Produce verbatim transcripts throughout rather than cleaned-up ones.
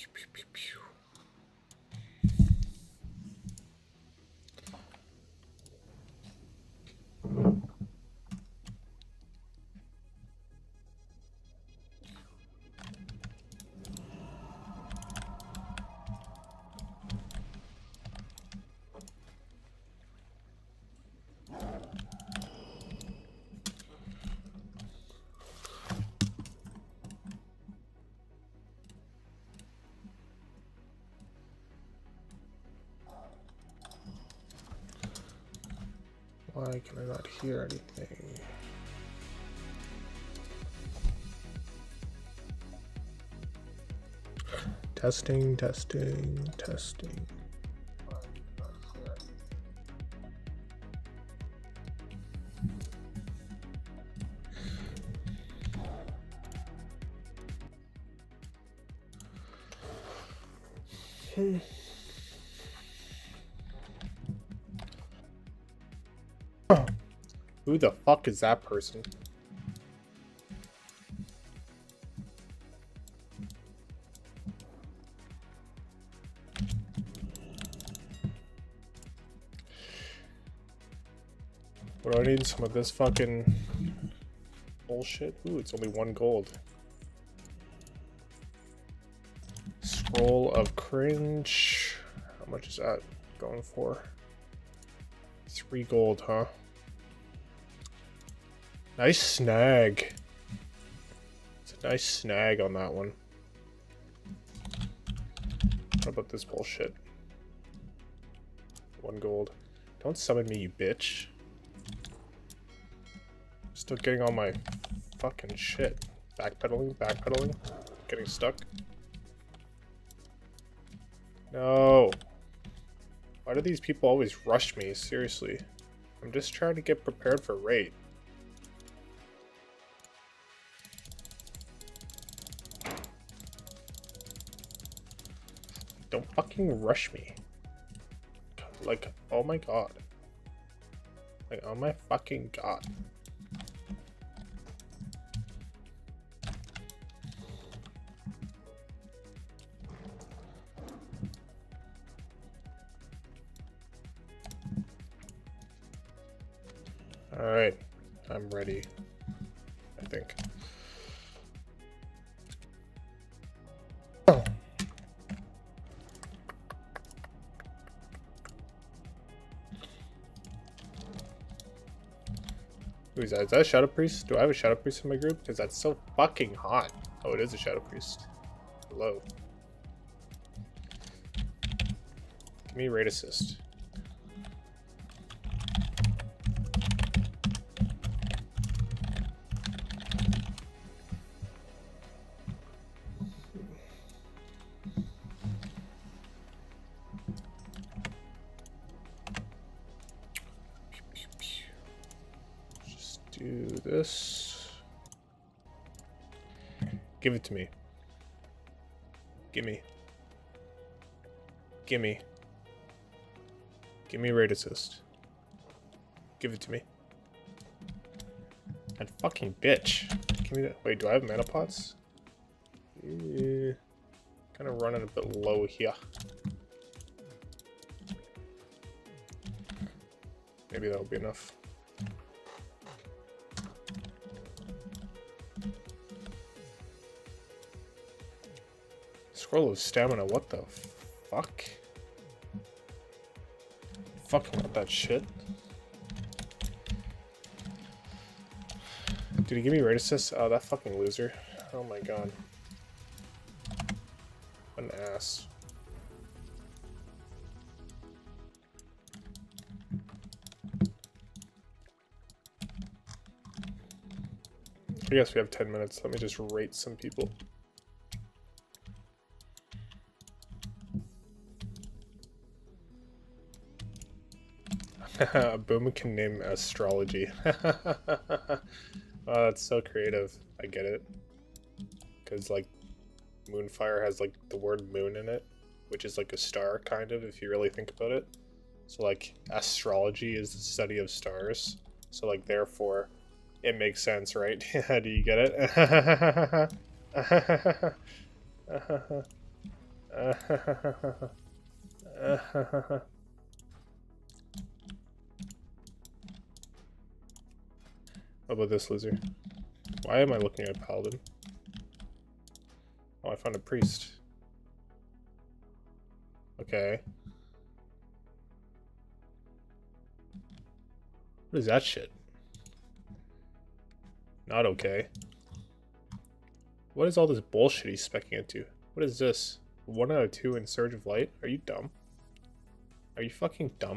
Pew, pew, pew, pew. Why can I not hear anything? Testing, testing, testing. Hmm. Who the fuck is that person? What do I need? Some of this fucking bullshit? Ooh, it's only one gold. Scroll of cringe. How much is that going for? Three gold, huh? Nice snag. It's a nice snag on that one. What about this bullshit? One gold. Don't summon me, you bitch. Still getting all my fucking shit. Backpedaling, backpedaling. Getting stuck. No. Why do these people always rush me? Seriously. I'm just trying to get prepared for raid. Don't fucking rush me. Like, oh my god. Like, oh my fucking god. Alright, I'm ready, I think. Oh. Who is that? Is that a Shadow Priest? Do I have a Shadow Priest in my group? Because that's so fucking hot. Oh, it is a Shadow Priest. Hello. Give me raid assist. Do this. Give it to me. Gimme. Gimme. Gimme raid assist. Give it to me. That fucking bitch. Give me that. Wait, do I have mana pots? Yeah. Kind of running a bit low here. Maybe that'll be enough. Scroll of stamina, what the fuck? Fucking want that shit. Did he give me raid assist? Oh, that fucking loser. Oh my god. What an ass. I guess we have ten minutes. Let me just rate some people. Boom can name astrology. Oh, that's so creative. I get it. Because, like, Moonfire has, like, the word moon in it, which is like a star, kind of, if you really think about it. So, like, astrology is the study of stars. So, like, therefore, it makes sense, right? Do you get it? How about this loser? Why am I looking at Paladin? Oh, I found a priest. Okay. What is that shit? Not okay. What is all this bullshit he's specking into? What is this? One out of two in Surge of Light? Are you dumb? Are you fucking dumb?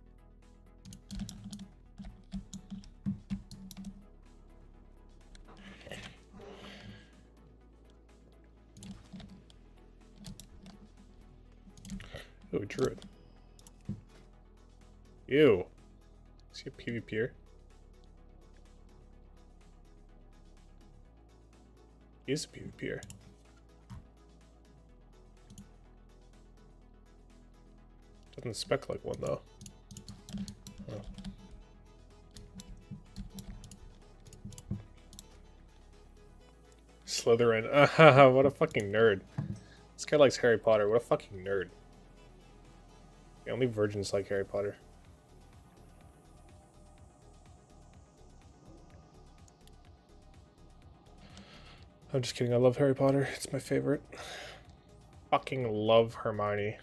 Oh, Druid. Ew. Is he a PvPer? He is a PvPer. Doesn't spec like one though. Oh. Slytherin. Ah, what a fucking nerd. This guy likes Harry Potter. What a fucking nerd. The only virgins like Harry Potter. I'm just kidding. I love Harry Potter. It's my favorite. Fucking love Hermione.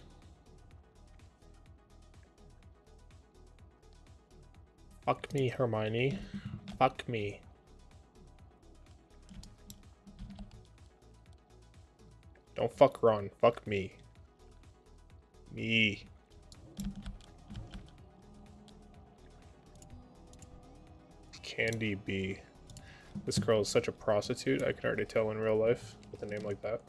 Fuck me, Hermione. Fuck me. Don't fuck Ron. Fuck me. Me. Candy B. This girl is such a prostitute, I can already tell in real life with a name like that.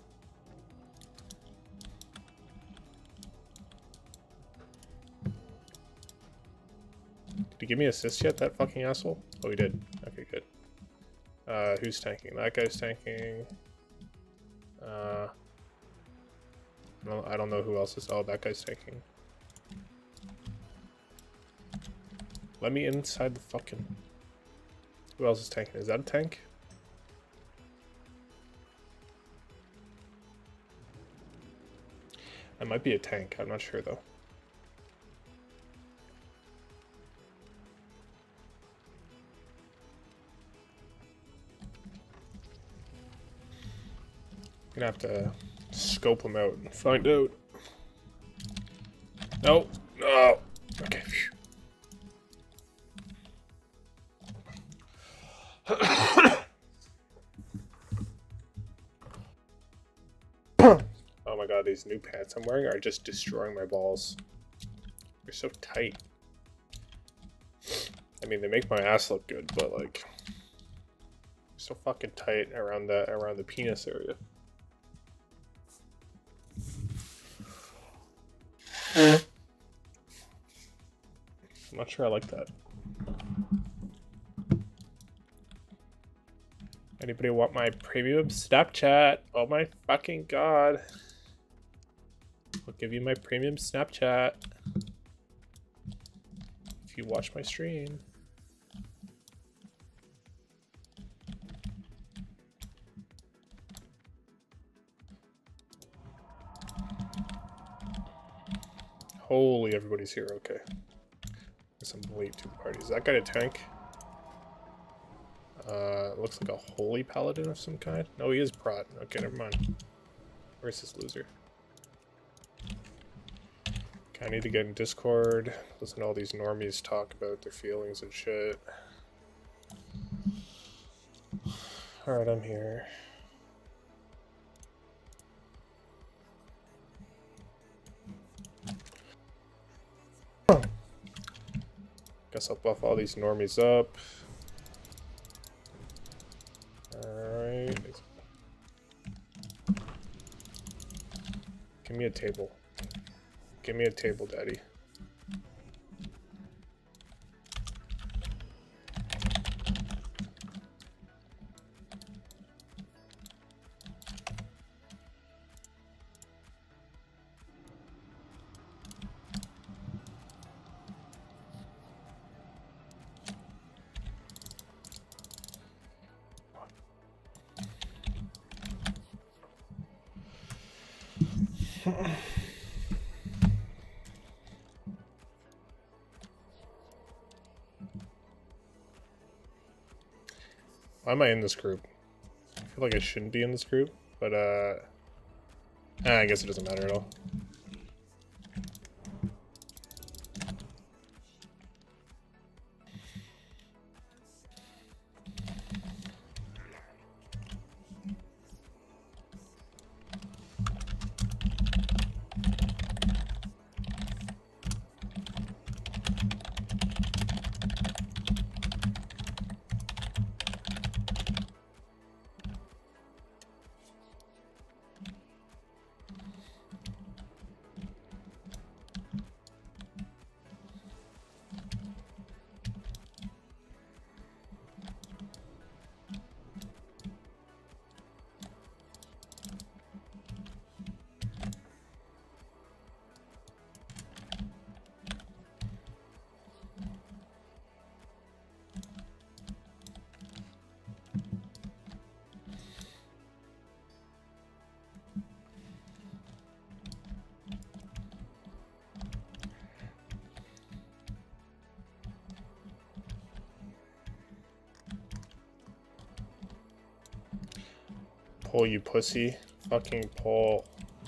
Did he give me assist yet, that fucking asshole? Oh, he did. Okay, good. Uh, who's tanking? That guy's tanking. Uh, I don't, I don't know who else is. Oh, that guy's tanking. Let me inside the fucking... Who else is tanking? Is that a tank? That might be a tank. I'm not sure though. Gonna have to scope them out and find out. No. No. Okay. Oh my god, these new pants I'm wearing are just destroying my balls. They're so tight. I mean, they make my ass look good, but like, so fucking tight around the around the penis area. I'm not sure I like that. Anybody want my premium Snapchat? Oh my fucking god. I'll give you my premium Snapchat if you watch my stream. Holy, everybody's here. Okay. Guess I'm late to the party. Is that guy a tank? Uh, looks like a holy paladin of some kind. No, he is prot. Okay, never mind. Where's this loser? Okay, I need to get in Discord. Listen to all these normies talk about their feelings and shit. Alright, I'm here. Guess I'll buff all these normies up. Alright. Give me a table. Give me a table, daddy. Why am I in this group? I feel like I shouldn't be in this group, but uh, eh, I guess it doesn't matter at all. Pull, you pussy. Fucking pull.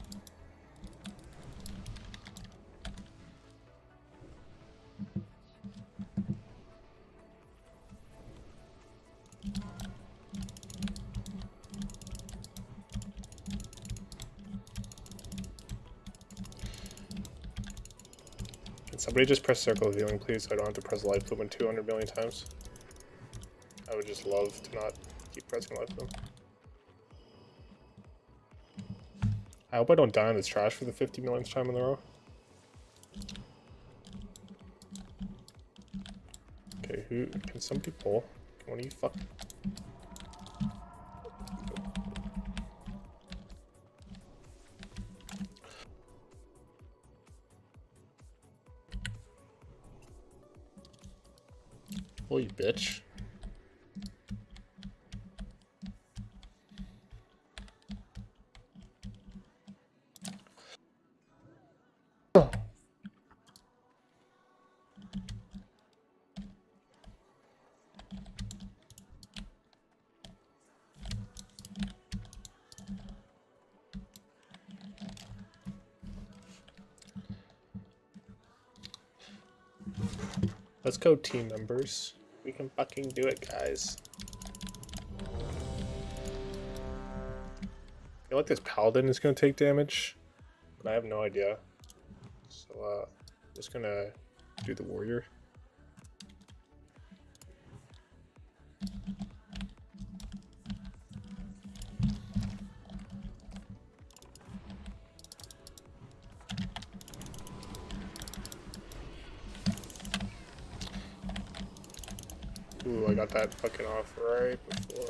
Can somebody just press circle of healing, please, so I don't have to press life movement two hundred million times? I would just love to not keep pressing life movement. I hope I don't die in this trash for the fifty millionth time in a row. Okay, who can somebody pull? Can one of you fuck? Pull, you bitch. Let's go, team members. We can fucking do it, guys. I feel like this paladin is gonna take damage, but I have no idea. So, uh, I'm just gonna do the warrior. Ooh, I got that fucking off right before.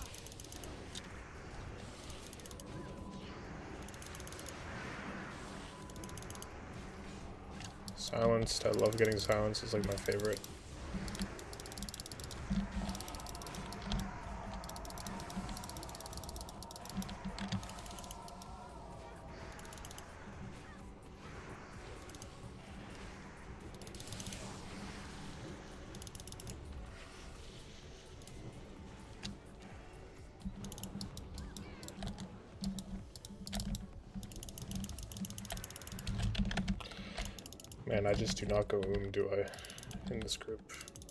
Silenced. I love getting silenced. It's like my favorite. Man, I just do not go oom, do I, in this group.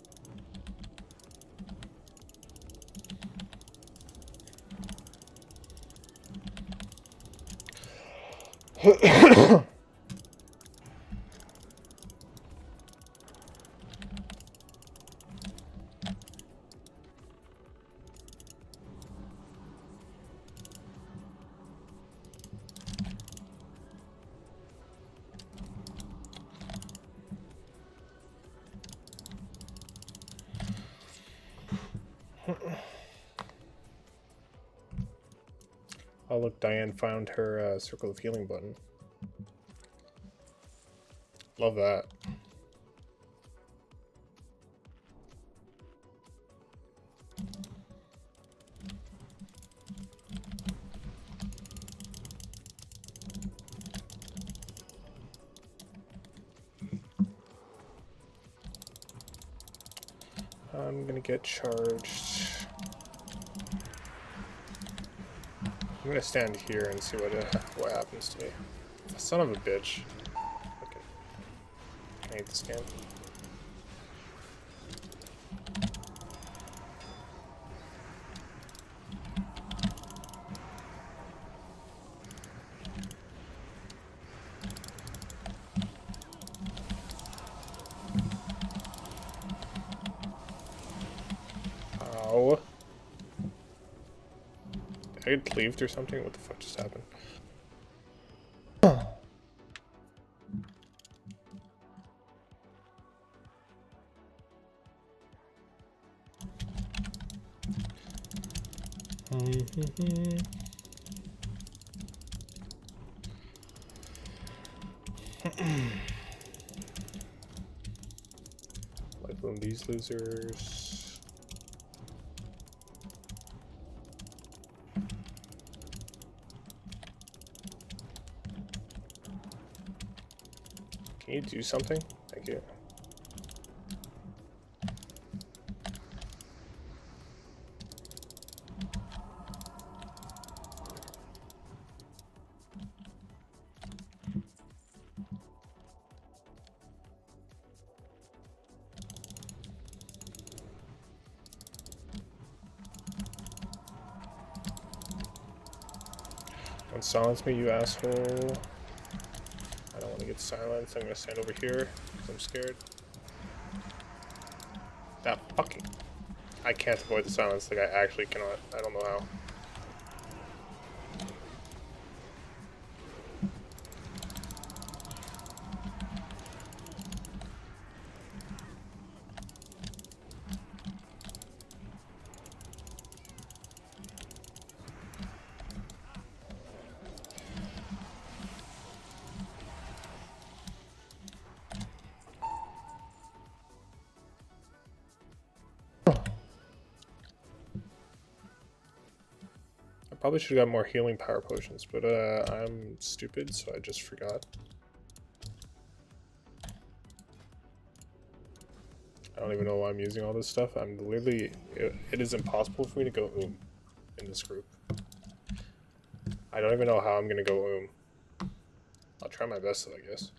Oh look, Diane found her uh, Circle of Healing button. Love that. I'm gonna get charged. I'm gonna stand here and see what uh, what happens to me. Son of a bitch. Okay. I hate this game. Ow. Did I get cleaved or something? What the fuck just happened? Light bloom these losers. Can you do something? Thank you. Don't silence me, you asshole. I don't want to get silenced. I'm gonna stand over here because I'm scared. That fucking... I can't avoid the silence. Like, I actually cannot. I don't know how. Probably should have got more healing power potions, but uh, I'm stupid, so I just forgot. I don't even know why I'm using all this stuff. I'm literally... It, it is impossible for me to go oom in this group. I don't even know how I'm gonna go oom. I'll try my best though, I guess.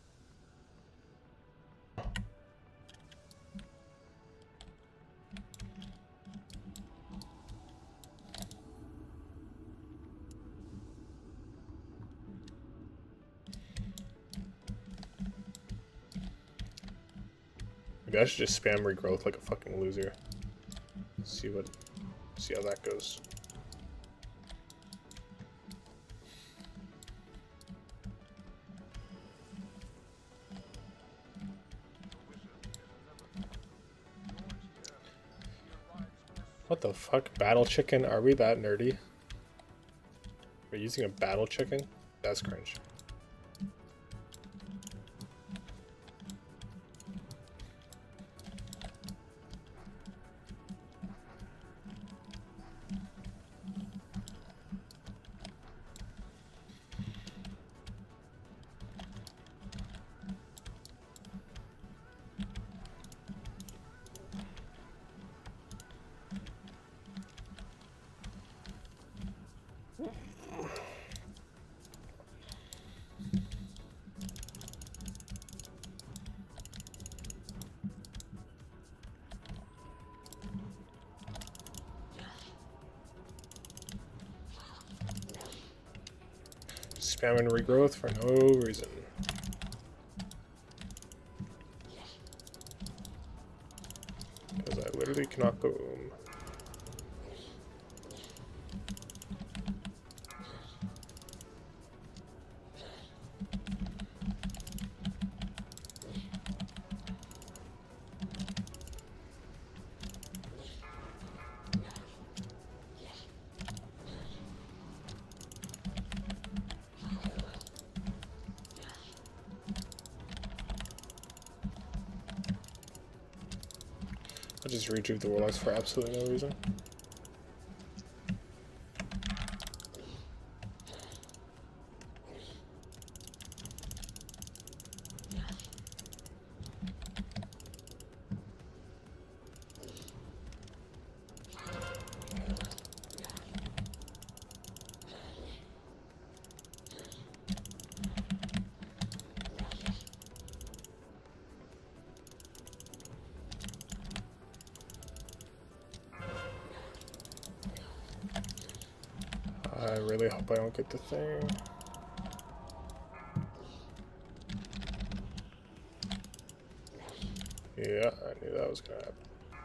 Maybe I should just spam regrowth like a fucking loser. See what, see how that goes. What the fuck? Battle chicken? Are we that nerdy? We're using a battle chicken? That's cringe. Spamming regrowth for no reason. Because I literally cannot go oom. I'll just rejuve the warlocks for absolutely no reason. I really hope I don't get the thing. Yeah, I knew that was gonna happen.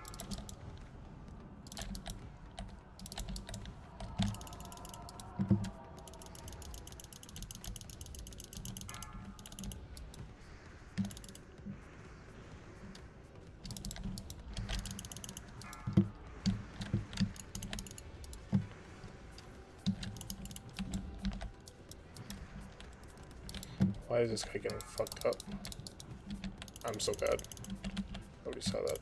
Why is this guy getting fucked up? I'm so bad. Nobody saw that.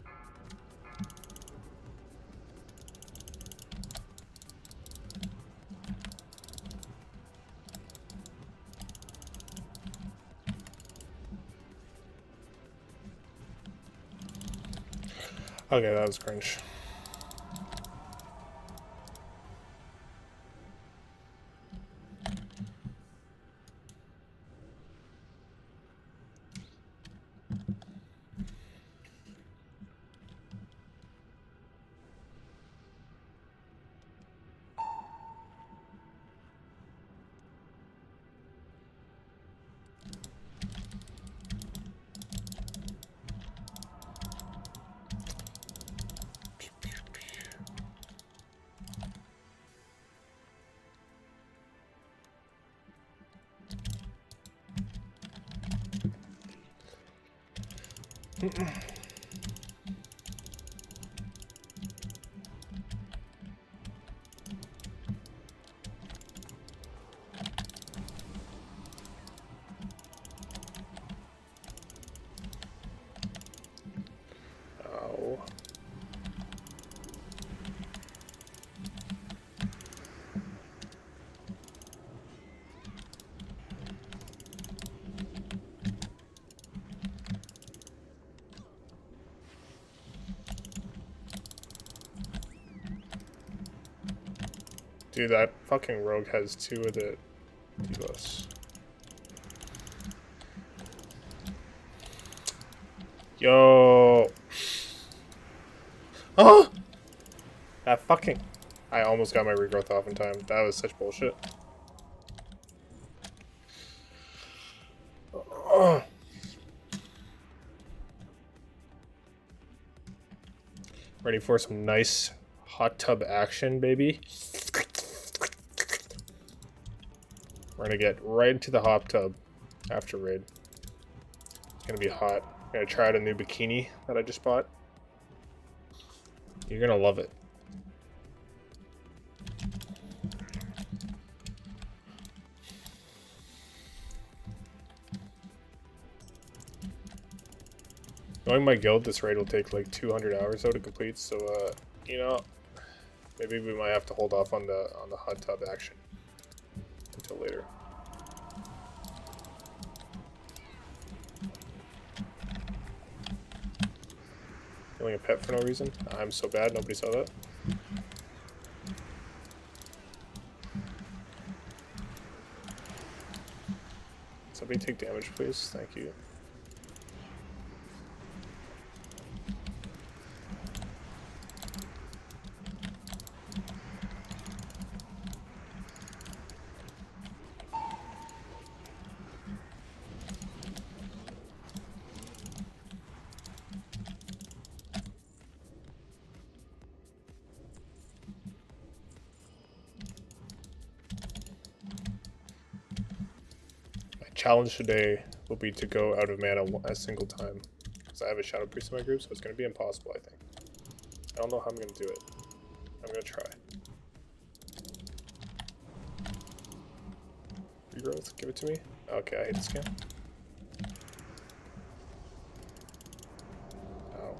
Okay, that was cringe. Ow. Dude, that fucking rogue has two of the debuffs. Yo. Oh! That fucking... I almost got my regrowth off in time. That was such bullshit. Oh. Ready for some nice hot tub action, baby. We're gonna get right into the hot tub after raid. It's gonna be hot. I'm gonna try out a new bikini that I just bought. You're gonna love it. Knowing my guild, this raid will take like two hundred hours though to complete, so uh, you know, maybe we might have to hold off on the on the hot tub action until later. Killing a pet for no reason? I'm so bad, nobody saw that. Somebody take damage, please. Thank you. Challenge today will be to go out of mana a single time, because I have a Shadow Priest in my group, so it's going to be impossible, I think. I don't know how I'm going to do it. I'm going to try. Regrowth, give it to me. Okay, I hate this game. Ow.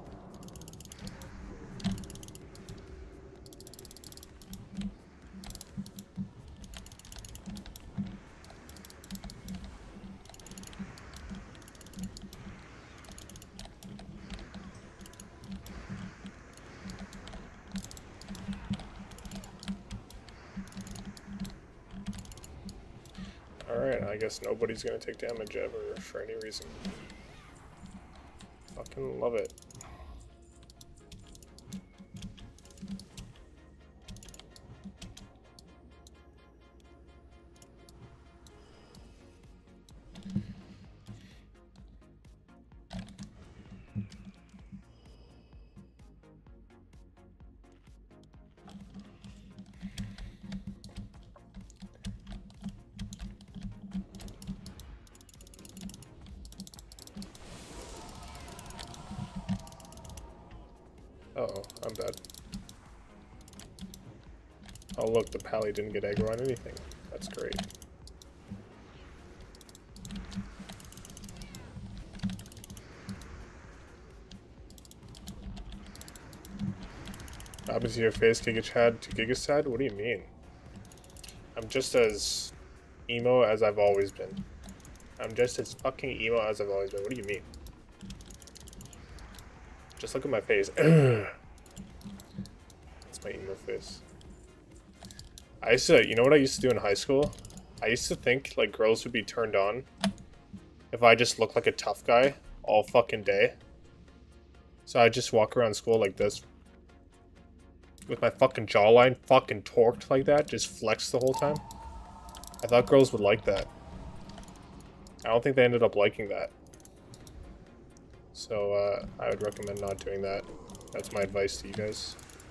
Alright, I guess nobody's gonna take damage ever for any reason. Fucking love it. Uh oh, I'm bad. Oh look, the pally didn't get aggro on anything. That's great. What happens to your face, Giga Chad to Giga Sad? What do you mean? I'm just as emo as I've always been. I'm just as fucking emo as I've always been. What do you mean? Just look at my face. That's my emo face. I used to, you know what I used to do in high school? I used to think like girls would be turned on if I just looked like a tough guy all fucking day. So I just walk around school like this. With my fucking jawline fucking torqued like that, just flex the whole time. I thought girls would like that. I don't think they ended up liking that. So, uh, I would recommend not doing that. That's my advice to you guys.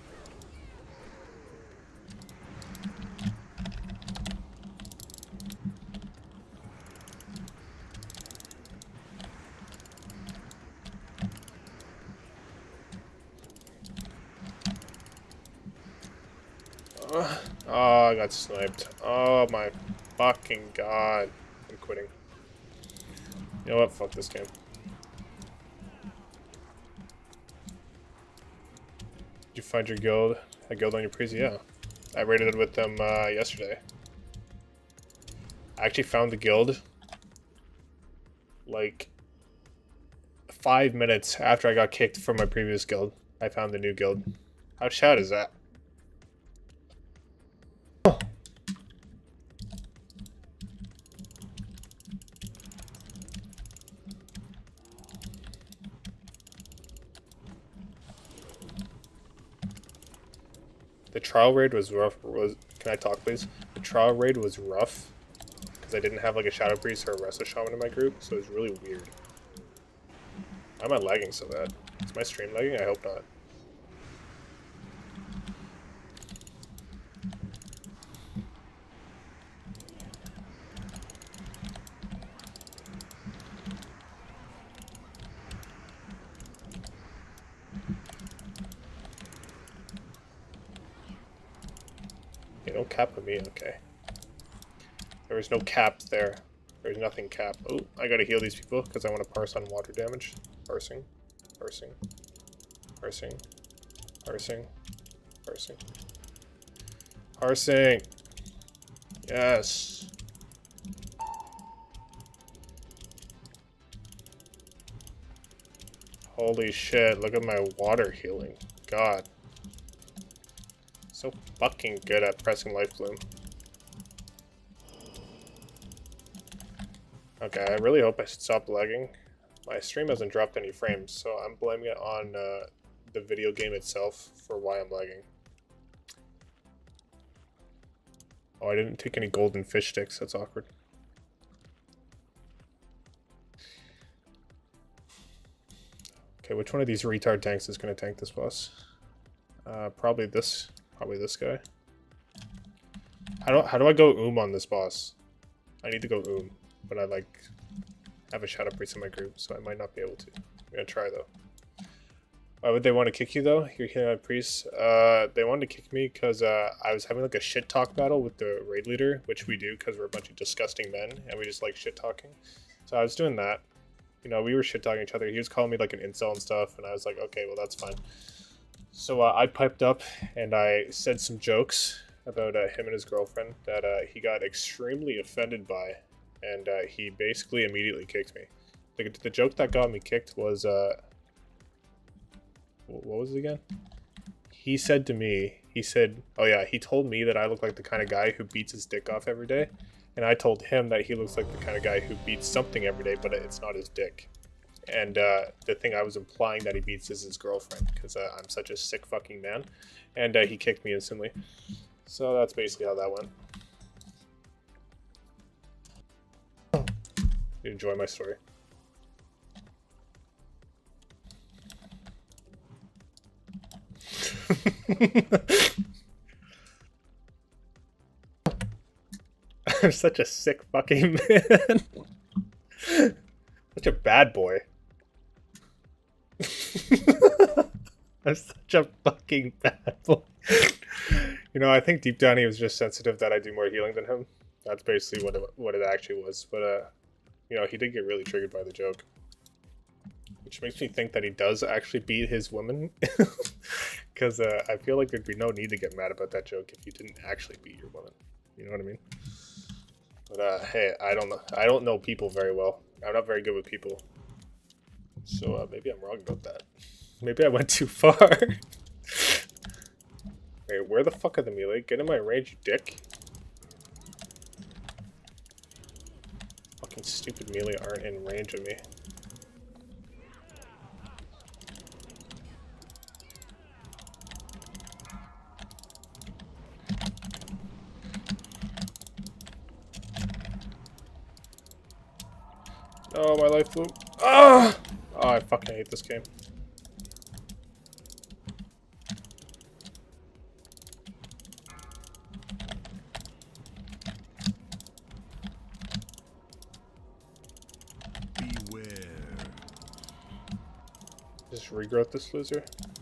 Uh, oh, I got sniped. Oh my fucking god. I'm quitting. You know what? Fuck this game. Did you find your guild? A guild on your pre's? Yeah. I raided it with them uh, yesterday. I actually found the guild like five minutes after I got kicked from my previous guild. I found the new guild. How sad is that? The trial raid was rough. Was can I talk, please? The trial raid was rough because I didn't have like a Shadow Priest or a Resto Shaman in my group, so it was really weird. Why am I lagging so bad? Is my stream lagging? I hope not. No cap on me, okay. There was no cap there. There's nothing cap. Oh, I gotta heal these people because I want to parse on water damage. Parsing, parsing, parsing, parsing, parsing, parsing. Yes. Holy shit, look at my water healing. God. So fucking good at pressing Life Bloom. Okay, I really hope I stop lagging. My stream hasn't dropped any frames, so I'm blaming it on uh, the video game itself for why I'm lagging. Oh, I didn't take any golden fish sticks. That's awkward. Okay, which one of these retard tanks is going to tank this boss? Uh, probably this. Probably this guy. How do, how do I go oom on this boss? I need to go oom, but I like have a Shadow Priest in my group, so I might not be able to. I'm gonna try though. Why would they want to kick you though? You're healing my priest. Uh, they wanted to kick me because uh, I was having like a shit talk battle with the raid leader, which we do because we're a bunch of disgusting men and we just like shit talking. So I was doing that. You know, we were shit talking each other. He was calling me like an incel and stuff, and I was like, okay, well that's fine. So uh, I piped up and I said some jokes about uh, him and his girlfriend that uh, he got extremely offended by, and uh, he basically immediately kicked me. The, the joke that got me kicked was, uh, what was it again? He said to me, he said, oh yeah, he told me that I look like the kind of guy who beats his dick off every day, and I told him that he looks like the kind of guy who beats something every day, but it's not his dick. And uh, the thing I was implying that he beats is his girlfriend, because uh, I'm such a sick fucking man. And uh, he kicked me instantly. So that's basically how that went. You enjoy my story. I'm such a sick fucking man. Such a bad boy. I'm such a fucking bad boy. You know, I think deep down he was just sensitive that I do more healing than him. That's basically what it, what it actually was. But, uh, you know, he did get really triggered by the joke. Which makes me think that he does actually beat his women. Because uh, I feel like there'd be no need to get mad about that joke if you didn't actually beat your woman. You know what I mean? But, uh, hey, I don't know. I don't know people very well. I'm not very good with people. So uh, maybe I'm wrong about that. Maybe I went too far. Wait, where the fuck are the melee? Get in my range, you dick. Fucking stupid melee aren't in range of me. Oh, my life flew. Ah! Oh, I fucking hate this game. Just regrowth this loser.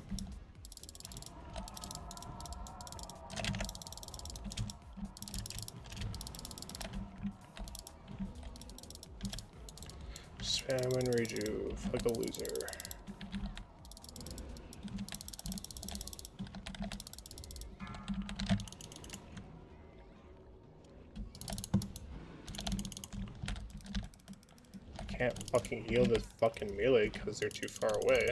Spam and rejuve like a loser. I can't fucking heal this fucking melee because they're too far away.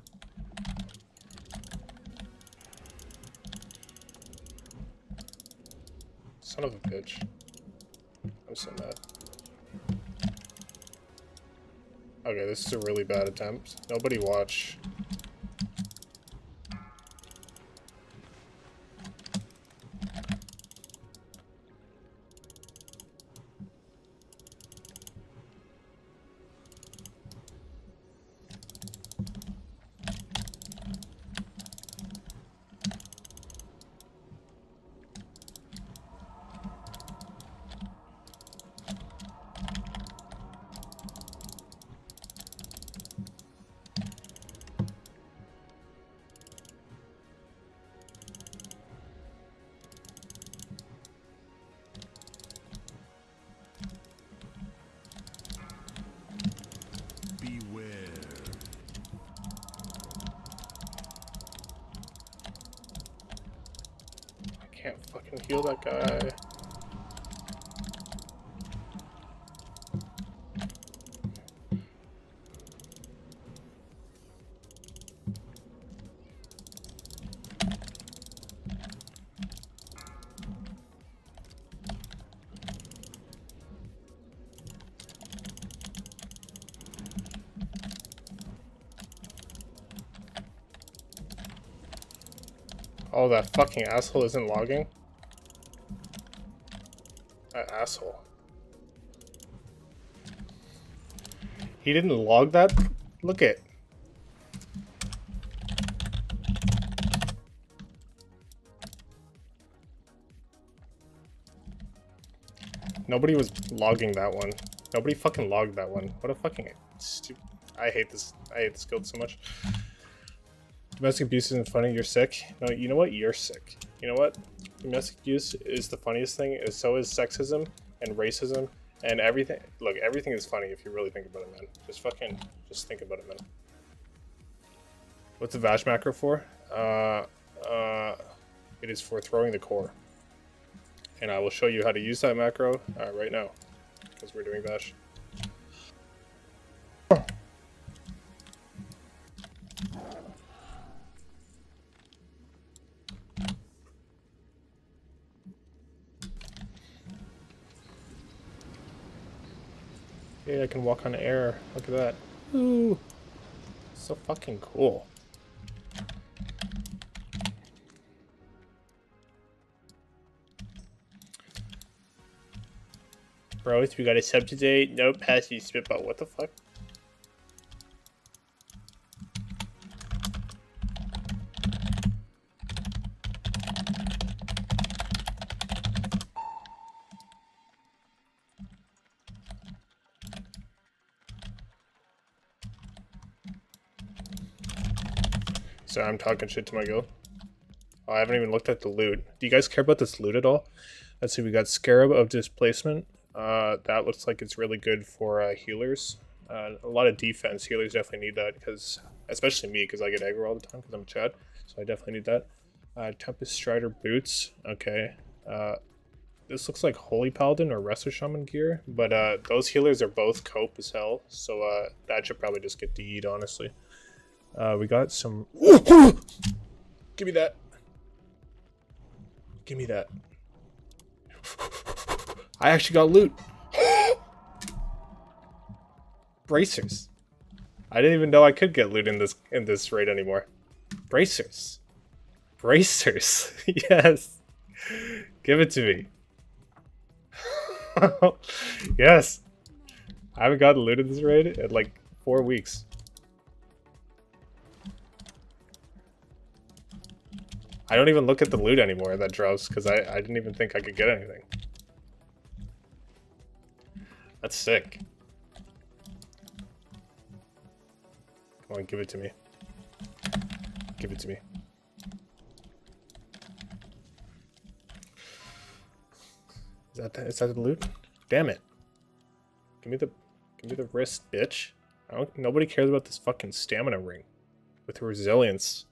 Son of a bitch. I'm so mad. Okay, this is a really bad attempt. Nobody watch. Can't fucking heal that guy. Oh, that fucking asshole isn't logging? That asshole. He didn't log that? Look it. Nobody was logging that one. Nobody fucking logged that one. What a fucking stupid. I hate this. I hate this guild so much. Domestic abuse isn't funny, you're sick. No, you know what? You're sick. You know what? Domestic abuse is the funniest thing, and so is sexism and racism and everything. Look, everything is funny if you really think about it, man. Just fucking, just think about it, man. What's the Vash macro for? Uh, uh, it is for throwing the core. And I will show you how to use that macro uh, right now, because we're doing Vash. Yeah, I can walk on air. Look at that. Ooh. So fucking cool. Bros, we got a sub today. No passive spitball. What the fuck? So I'm talking shit to my guild. Oh, I haven't even looked at the loot. Do you guys care about this loot at all? Let's see, we got Scarab of Displacement. Uh, that looks like it's really good for uh, healers. Uh, a lot of defense. Healers definitely need that, because, especially me, because I get aggro all the time because I'm a Chad. So I definitely need that. Uh, Tempest Strider boots. Okay. Uh, this looks like Holy Paladin or Resto Shaman gear, but uh, those healers are both cope as hell, so uh, that should probably just get D'd, honestly. Uh, we got some... Give me that. Give me that. I actually got loot. Bracers. I didn't even know I could get loot in this in this raid anymore. Bracers. Bracers. Yes. Give it to me. Yes. I haven't gotten loot in this raid in like four weeks. I don't even look at the loot anymore that drops because I, I didn't even think I could get anything. That's sick. Come on, give it to me. Give it to me. Is that the, is that the loot? Damn it! Give me the give me the wrist, bitch. I don't, nobody cares about this fucking stamina ring with resilience.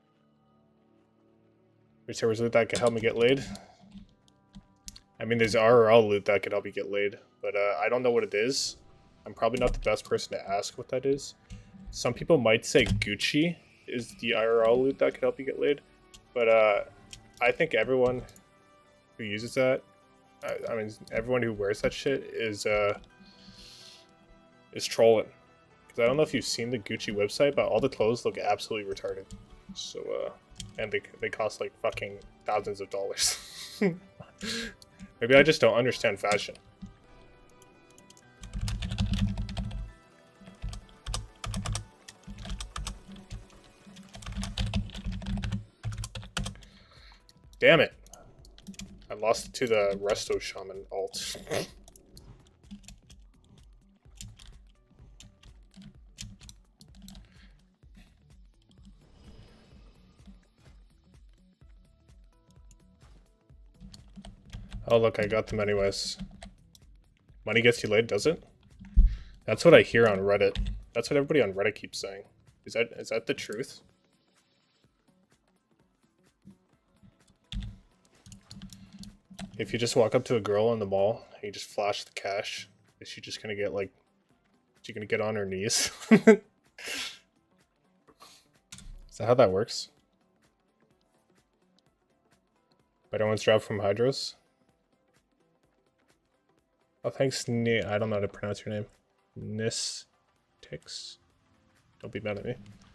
Wish there was loot that could help me get laid. I mean, there's R R L loot that could help you get laid, but uh, I don't know what it is. I'm probably not the best person to ask what that is. Some people might say Gucci is the I R L loot that could help you get laid, but uh, I think everyone who uses that, I, I mean, everyone who wears that shit is uh, is trolling. Because I don't know if you've seen the Gucci website, but all the clothes look absolutely retarded. So, uh, and they they cost like fucking thousands of dollars. Maybe I just don't understand fashion. Damn it. I lost it to the Resto Shaman alt. Oh look, I got them anyways. Money gets you laid, does it? That's what I hear on Reddit. That's what everybody on Reddit keeps saying. Is that is that the truth? If you just walk up to a girl in the mall and you just flash the cash, is she just gonna get like, is she gonna get on her knees? Is that how that works? Better ones drop from Hydros. Oh, thanks, Ni- I don't know how to pronounce your name. Nistix. Don't be mad at me.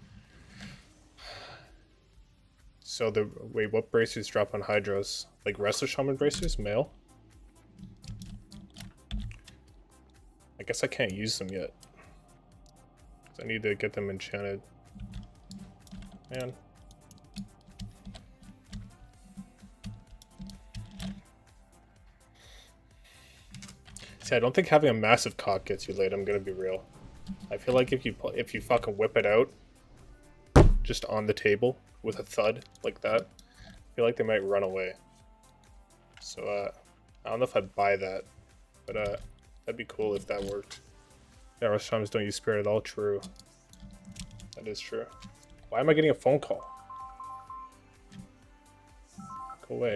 So the wait, what bracers drop on Hydros? Like Resto Shaman bracers, male? I guess I can't use them yet. I need to get them enchanted. Man. See, I don't think having a massive cock gets you laid, I'm gonna be real. I feel like if you if you fucking whip it out just on the table with a thud like that, I feel like they might run away. So uh I don't know if I'd buy that, but uh that'd be cool if that worked. Yeah, Resto Shamans don't use spirit at all. True. That is true. Why am I getting a phone call? Go away.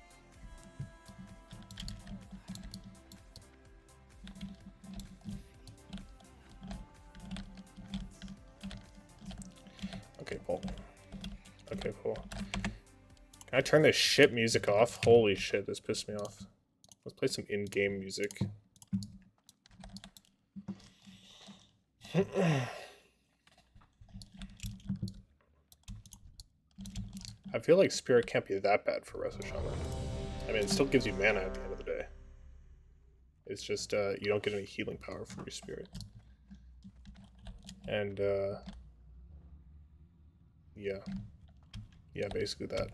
Okay, cool. Okay, cool. Can I turn this shit music off? Holy shit, this pissed me off. Let's play some in-game music. I feel like Spirit can't be that bad for Resto Shaman. I mean, it still gives you mana at the end of the day. It's just, uh, you don't get any healing power from your Spirit. And, uh... yeah. Yeah, basically that.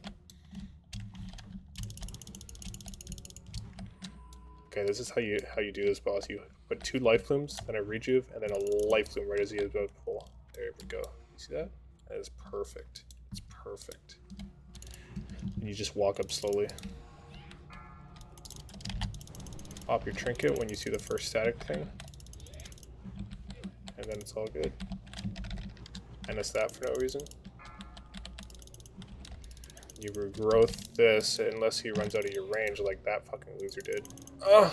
Okay, this is how you how you do this, boss. You put two life blooms, then a rejuve, and then a life bloom right as he is about full. There we go. You see that? That is perfect. Perfect. And you just walk up slowly. Pop your trinket when you see the first static thing. And then it's all good. And it's that for no reason. You regrowth this unless he runs out of your range like that fucking loser did. Ugh!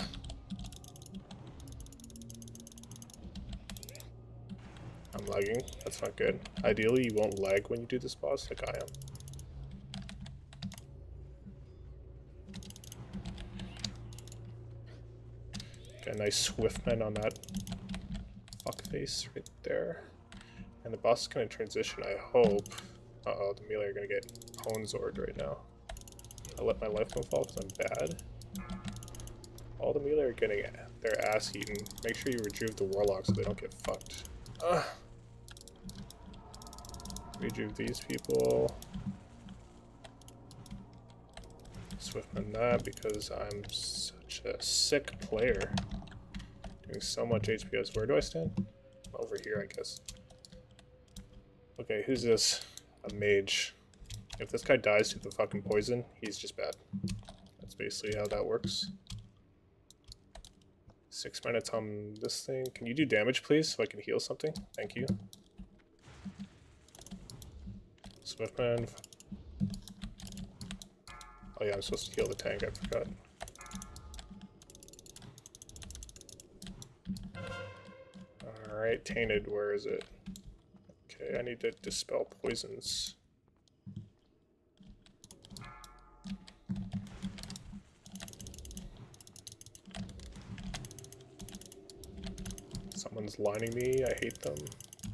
I'm lagging. That's not good. Ideally, you won't lag when you do this boss like I am. Got a nice Swiftman on that fuckface right there. And the boss is going to transition, I hope. Uh-oh, the melee are going to get Honezord right now. I let my life go fall because I'm bad. All the melee are getting their ass eaten. Make sure you rejuve the Warlock so they don't get fucked. Ugh. Rejuve these people. Swiftman that because I'm such a sick player. Doing so much H P S. Where do I stand? Over here, I guess. Okay, who's this? A mage. If this guy dies to the fucking poison, he's just bad. That's basically how that works. Six minutes on this thing. Can you do damage, please, so I can heal something? Thank you. Swiftman. Oh yeah, I'm supposed to heal the tank, I forgot. Alright, Tainted, where is it? Okay, I need to dispel poisons. Someone's lining me, I hate them.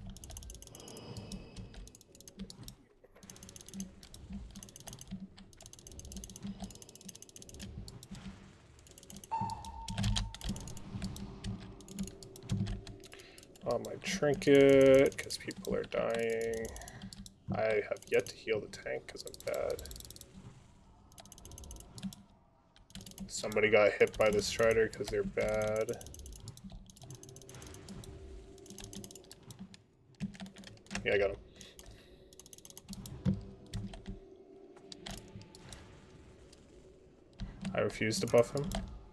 On my trinket, because people are dying. I have yet to heal the tank because I'm bad. Somebody got hit by the Strider because they're bad. Yeah, I got him. I refuse to buff him.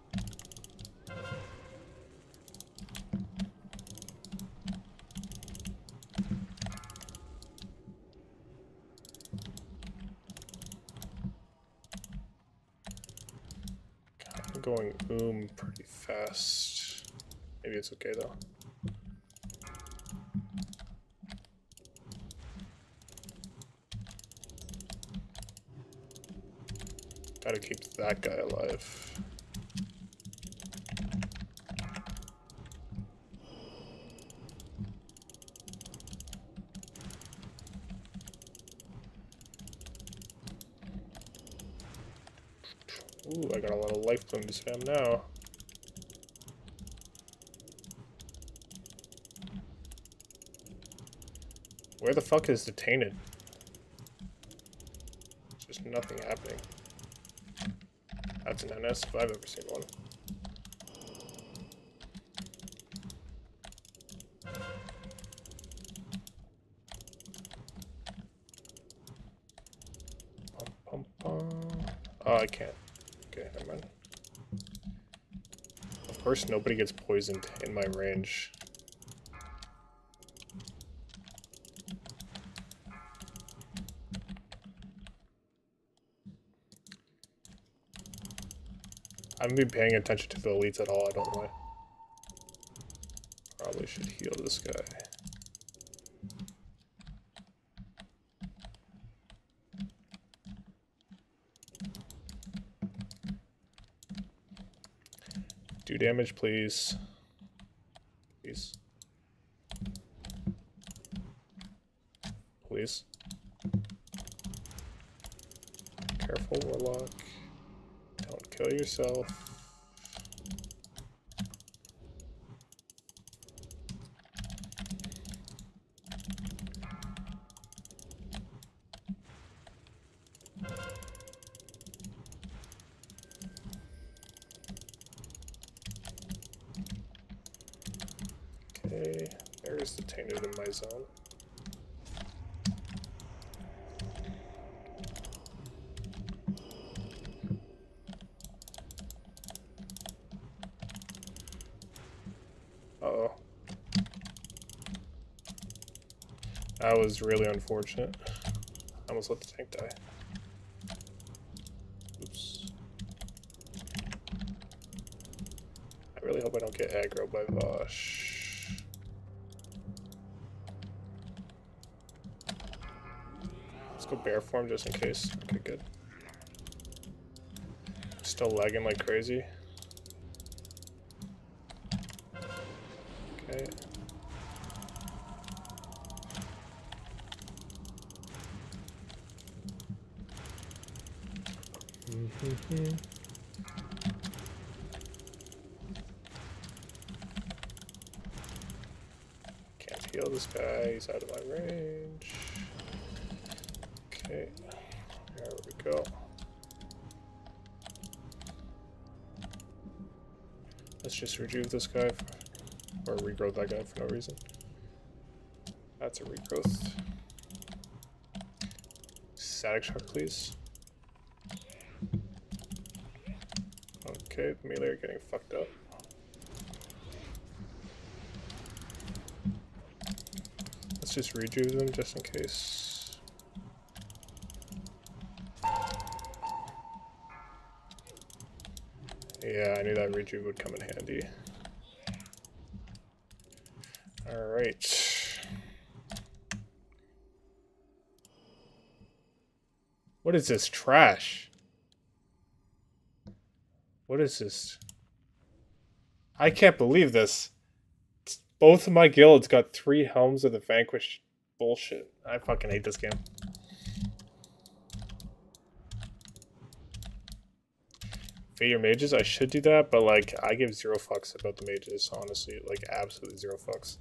I'm going oom pretty fast. Maybe it's okay though. Gotta keep that guy alive. Ooh, I got a lot of life bloom to spam now. Where the fuck is the Tainted? There's just nothing happening. That's an N S if I've ever seen one. Pum, pum, pum. Oh, I can't. Okay, never mind. Of course, nobody gets poisoned in my range. I haven't been paying attention to the elites at all, I don't know why. Probably should heal this guy. Do damage, please. Please. Please. Careful, Warlock. Don't kill yourself. Okay, there's the Tainted in my zone. Uh-oh. That was really unfortunate. I almost let the tank die. Oops. I really hope I don't get aggro by Vosh. Let's go bear form just in case. Okay, good. Still lagging like crazy. Okay. Mm-hmm. Can't heal this guy, he's out of my range. Okay, there we go. Let's just rejuve this guy, for, or regrowth that guy for no reason. That's a regrowth. Static shock, please. Okay, the melee are getting fucked up. Let's just rejuve them just in case. Yeah, I knew that rejuve would come in handy. Alright. What is this trash? What is this? I can't believe this. Both of my guilds got three Helms of the Vanquished bullshit. I fucking hate this game. Fade your mages, I should do that, but like, I give zero fucks about the mages, honestly. Like, absolutely zero fucks.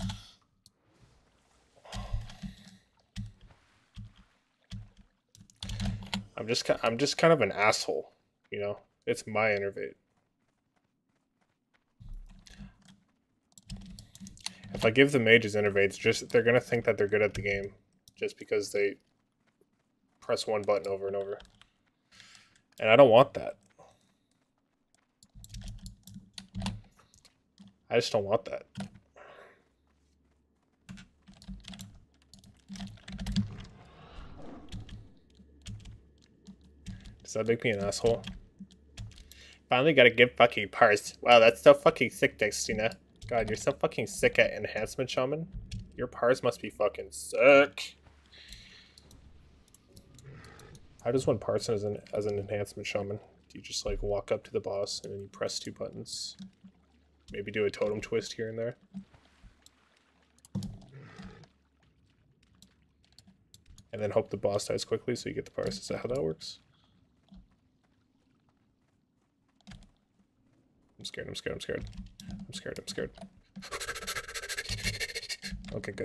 I'm just, I'm just kind of an asshole, you know? It's my innervate. If I give the mages innervates, just they're gonna think that they're good at the game, just because they press one button over and over. And I don't want that. I just don't want that. Does that make me an asshole? Finally got a good fucking parse. Wow, that's so fucking sick, Dextina. God, you're so fucking sick at enhancement shaman. Your parse must be fucking sick. How does one parse as an as an enhancement shaman? Do you just like walk up to the boss and then you press two buttons? Maybe do a totem twist here and there. And then hope the boss dies quickly so you get the parse. Is that how that works? I'm scared, I'm scared, I'm scared. I'm scared, I'm scared. Okay, good.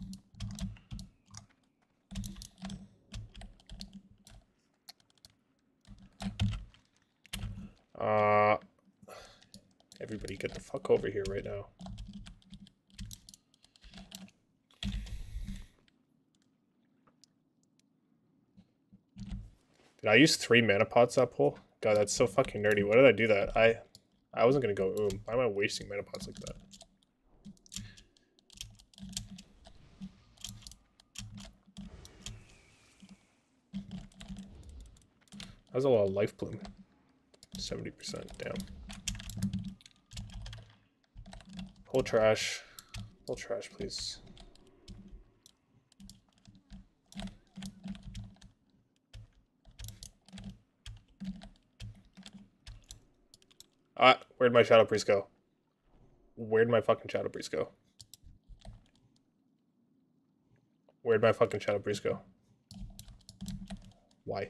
Uh, everybody get the fuck over here right now. Did I use three mana pots that pull? God, that's so fucking nerdy. Why did I do that? I I wasn't gonna go oom. Why am I wasting mana pots like that? That was a lot of life bloom. seventy percent, damn. Pull trash. Pull trash, please. Ah, where'd my Shadow Priest go? Where'd my fucking Shadow Priest go? Where'd my fucking Shadow Priest go? Why?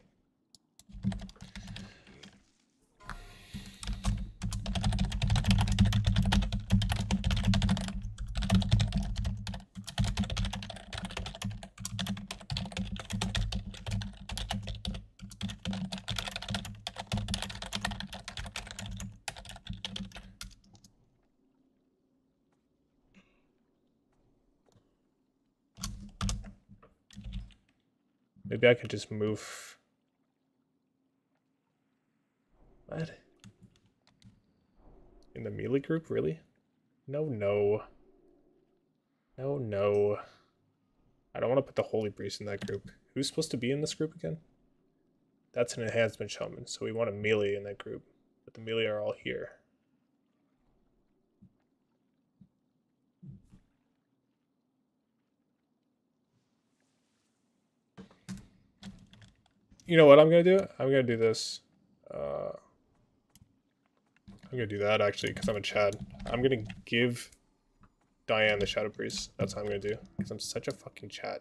Maybe I could just move. What? In the melee group, really? No, no. No, no. I don't want to put the Holy Priest in that group. Who's supposed to be in this group again? That's an enhancement shaman, so we want a melee in that group. But the melee are all here. You know what I'm gonna do? I'm gonna do this. Uh, I'm gonna do that actually, because I'm a Chad. I'm gonna give Diane the Shadow Priest. That's what I'm gonna do, because I'm such a fucking Chad.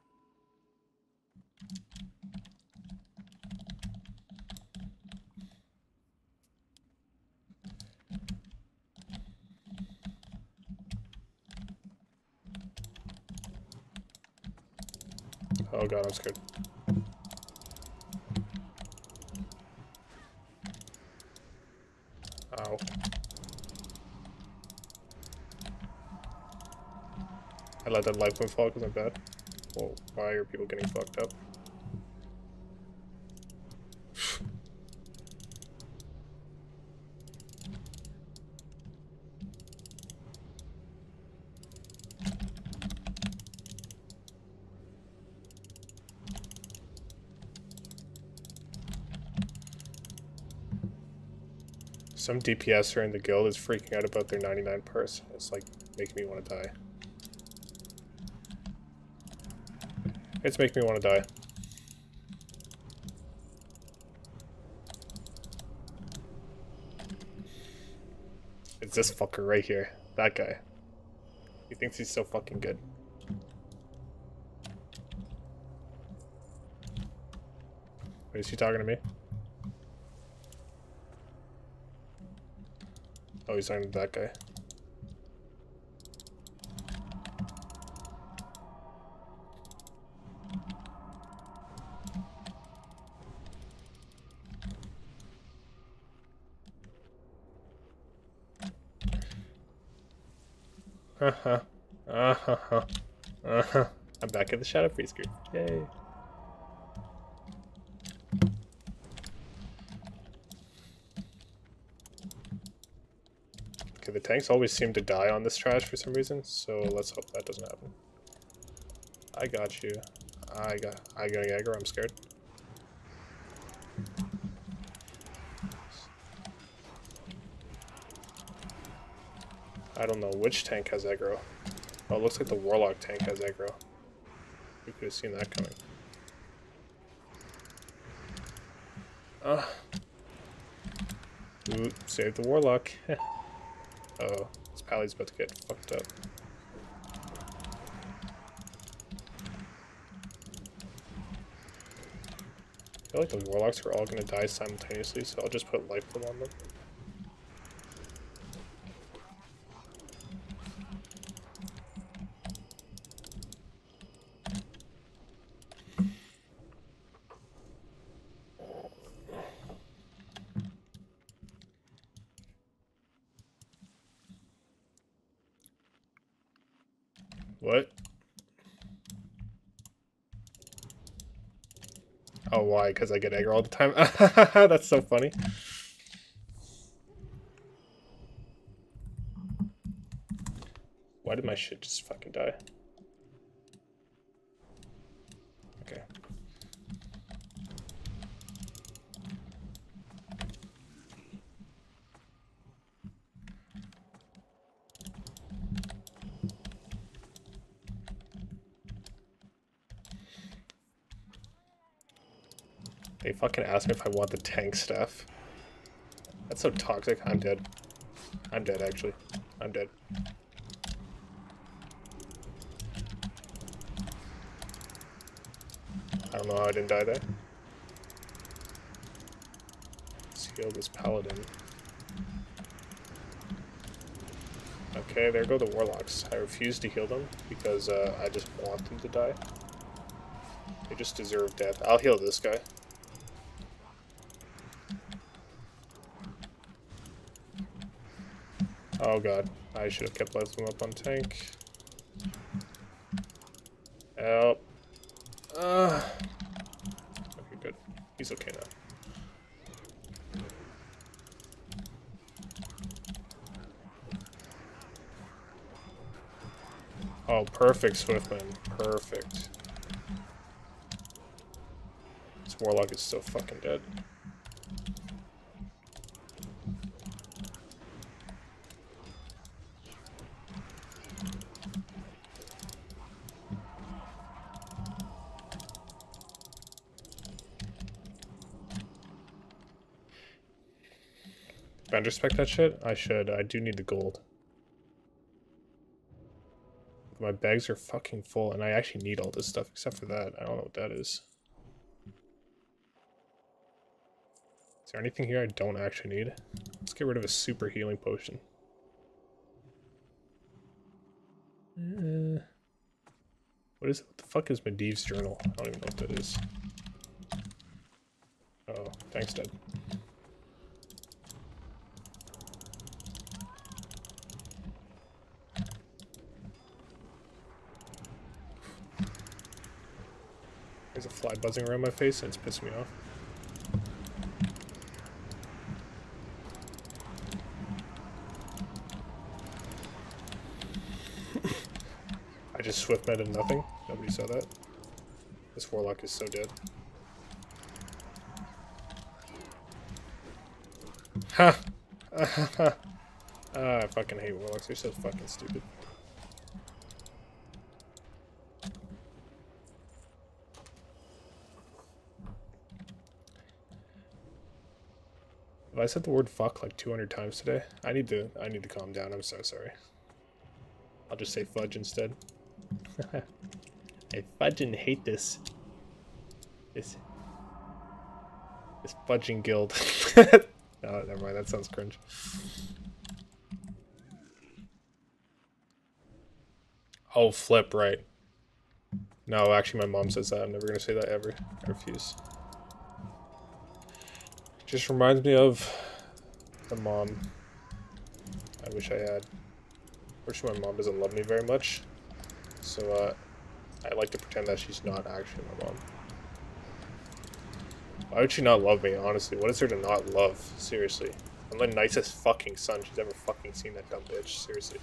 Oh god, I'm scared. Ow. I let that life moon fall because I'm bad. Well, why are people getting fucked up? Some D P S er in the guild is freaking out about their ninety-nine purse. It's like making me want to die. It's making me want to die. It's this fucker right here. That guy. He thinks he's so fucking good. Wait, is he talking to me? Oh, he's talking to that guy. Uh-huh. Uh-huh. Uh-huh. I'm back at the Shadow Priest group. Yay. Okay, the tanks always seem to die on this trash for some reason, so let's hope that doesn't happen. I got you. I got I got aggro, I'm scared. I don't know which tank has aggro. Oh, it looks like the Warlock tank has aggro. We could have seen that coming. Uh. Ooh, save the Warlock. Oh, this Pally's about to get fucked up. I feel like the Warlocks are all gonna die simultaneously, so I'll just put life pool on them. What? Oh, why? Because I get aggro all the time? That's so funny. Why did my shit just fucking die? Okay. They fucking asked me if I want the tank stuff. That's so toxic. I'm dead. I'm dead, actually. I'm dead. I don't know how I didn't die there. Let's heal this paladin. Okay, there go the warlocks. I refuse to heal them because uh, I just want them to die. They just deserve death. I'll heal this guy. Oh god, I should have kept life up on tank. Help. Uh, okay, good. He's okay now. Oh, perfect, Swiftman. Perfect. This Warlock is so fucking dead. Vendor spec that shit? I should. I do need the gold. My bags are fucking full, and I actually need all this stuff except for that. I don't know what that is. Is there anything here I don't actually need? Let's get rid of a super healing potion. Uh, what is it? What the fuck is Medivh's journal? I don't even know what that is. Oh, thanks, Dad. There's a fly buzzing around my face and it's pissing me off. I just swift meted nothing. Nobody saw that. This Warlock is so dead. Ha! Ah, I fucking hate Warlocks. They're so fucking stupid. Have I said the word fuck like two hundred times today? I need to I need to calm down. I'm so sorry. I'll just say fudge instead. I fudging hate this. This this fudging guild. No, never mind, that sounds cringe. Oh, flip, right. No, actually my mom says that. I'm never gonna say that ever. I refuse. Just reminds me of the mom I wish I had. Fortunately, my mom doesn't love me very much, so uh, I like to pretend that she's not actually my mom. Why would she not love me, honestly? What is there to not love? Seriously. I'm the nicest fucking son she's ever fucking seen, that dumb bitch. Seriously.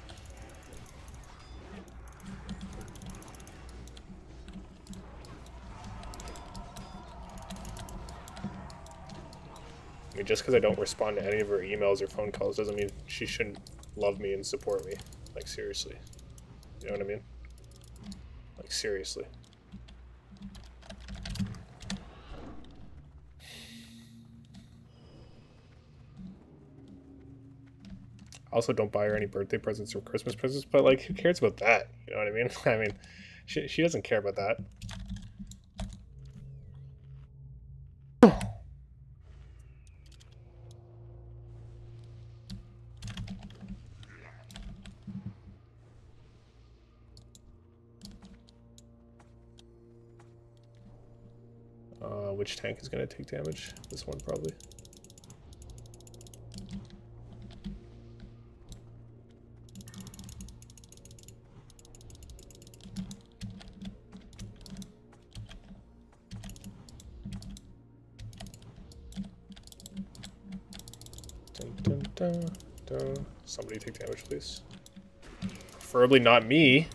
I mean, just because I don't respond to any of her emails or phone calls doesn't mean she shouldn't love me and support me. Like, seriously. You know what I mean? Like, seriously. I also don't buy her any birthday presents or Christmas presents, but, like, who cares about that? You know what I mean? I mean, she, she doesn't care about that. Uh, which tank is going to take damage? This one, probably. Dun, dun, dun, dun. Somebody take damage, please. Preferably not me.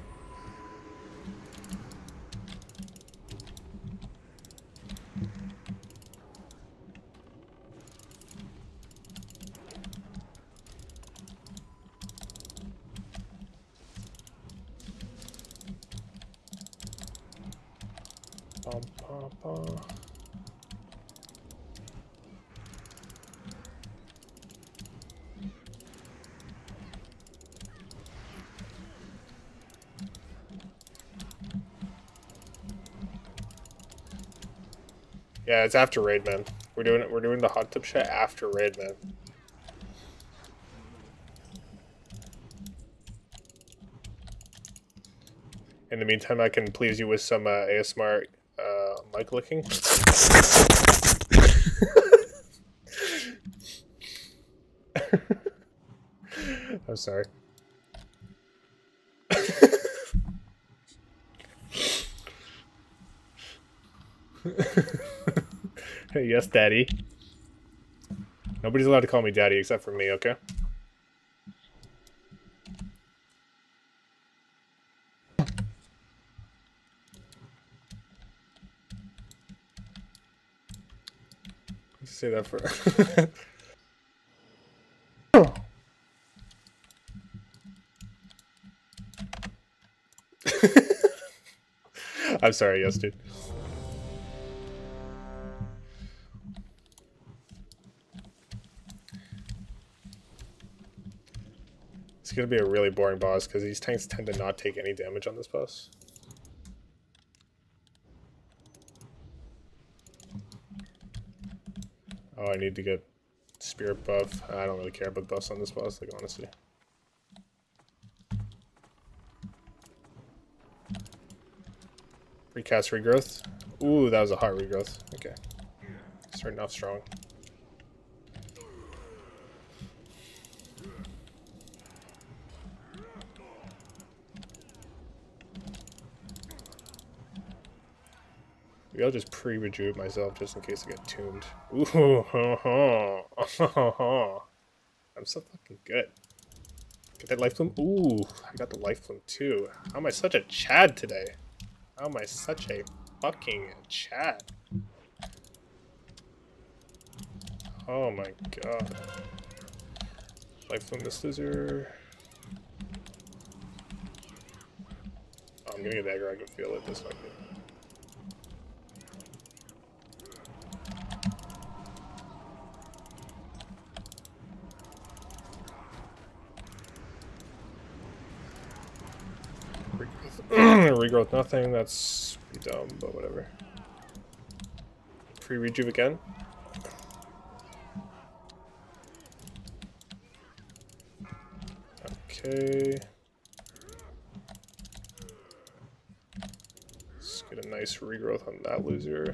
Bum, bum, bum. Yeah, it's after raid, man. We're doing it. We're doing the hot tub chat after raid, man. In the meantime, I can please you with some uh, A S M R uh, mic licking. I'm sorry. Yes, Daddy. Nobody's allowed to call me Daddy except for me, okay? say that for. I'm sorry, yes, dude. It's gonna be a really boring boss because these tanks tend to not take any damage on this boss. Oh, I need to get spirit buff. I don't really care about buffs on this boss, like, honestly. Recast regrowth. Ooh, that was a hot regrowth. Okay. Starting off strong. Maybe I'll just pre-rejuve myself just in case I get tuned. Ooh, I'm so fucking good. Get that life bloom. Ooh, I got the life bloom too. How am I such a Chad today? How am I such a fucking Chad? Oh my god. Life bloom this loser. Oh, I'm getting a dagger, I can feel it this fucking. Regrowth nothing, that's pretty dumb, but whatever. Pre-rejuve again. Okay. Let's get a nice regrowth on that loser.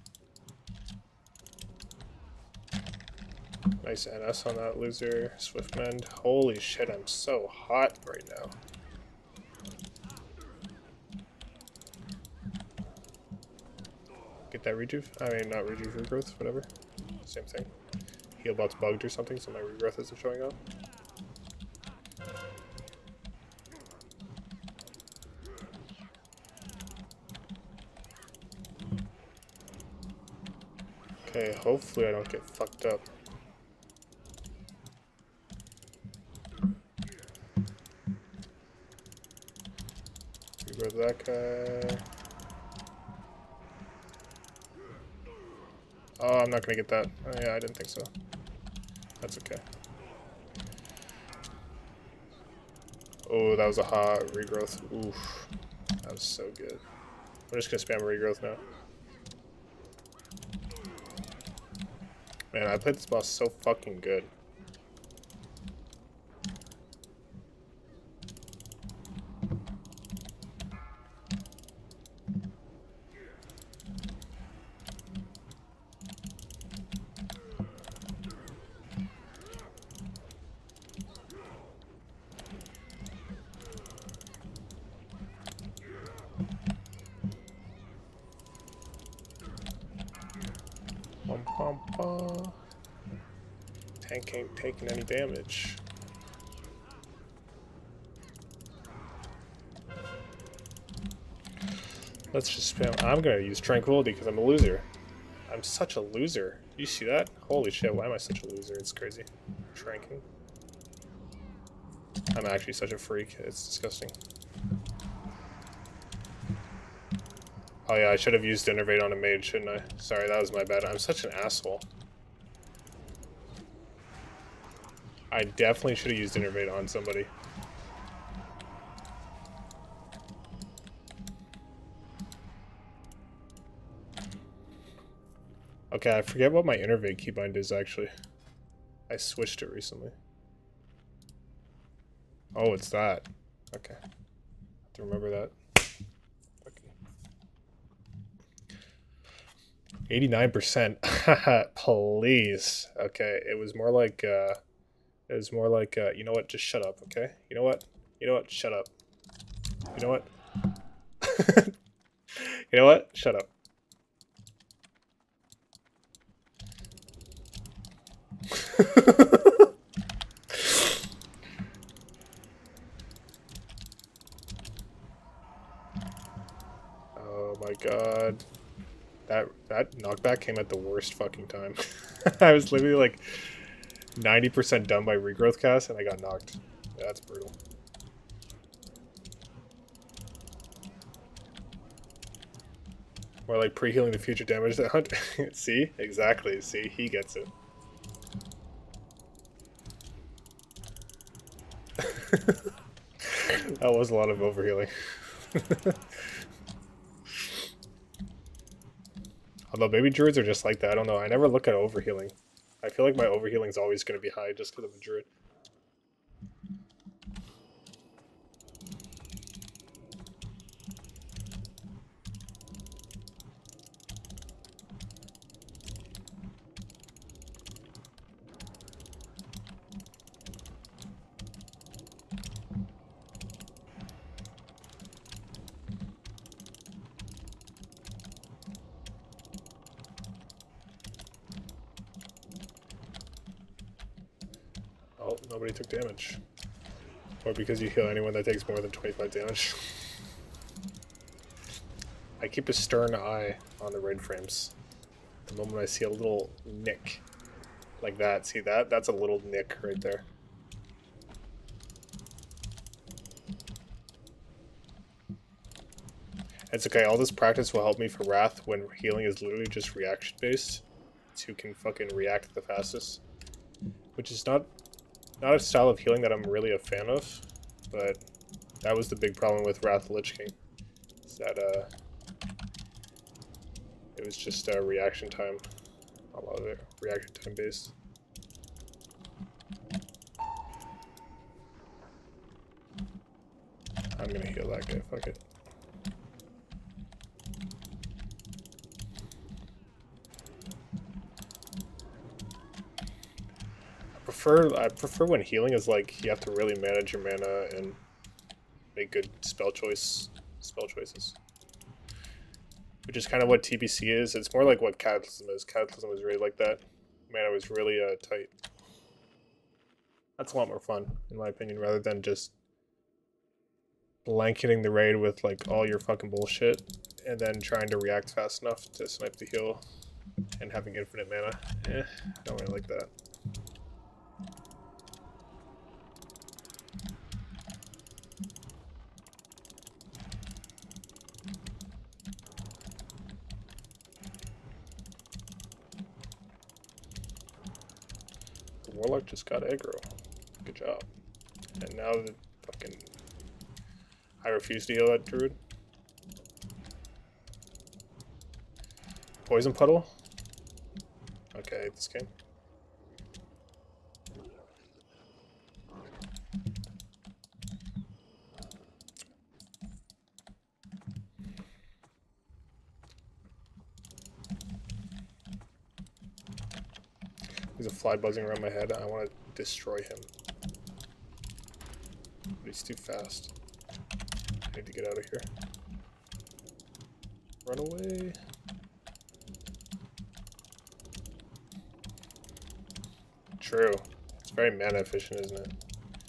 Nice N S on that loser. Swift mend. Holy shit, I'm so hot right now. Get that rejuve? I mean, not rejuve, regrowth, whatever. Same thing. Healbot's bugged or something, so my regrowth isn't showing up. Okay, hopefully I don't get fucked up. Regrowth that guy. Oh, I'm not gonna get that. Oh, yeah, I didn't think so. That's okay. Oh, that was a hot regrowth. Oof. That was so good. I'm just gonna spam regrowth now. Man, I played this boss so fucking good. Bum, bum, bum. Tank ain't taking any damage. Let's just spam. I'm gonna use Tranquility because I'm a loser. I'm such a loser. You see that? Holy shit, why am I such a loser? It's crazy. Tranking. I'm actually such a freak. It's disgusting. Oh yeah, I should have used Innervate on a mage, shouldn't I? Sorry, that was my bad. I'm such an asshole. I definitely should have used Innervate on somebody. Okay, I forget what my Innervate keybind is actually. I switched it recently. Oh, it's that. Okay. I have to remember that. eighty-nine percent. Please. Okay, it was more like, uh, it was more like, uh, you know what, just shut up, okay? You know what? You know what? Shut up. You know what? You know what? Shut up. Oh my god. That that knockback came at the worst fucking time. I was literally like ninety percent done by regrowth cast and I got knocked. Yeah, that's brutal. More like pre-healing the future damage that hunt. See? Exactly. See? He gets it. That was a lot of overhealing. Although maybe druids are just like that. I don't know. I never look at overhealing. I feel like my overhealing is always going to be high just because I'm a druid. Oh, nobody took damage. Or because you heal anyone that takes more than twenty-five damage. I keep a stern eye on the raid frames. The moment I see a little nick like that, see that? That's a little nick right there. It's okay, all this practice will help me for Wrath when healing is literally just reaction based. So you can fucking react the fastest. Which is not not a style of healing that I'm really a fan of, but that was the big problem with Wrath Lich King. Is that uh it was just uh, reaction time. A lot of it reaction time based. I'm gonna heal that guy, fuck it. I prefer, I prefer when healing is like you have to really manage your mana and make good spell choice spell choices. Which is kind of what T B C is. It's more like what Cataclysm is. Cataclysm was really like that. Mana was really uh, tight. That's a lot more fun, in my opinion, rather than just blanketing the raid with like all your fucking bullshit and then trying to react fast enough to snipe the heal and having infinite mana. Eh, I don't really like that. The Warlock just got aggro. Good job. And now the fucking... I refuse to heal that druid. Poison puddle? Okay, this game. There's a fly buzzing around my head. I want to destroy him. But he's too fast. I need to get out of here. Run away. True. It's very mana efficient, isn't it?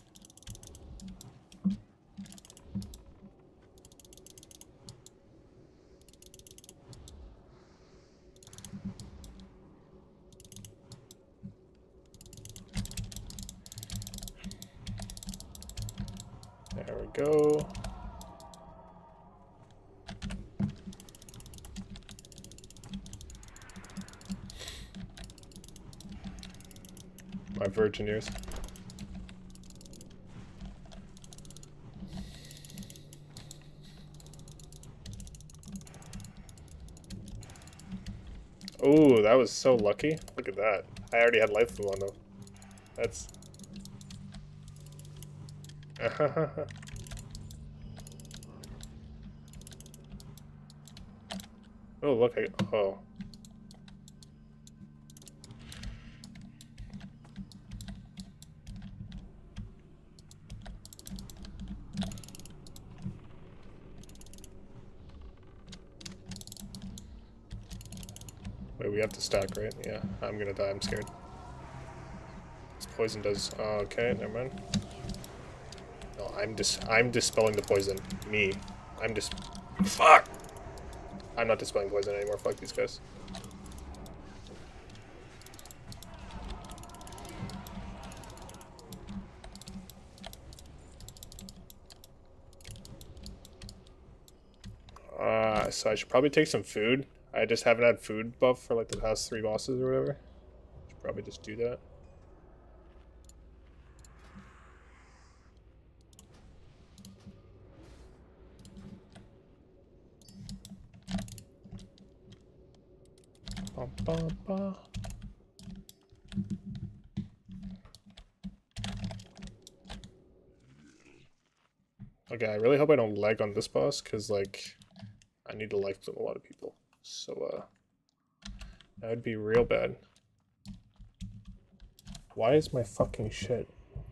There we go. My virgin ears. Oh, that was so lucky. Look at that. I already had life from one though. That's... Oh, look, I... Oh. Wait, we have to stack, right? Yeah, I'm gonna die, I'm scared. This poison does... Oh, okay, never mind. No, I'm dis... I'm dispelling the poison. Me. I'm dis... Fuck! I'm not dispelling poison anymore. Fuck these guys. Uh, so I should probably take some food. I just haven't had food buff for like the past three bosses or whatever. Should probably just do that. Ba, ba, ba. Okay, I really hope I don't lag on this boss, because, like, I need to like a lot of people. So, uh, that would be real bad. Why is my fucking shit?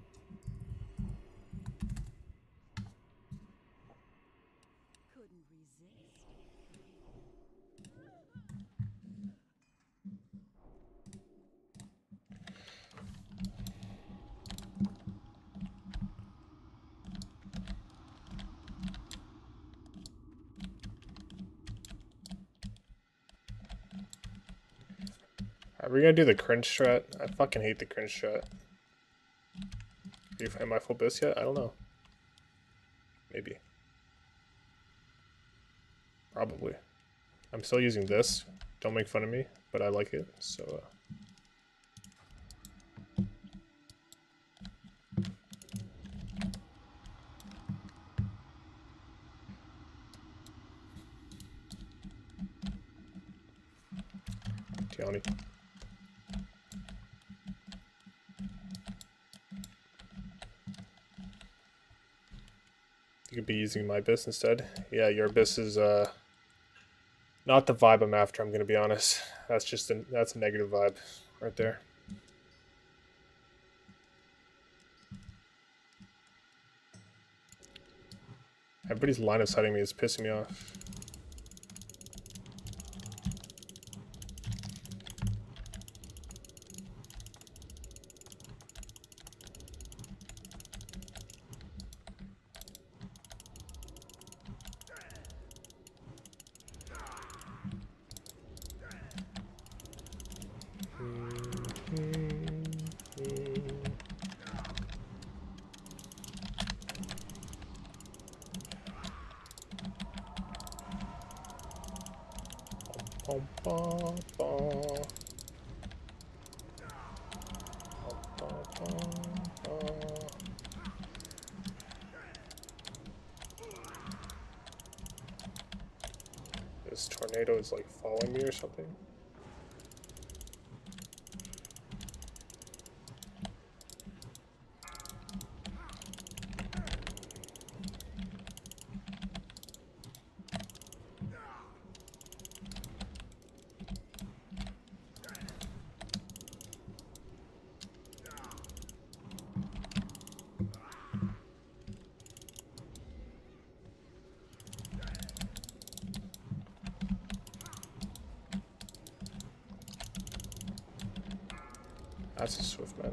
Are we gonna do the cringe strat? I fucking hate the cringe strat. Am I full bis yet? I don't know. Maybe. Probably. I'm still using this. Don't make fun of me, but I like it, so... Uh... Tiani. You could be using my bis instead. Yeah, your bis is uh not the vibe I'm after, I'm gonna be honest. That's just a that's a negative vibe right there. Everybody's line of sighting me is pissing me off. This tornado is like following me or something. That's a swift man.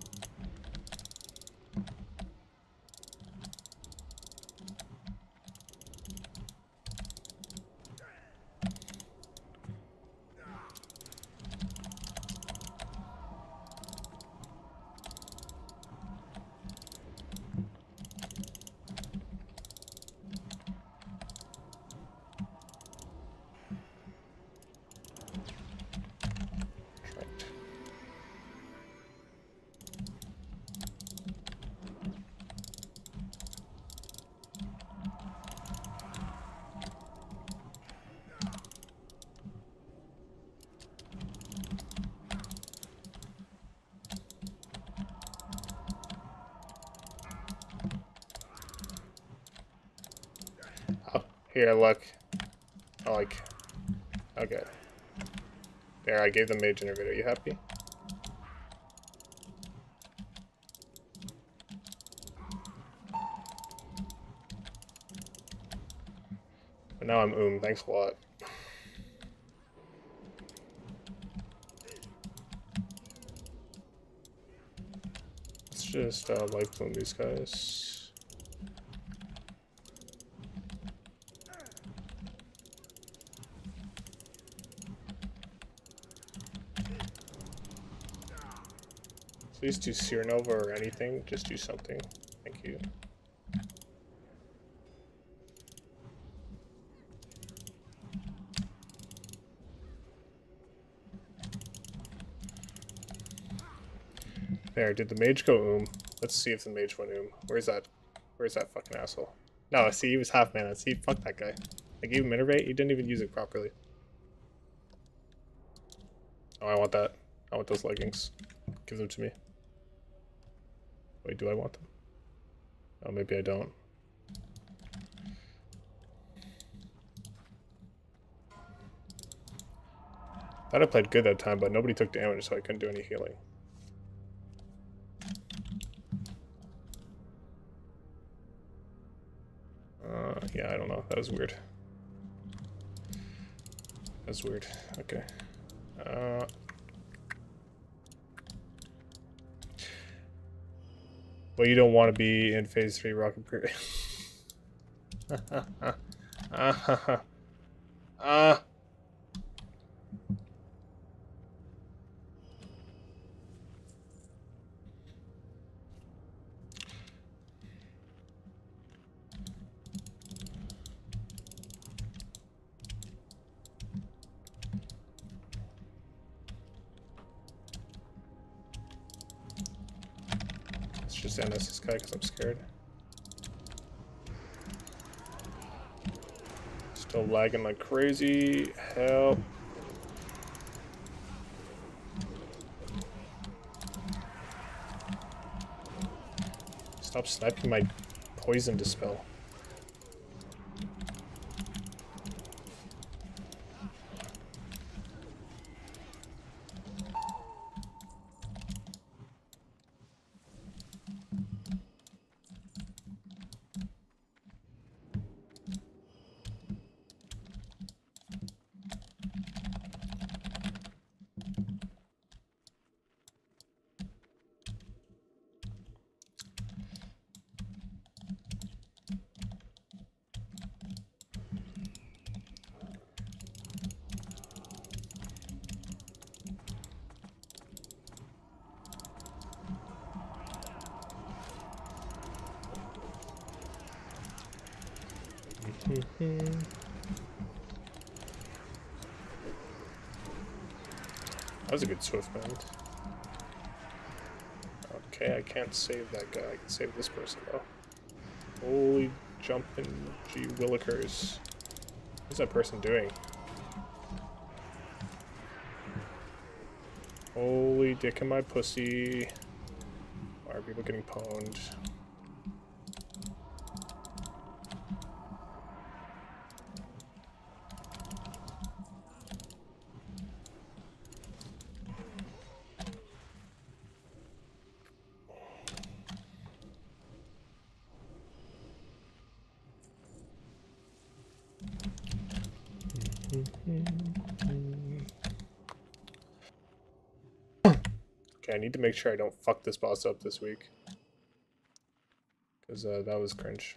Here, look. I like. Okay. There, I gave the mage innervator. You happy? But now I'm oom. Thanks a lot. Let's just uh, life bloom these guys. Please do Seer Nova or anything. Just do something. Thank you. There, did the mage go oom? Let's see if the mage went oom. Where's that? Where's that fucking asshole? No, I see he was half mana. See, fuck that guy. I gave him Innervate, he didn't even use it properly. Oh, I want that. I want those leggings. Give them to me. Wait, do I want them? Oh, maybe I don't. Thought I played good that time, but nobody took damage, so I couldn't do any healing. Uh, yeah, I don't know. That was weird. That's weird. Okay. Uh... Well, you don't want to be in phase three rocket period. Ah. Ah. Let's just end this guy because I'm scared. Still lagging like crazy. Help. Stop sniping my poison dispel. That was a good swift bend. Okay, I can't save that guy. I can save this person though. Holy jumping gee willikers. What's that person doing? Holy dick in my pussy. Why are people getting pwned? Okay, I need to make sure I don't fuck this boss up this week. Because uh, that was cringe.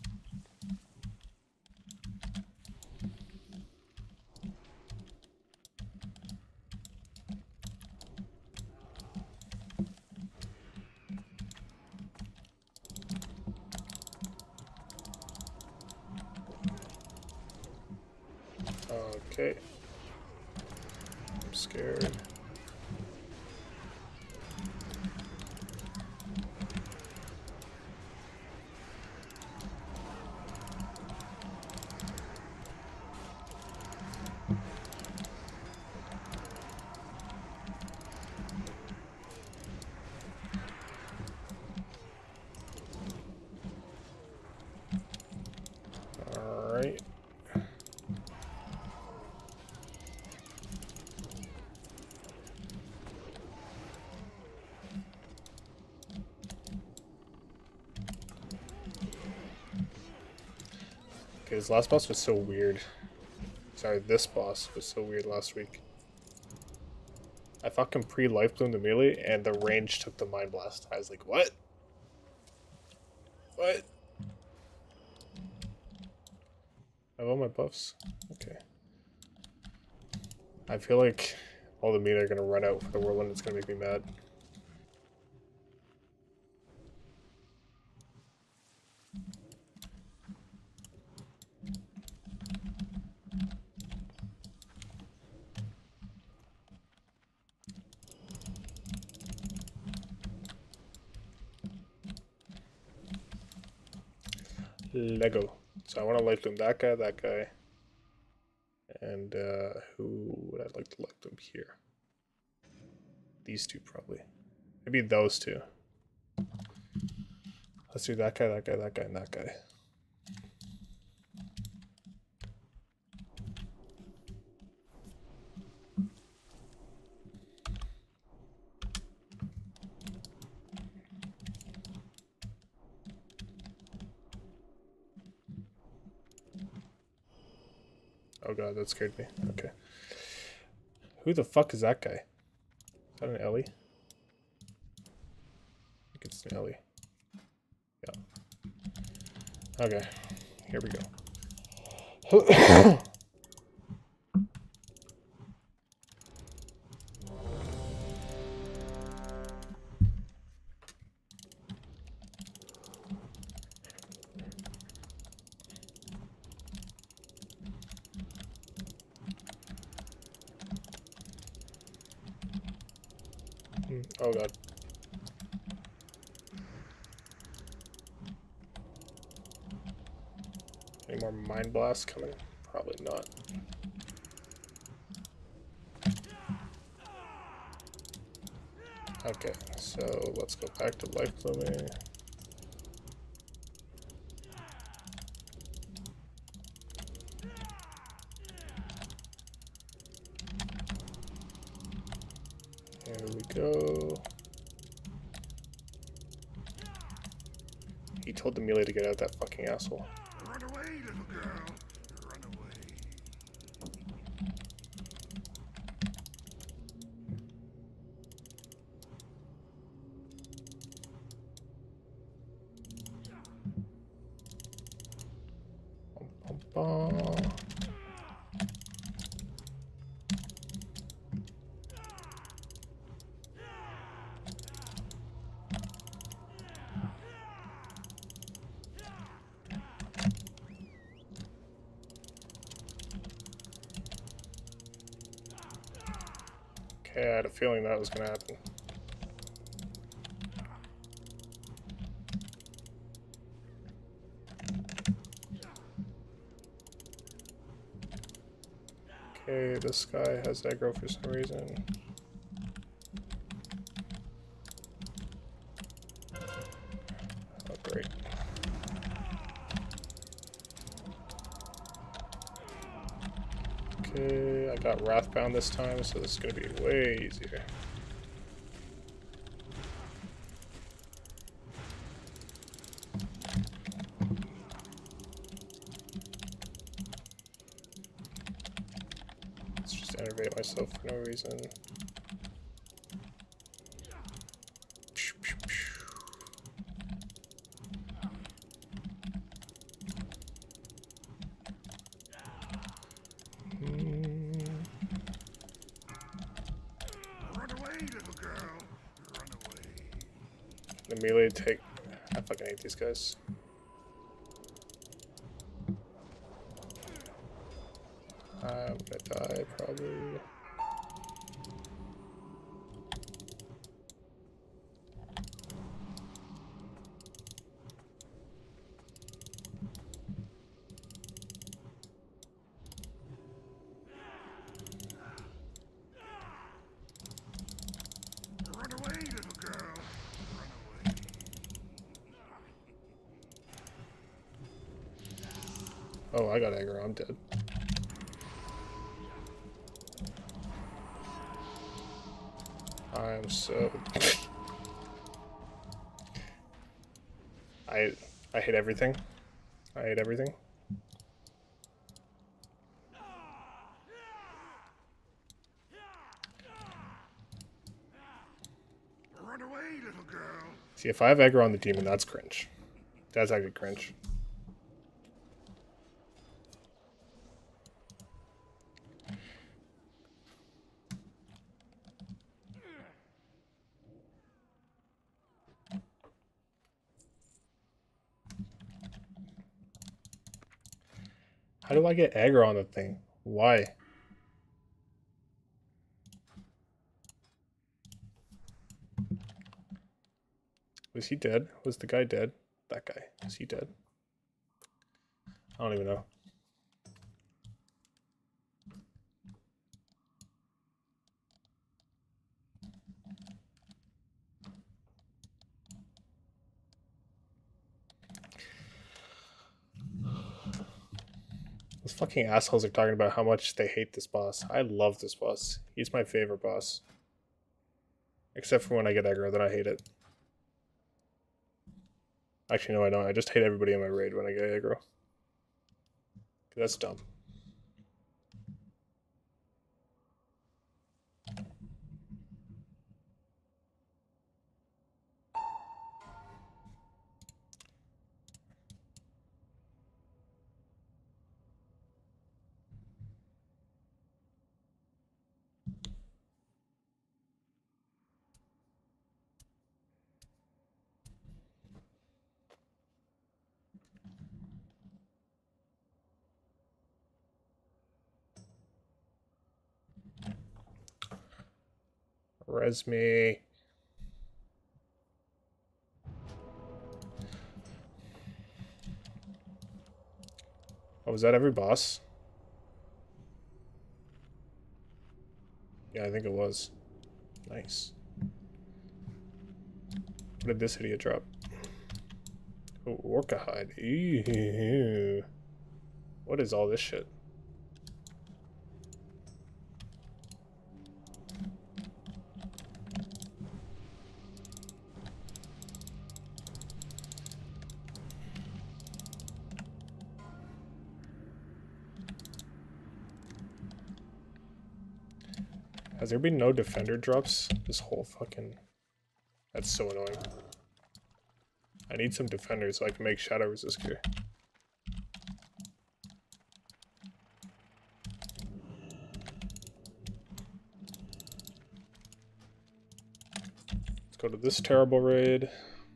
Okay. I'm scared. Alright. Okay, this last boss was so weird. Sorry, this boss was so weird last week. I fucking pre-life bloomed the melee and the range took the Mind Blast. I was like, what? What? I have all my buffs? Okay. I feel like all the meat are gonna run out for the whirlwind. It's gonna make me mad. Lego. So I want to light loom that guy, that guy. And uh, who would I like to light loom here? These two probably. Maybe those two. Let's do that guy, that guy, that guy, and that guy. Oh god, that scared me. Okay. Who the fuck is that guy? Is that an Ellie? I think it's an Ellie. Yeah. Okay. Here we go. Oh god. Any more mind blasts coming? Probably not. Okay, so let's go back to life looming. Here we go. He told the melee to get out, that fucking asshole. Run away, little girl. Run away. Bum, bum, bum. Okay, I had a feeling that was gonna happen. Okay, this guy has aggro for some reason. Oh, great. Okay, I got Wrathbound this time, so this is gonna be way easier. Let's just enervate myself for no reason. Run away, little girl. Run away. The melee take. I fucking hate these guys. I'm gonna die probably. Run away, little girl. Run away. Oh, I got aggro. I'm dead. I'm so. I I hate everything. I hate everything. Run away, little girl. See, if I have aggro on the demon, that's cringe. That's actually cringe. How do I get aggro on the thing? Why? Was he dead? Was the guy dead? That guy. Is he dead? I don't even know. Those fucking assholes are talking about how much they hate this boss. I love this boss. He's my favorite boss. Except for when I get aggro, then I hate it. Actually, no, I don't. I just hate everybody in my raid when I get aggro. That's dumb. Res me. Oh, was that every boss? Yeah, I think it was. Nice. What did this idiot drop? Oh, Orca hide. Ew. What is all this shit? Has there been no defender drops? This whole fucking... That's so annoying. I need some defenders so I can make shadow resist gear. Let's go to this terrible raid.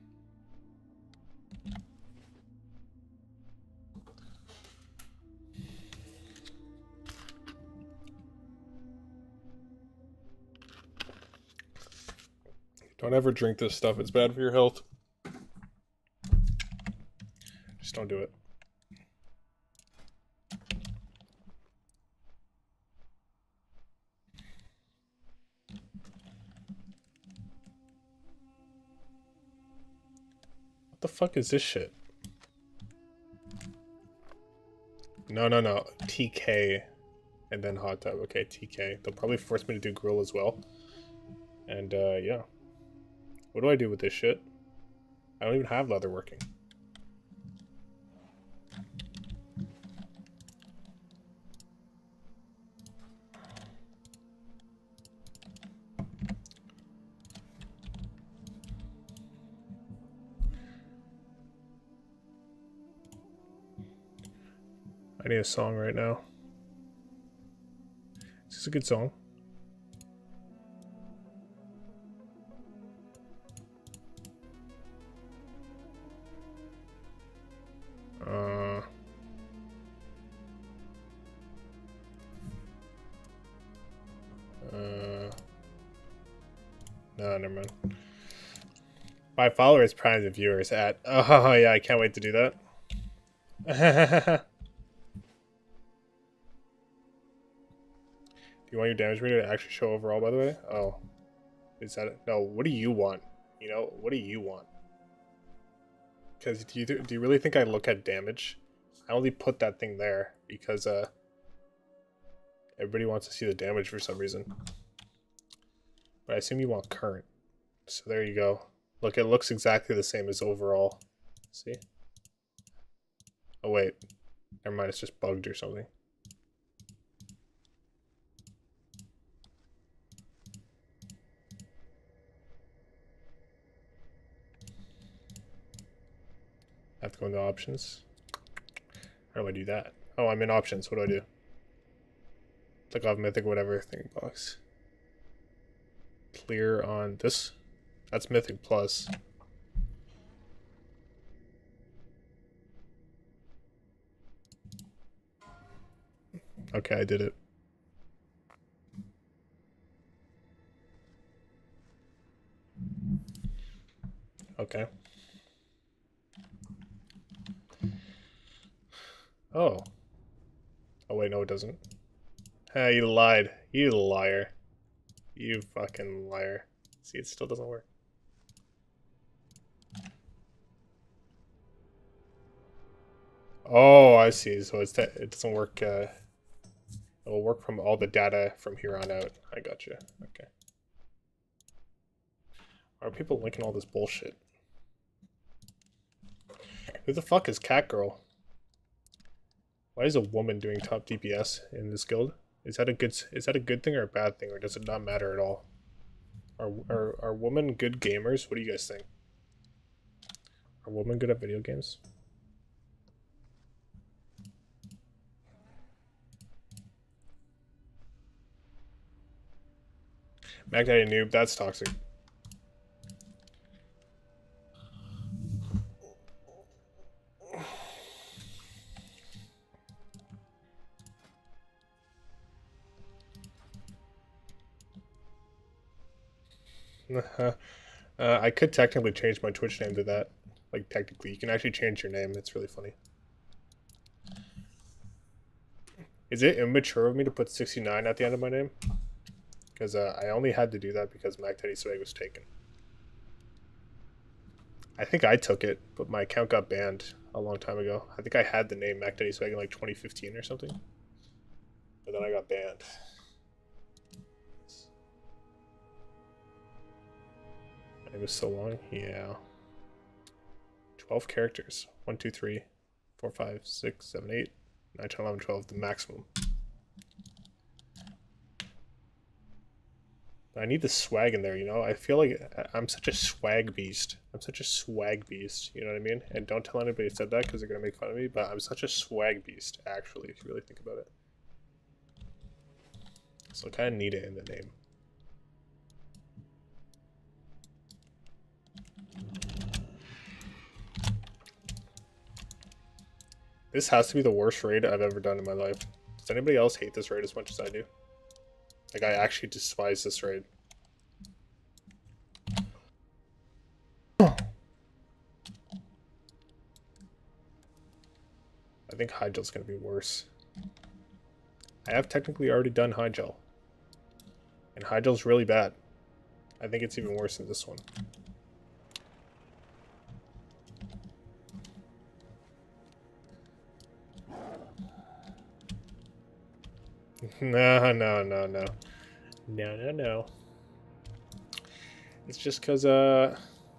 Don't ever drink this stuff. It's bad for your health. Just don't do it. What the fuck is this shit? No, no, no. T K and then hot tub. Okay, T K. They'll probably force me to do grill as well. And, uh, yeah. What do I do with this shit? I don't even have leather working. I need a song right now. Is this a good song? Uh, uh, no, never mind. My followers, primes, and viewers at. Oh yeah, I can't wait to do that. Do you want your damage meter to actually show overall? By the way, oh, is that it? No? What do you want? You know, what do you want? Because do you do you really think I look at damage? I only put that thing there because uh everybody wants to see the damage for some reason. But I assume you want current. So there you go. Look, it looks exactly the same as overall. See? Oh wait. Never mind, it's just bugged or something. I have to go into options. How do I do that? Oh, I'm in options. What do I do? Click off mythic whatever thing box. Clear on this. That's mythic plus. Okay, I did it. Okay. Oh. Oh wait, no it doesn't. Ah, you lied. You liar. You fucking liar. See, it still doesn't work. Oh, I see. So it's that it doesn't work. Uh, it'll work from all the data from here on out. I gotcha. Okay. Are people linking all this bullshit? Who the fuck is Catgirl? Why is a woman doing top D P S in this guild? Is that a good is that a good thing or a bad thing, or does it not matter at all? Are are are women good gamers? What do you guys think? Are women good at video games? Mac Daddy Noob, that's toxic. uh, I could technically change my Twitch name to that. Like, technically, you can actually change your name. It's really funny. Is it immature of me to put sixty-nine at the end of my name? Because uh, I only had to do that because Mac Daddy Swag was taken. I think I took it, but my account got banned a long time ago. I think I had the name Mac Daddy Swag in like twenty fifteen or something. But then I got banned. My name is so long. Yeah. twelve characters. one, two, three, four, five, six, seven, eight, nine, ten, eleven, twelve. The maximum. I need the swag in there, you know? I feel like I'm such a swag beast. I'm such a swag beast, you know what I mean? And don't tell anybody I said that because they're going to make fun of me, but I'm such a swag beast, actually, if you really think about it. So I kind of need it in the name. This has to be the worst raid I've ever done in my life. Does anybody else hate this raid as much as I do? Like, I actually despise this raid. I think high gel's gonna be worse. I have technically already done high gel. And high gel's really bad. I think it's even worse than this one. No, no, no, no. No, no, no. It's just because, uh...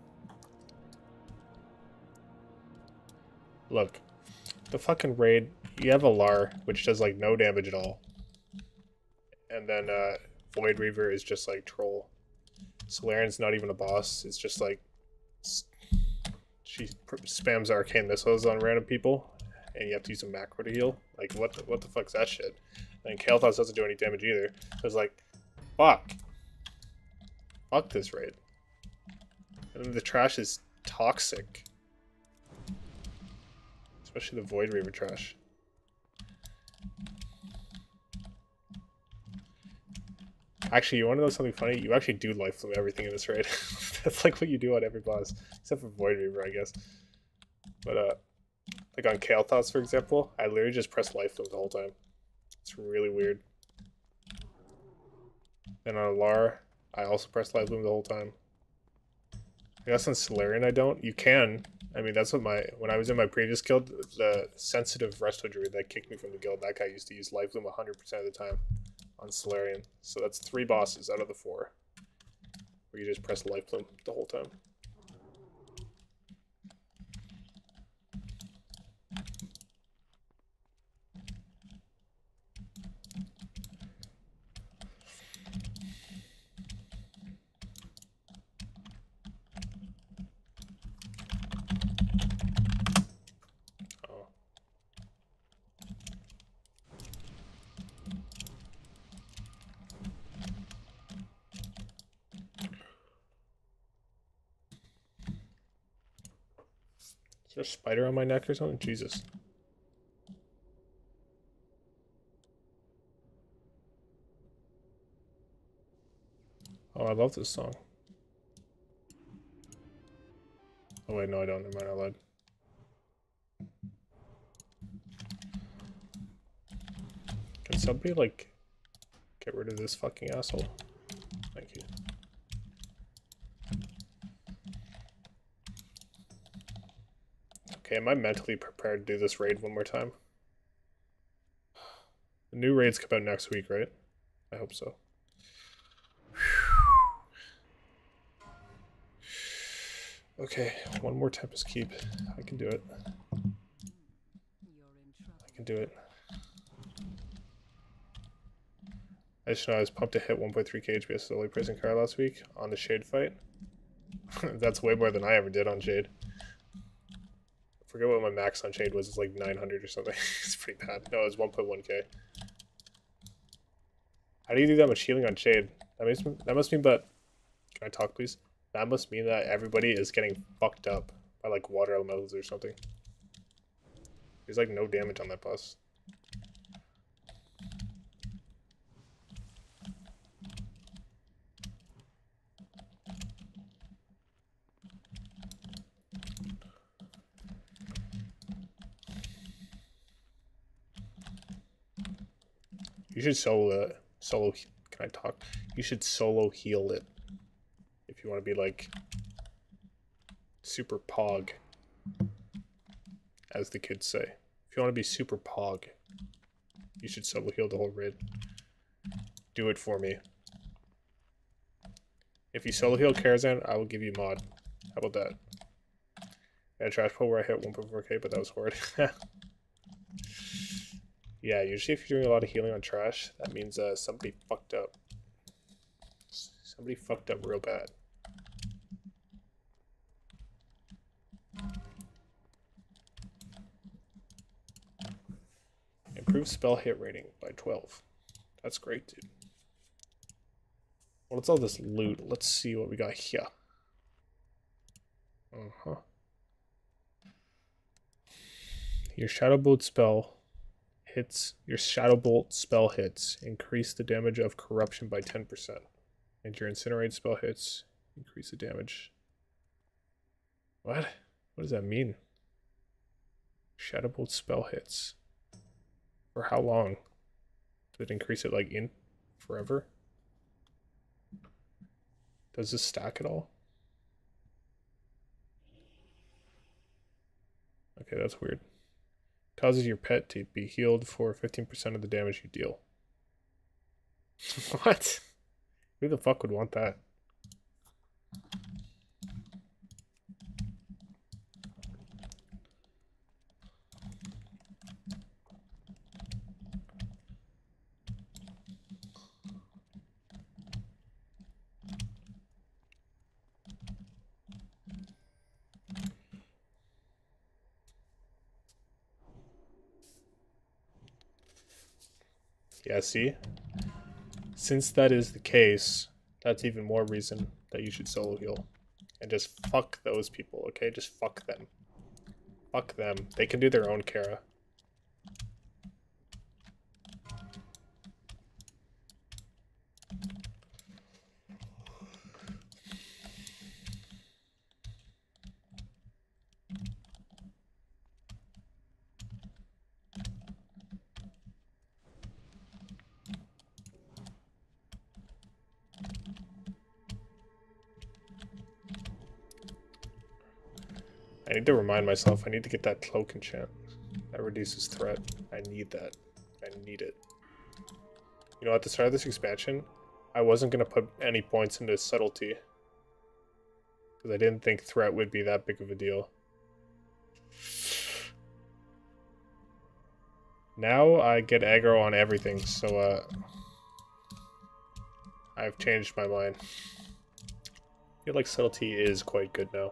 look. The fucking raid, you have a Lar, which does, like, no damage at all. And then, uh, Void Reaver is just, like, troll. Solarian's not even a boss. It's just, like... she spams arcane missiles on random people. And you have to use a macro to heal. Like, what the, what the fuck's that shit? And Kael'thas doesn't do any damage either. So it's like, fuck. Fuck this raid. And the trash is toxic. Especially the Void Reaver trash. Actually, you want to know something funny? You actually do life flume everything in this raid. That's like what you do on every boss. Except for Void Reaver, I guess. But, uh... like on Kael'thas, for example, I literally just press life flume the whole time. It's really weird. And on Lar, I also press life flume the whole time. I guess on Solarian I don't. You can. I mean, that's what my... when I was in my previous guild, the sensitive Resto Druid that kicked me from the guild, that guy used to use life flume one hundred percent of the time on Solarian. So that's three bosses out of the four. Where you just press life flume the whole time. Is there a spider on my neck or something? Jesus. Oh, I love this song. Oh wait, no I don't. Never mind, I lied. Can somebody, like, get rid of this fucking asshole? Thank you. Okay, am I mentally prepared to do this raid one more time? The new raids come out next week, right? I hope so. Okay, one more Tempest Keep. I can do it. I can do it. I just know I was pumped to hit one point three K H P S only prison car last week on the Shade fight. That's way more than I ever did on Shade. I forget what my max on Shade was. It's like nine hundred or something. It's pretty bad. No, it was one point one K. How do you do that much healing on Shade? That means that must mean, but can I talk, please? That must mean that everybody is getting fucked up by like water elementals or something. There's like no damage on that boss. You should solo solo. Can I talk? You should solo heal it if you want to be like super pog, as the kids say. If you want to be super pog, you should solo heal the whole raid. Do it for me. If you solo heal Karazhan, I will give you mod. How about that? I had a trash pull where I hit one point four K, but that was horrid. Yeah, usually if you're doing a lot of healing on trash, that means uh, somebody fucked up. Somebody fucked up real bad. Improve spell hit rating by twelve. That's great, dude. Well, it's all this loot. Let's see what we got here. Uh-huh. Your Shadow Bolt spell hits, your Shadow Bolt spell hits increase the damage of corruption by ten percent. And your Incinerate spell hits increase the damage. What? What does that mean? Shadow Bolt spell hits. For how long? Does it increase it like in forever? Does this stack at all? Okay, that's weird. Causes your pet to be healed for fifteen percent of the damage you deal. What? Who the fuck would want that? Yeah, see? Since that is the case, that's even more reason that you should solo heal. And just fuck those people, okay? Just fuck them. Fuck them. They can do their own Kara. I need to remind myself I need to get that cloak enchant. That reduces threat. I need that. I need it. You know, at the start of this expansion, I wasn't going to put any points into subtlety. Because I didn't think threat would be that big of a deal. Now I get aggro on everything, so uh, I've changed my mind. I feel like subtlety is quite good now.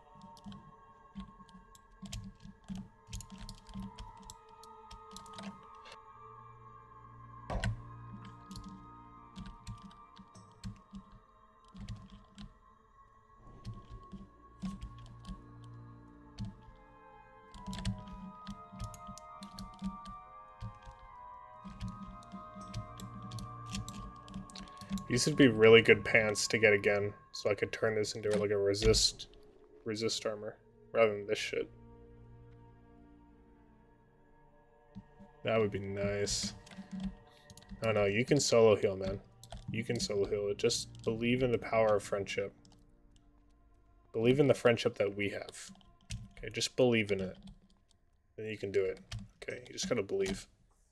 These would be really good pants to get again, so I could turn this into like a resist resist armor rather than this shit. That would be nice. No, no, you can solo heal, man. You can solo heal. Just believe in the power of friendship. Believe in the friendship that we have. Okay, just believe in it. Then you can do it. Okay, you just gotta believe.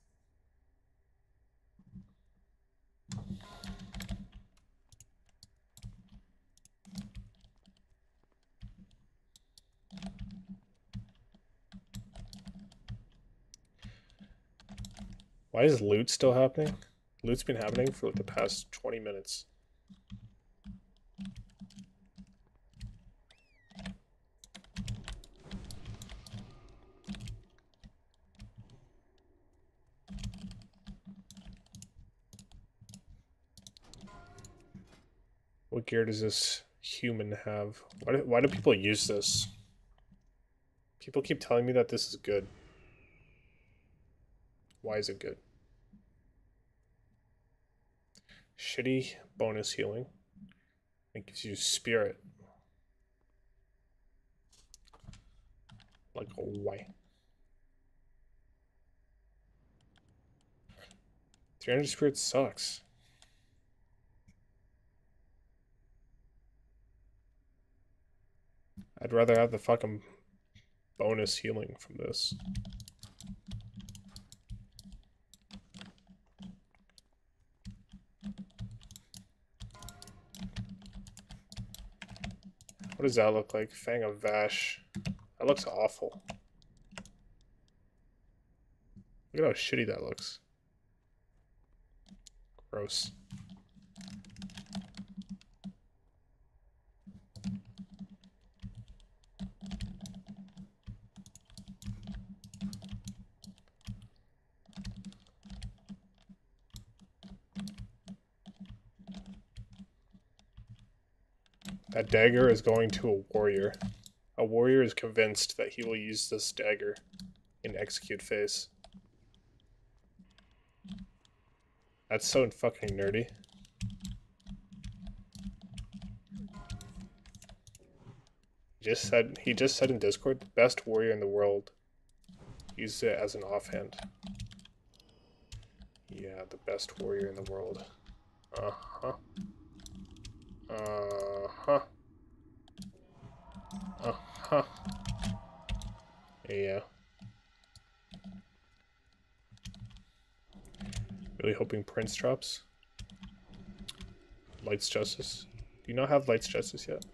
Why is loot still happening? Loot's been happening for like the past twenty minutes. What gear does this human have? Why do, why do people use this? People keep telling me that this is good. Why is it good? Shitty bonus healing. It gives you spirit. Like why? three hundred spirit sucks. I'd rather have the fucking bonus healing from this. What does that look like? Fang of Vash. That looks awful. Look at how shitty that looks. Gross. That dagger is going to a warrior. A warrior is convinced that he will use this dagger in execute phase. That's so fucking nerdy. He just said he just said in Discord, the best warrior in the world. Use it as an offhand. Yeah, the best warrior in the world. Uh-huh. Uh-huh. Uh-huh. Yeah. Really hoping Prince drops. Light's Justice. Do you not have Light's Justice yet?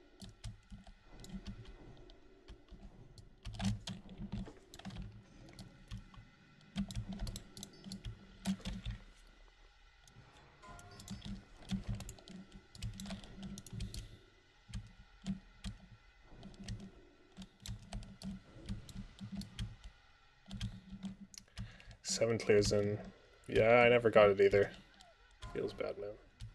Seven clears in. Yeah, I never got it either. Feels bad, man.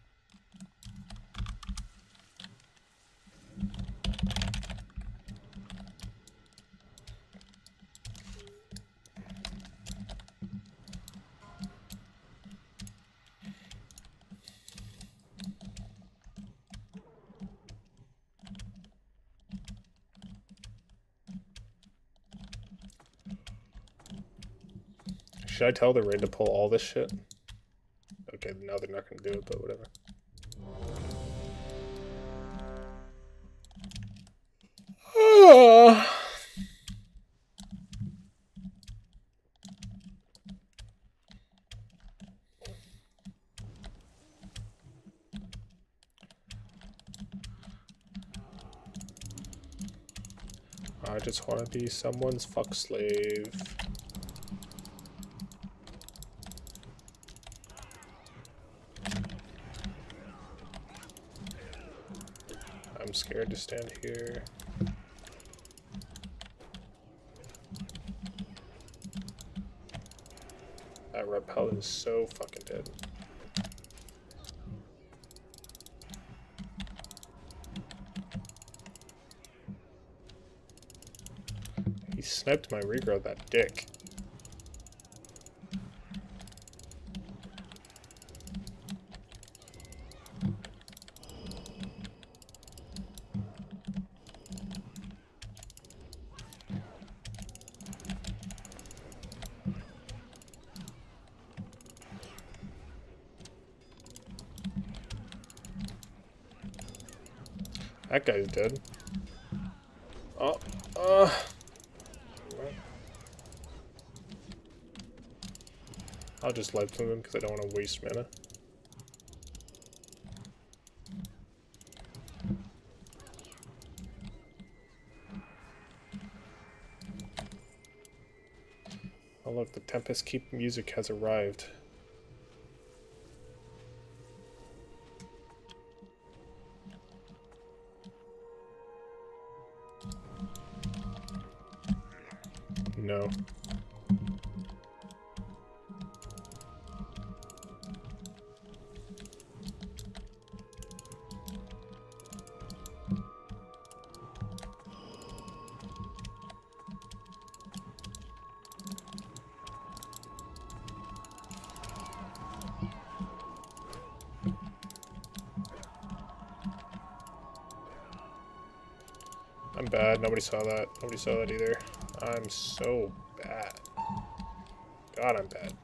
Should I tell the raid to pull all this shit? Okay, now they're not gonna do it, but whatever. I just want to be someone's fuck slave. I'm scared to stand here. That repel is so fucking dead. He sniped my regrow, that dick. That guy's dead. Oh, uh. I'll just live to him because I don't want to waste mana. Oh look, the Tempest Keep music has arrived. No. I'm bad. Nobody saw that. Nobody saw that either. I'm so bad. God, I'm bad.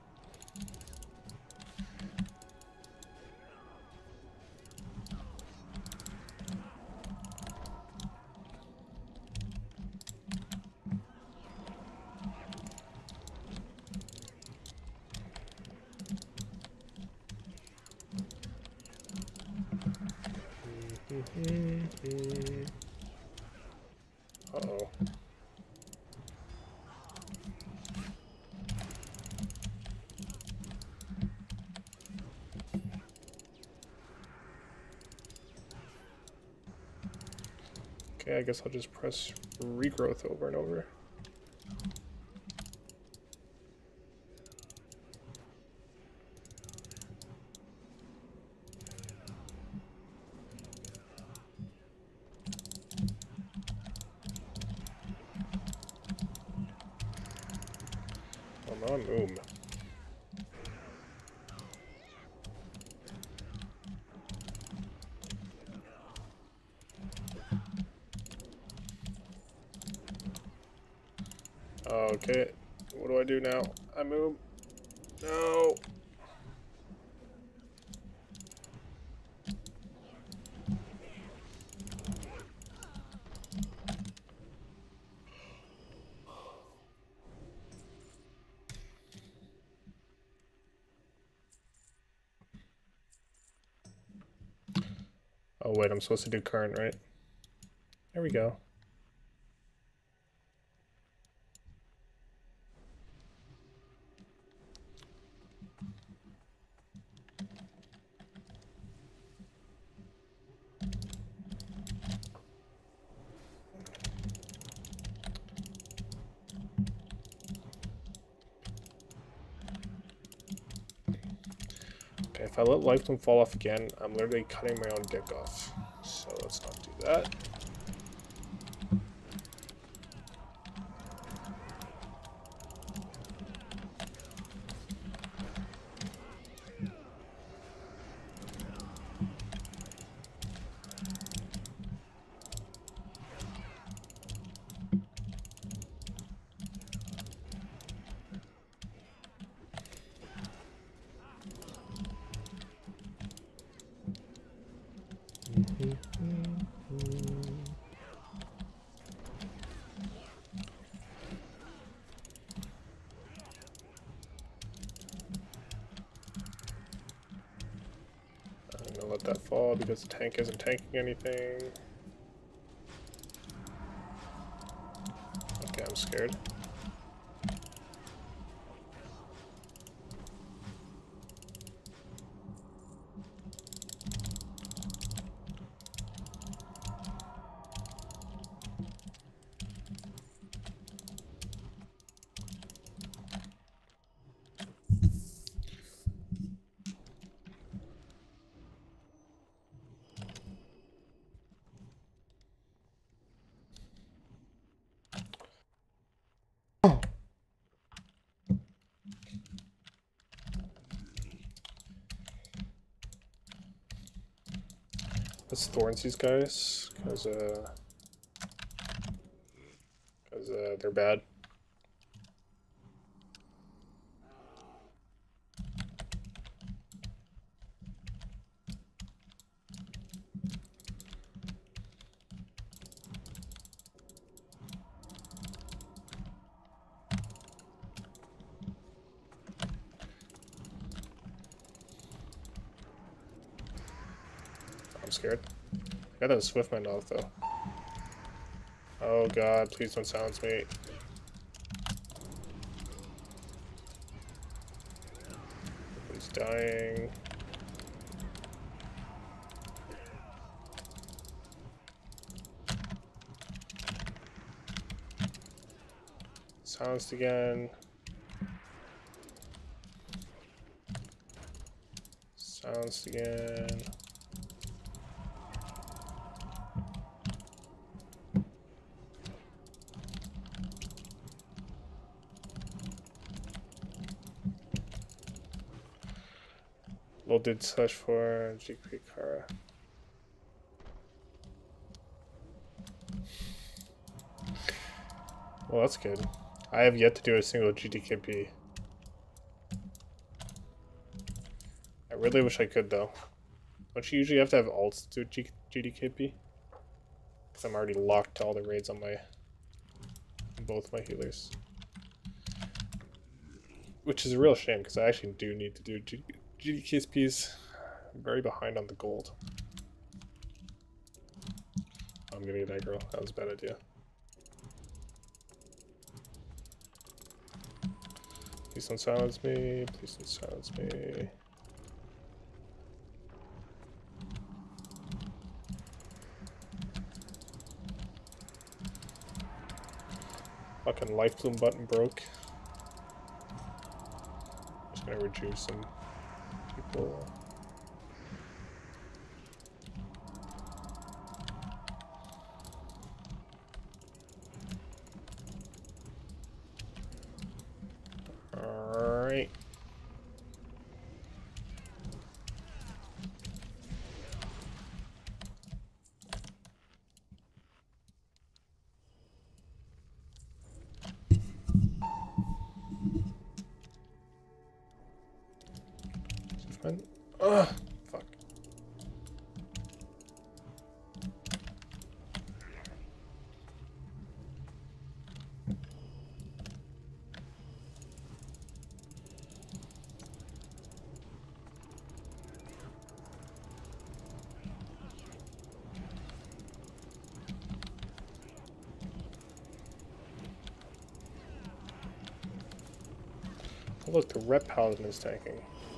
Uh-oh. Okay, I guess I'll just press regrowth over and over. Come on, boom. Okay, what do I do now? I move. No. Oh wait, I'm supposed to do current, right? There we go. Okay, if I let Lifetime fall off again, I'm literally cutting my own dick off. So let's not do that. I'm gonna let that fall because the tank isn't tanking anything. Okay, I'm scared. Let's thorns these guys, because uh, cause, uh, they're bad. I'm scared. I got that Swiftman off though. Oh god, please don't silence me. He's dying. Silenced again. Silenced again. Lol did slash for G P Kara. Well, that's good. I have yet to do a single G D K P. I really wish I could though. Don't you usually have to have alts to do G D K P? Because I'm already locked to all the raids on my on both my healers. Which is a real shame because I actually do need to do G D K Ps. I'm very behind on the gold. I'm gonna get aggro. That was a bad idea. Please don't silence me. Please don't silence me. Fucking life bloom button broke. Just gonna reduce some people. Alright. Ugh, fuck. Oh, look, the rep paladin is tanking.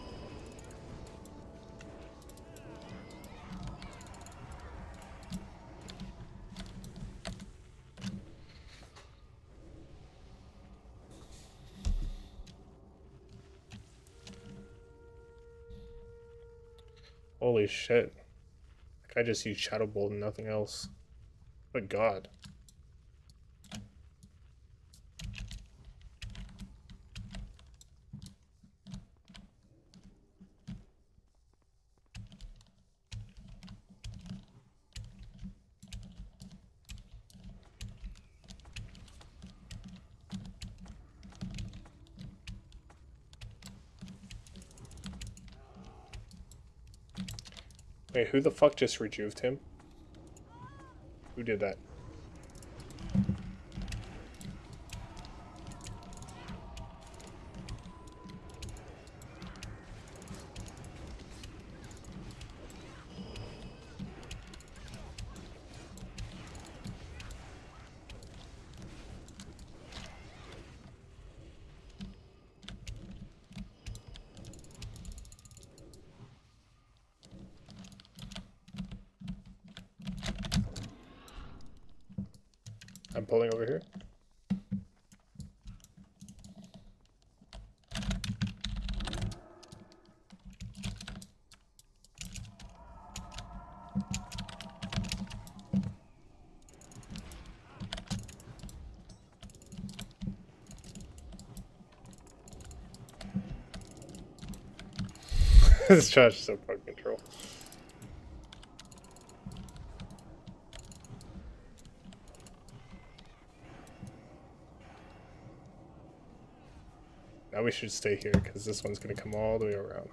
Holy shit. Like I just used Shadow Bolt and nothing else. Good god. Wait, who the fuck just rejuved him? Who did that? I'm pulling over here. This trash is so fucking control. Now we should stay here because this one's gonna come all the way around.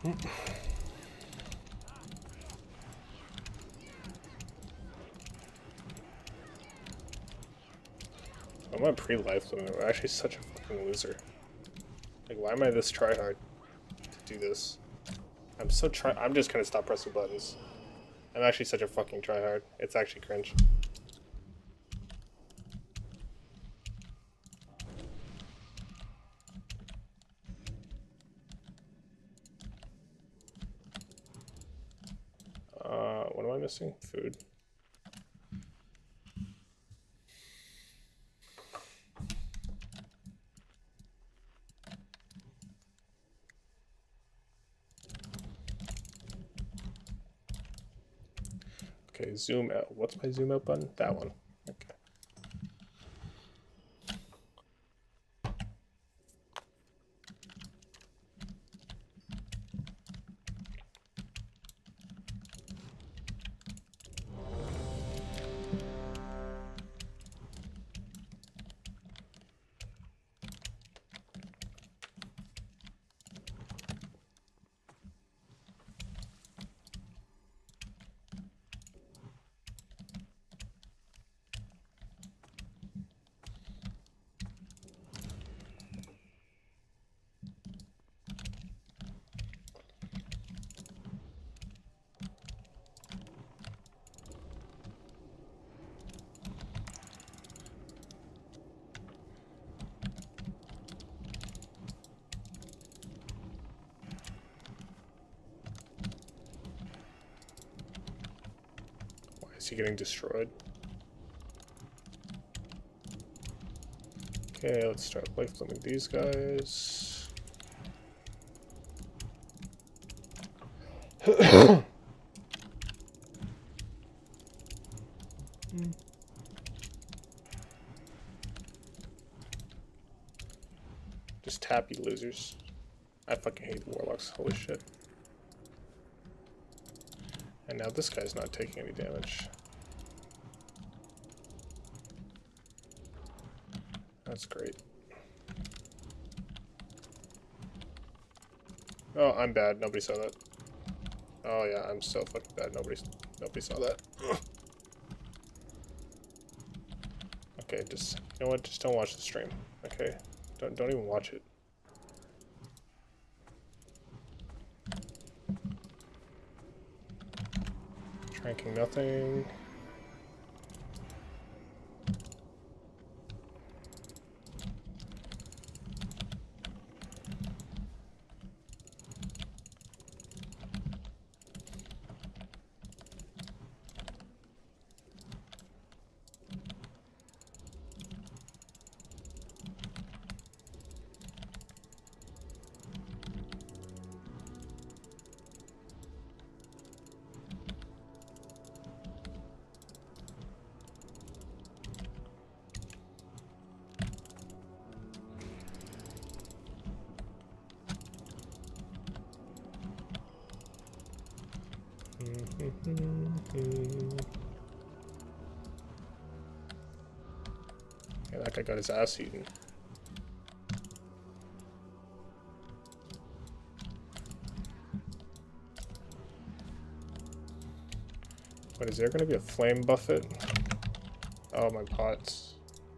I'm on pre-life limit. I'm actually such a fucking loser. Like, why am I this tryhard to do this? I'm so try- I'm just gonna stop pressing buttons. I'm actually such a fucking tryhard. It's actually cringe. Uh, what am I missing? Food. Okay, zoom out. What's my zoom out button? That one. Okay. Is he getting destroyed? Okay, let's start life flipping these guys. Just tap, you losers. I fucking hate warlocks, holy shit. And now this guy's not taking any damage. That's great. Oh, I'm bad. Nobody saw that. Oh yeah, I'm so fucking bad. Nobody, nobody saw that. Okay, just you know what? Just don't watch the stream. Okay, don't don't even watch it. Ranking nothing. Yeah, that guy got his ass eaten. What, is there gonna be a flame buffet? Oh, my pots.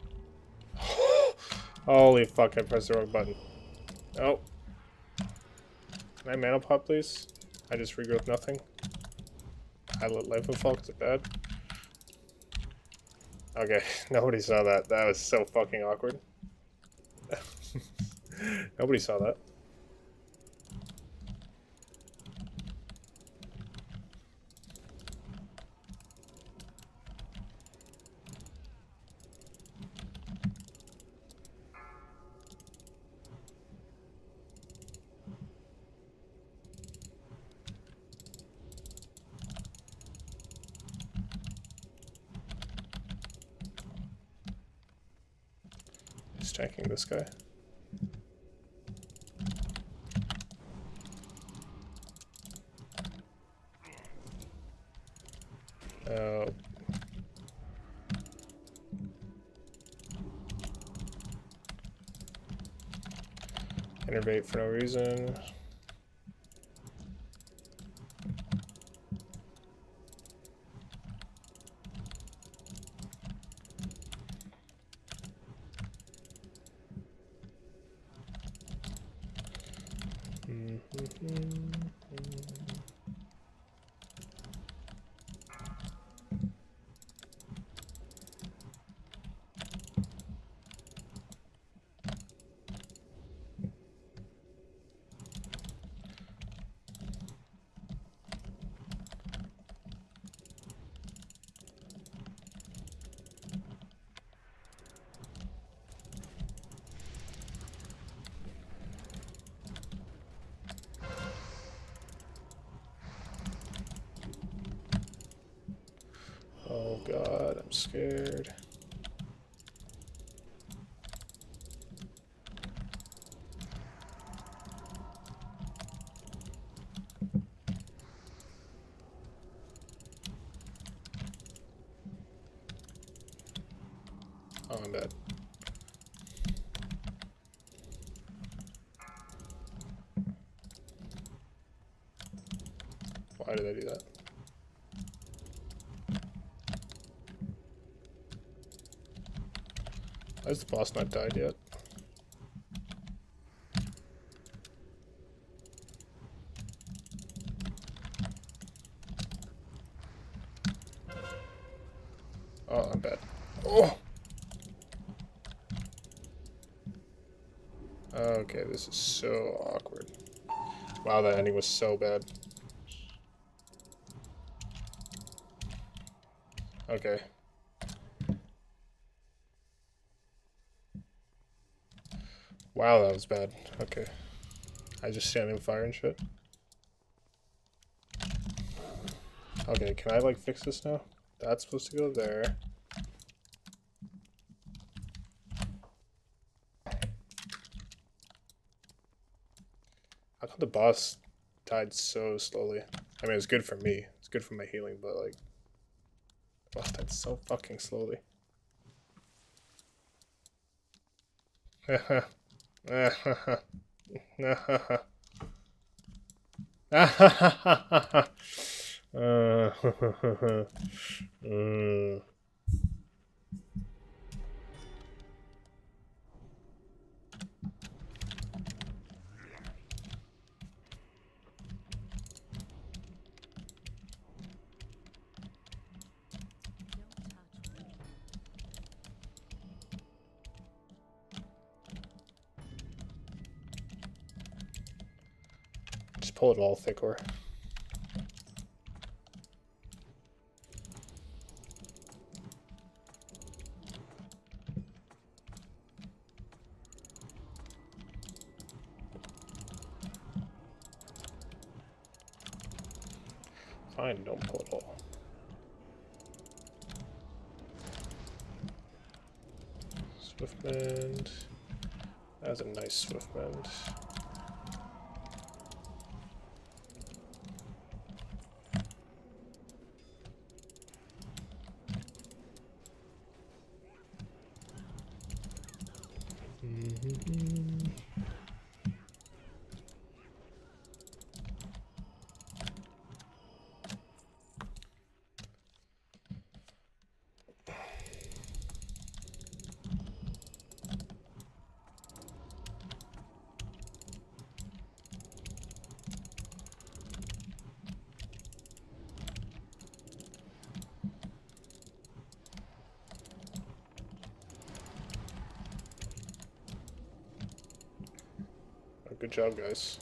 Holy fuck, I pressed the wrong button. Oh. Can I mana pot, please? I just regrowth nothing. I let life fall because it's bad. Okay, nobody saw that. That was so fucking awkward. Nobody saw that. Tanking this guy. Oh. Innervate for no reason. Oh god, I'm scared. Oh, I'm dead. Why did I do that? Why is the boss not died yet? Oh, I'm bad. Oh! Okay, this is so awkward. Wow, that ending was so bad. Okay. Wow, that was bad. Okay. I just stand in fire and shit. Okay, can I like fix this now? That's supposed to go there. How come the boss died so slowly? I mean, it's good for me. It's good for my healing, but like, the boss died so fucking slowly. uh, Just pull it all thicker. Fine, don't pull it all. Swiftmend. That's a nice Swiftmend. Mm-hmm. Good job, guys.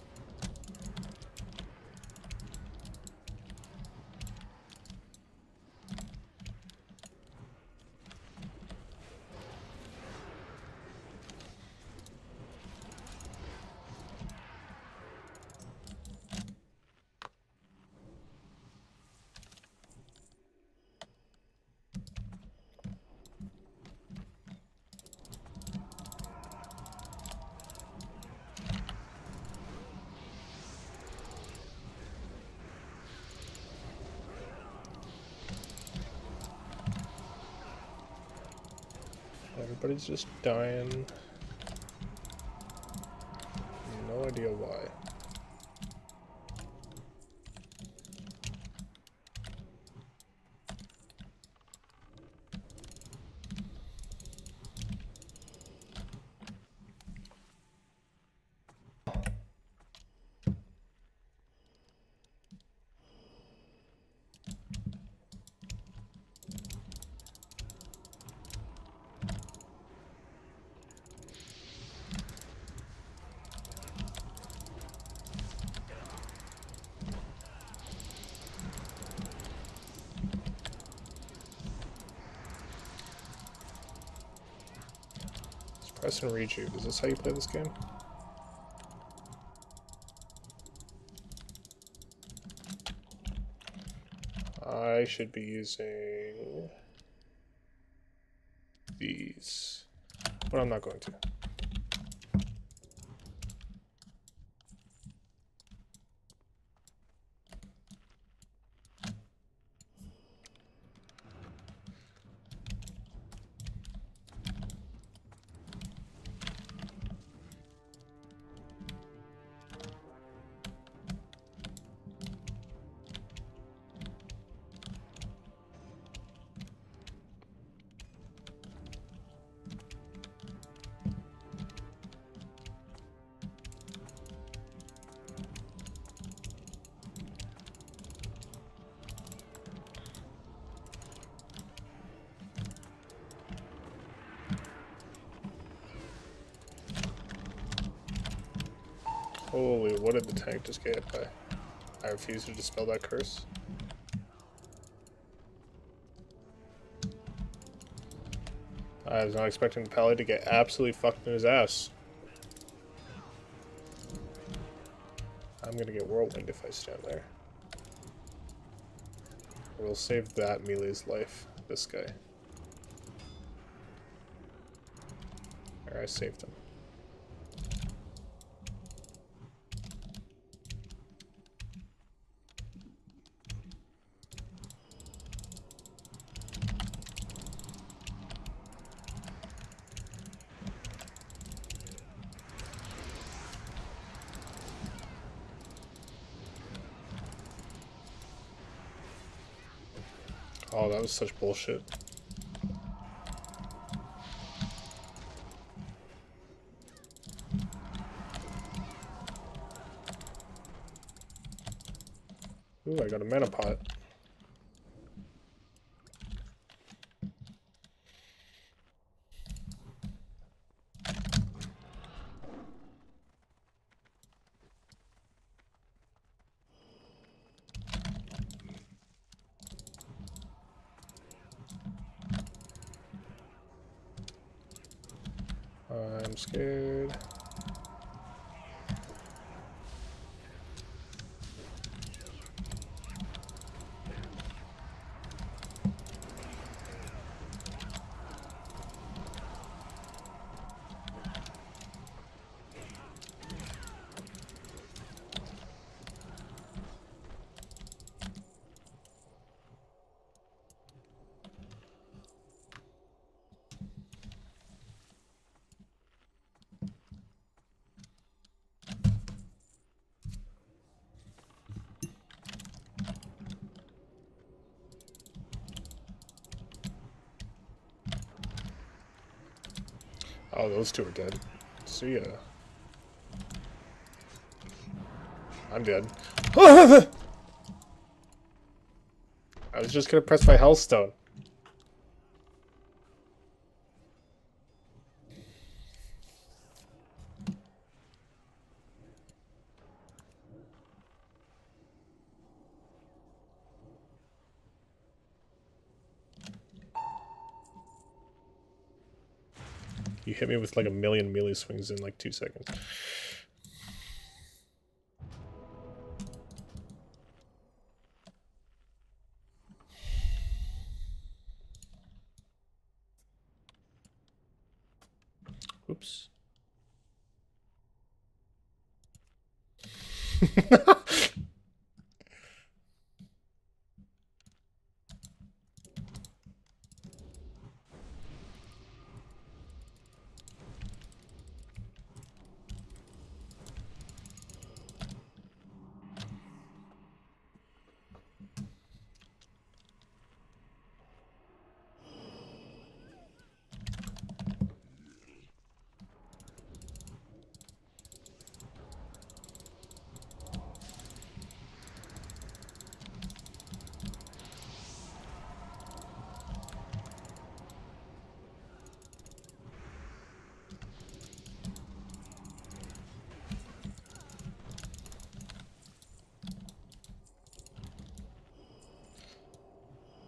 Everybody's just dying. No idea why. Press and rejuve. Is this how you play this game? I should be using these, but I'm not going to. Holy, what did the tank just get hit by? I refuse to dispel that curse. I was not expecting the Pally to get absolutely fucked in his ass. I'm gonna get Whirlwind if I stand there. We'll save that melee's life, this guy. There, I saved him. Oh, that was such bullshit. Ooh, I got a mana pot. I'm scared. Oh, those two are dead. See ya. I'm dead. I was just gonna press my Hellstone. You hit me with like a million melee swings in like two seconds. Oops.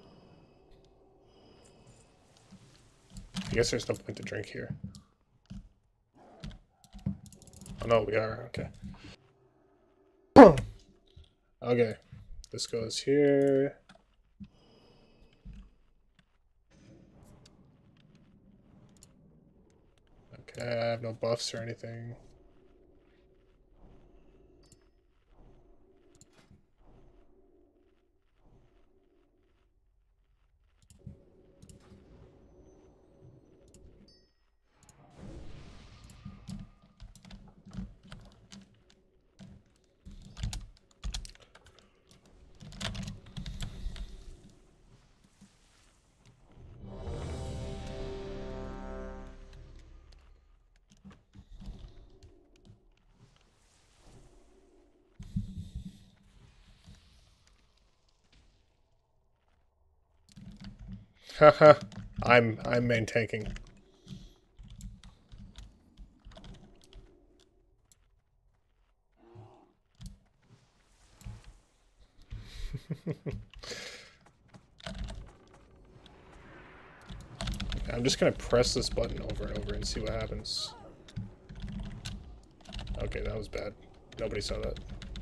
I guess there's no point to drink here. Oh no, we are. Okay. Okay. This goes here. Okay, I have no buffs or anything. Haha, I'm I'm main tanking. I'm just gonna press this button over and over and see what happens. Okay, that was bad. Nobody saw that.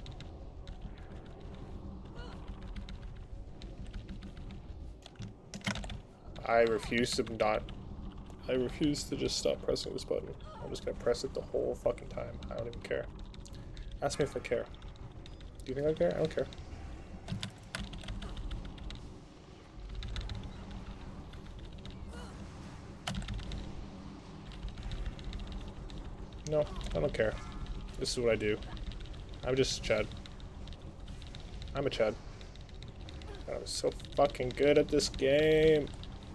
I refuse to not... I refuse to just stop pressing this button. I'm just gonna press it the whole fucking time. I don't even care. Ask me if I care. Do you think I care? I don't care. No, I don't care. This is what I do. I'm just Chad. I'm a Chad. I'm so fucking good at this game.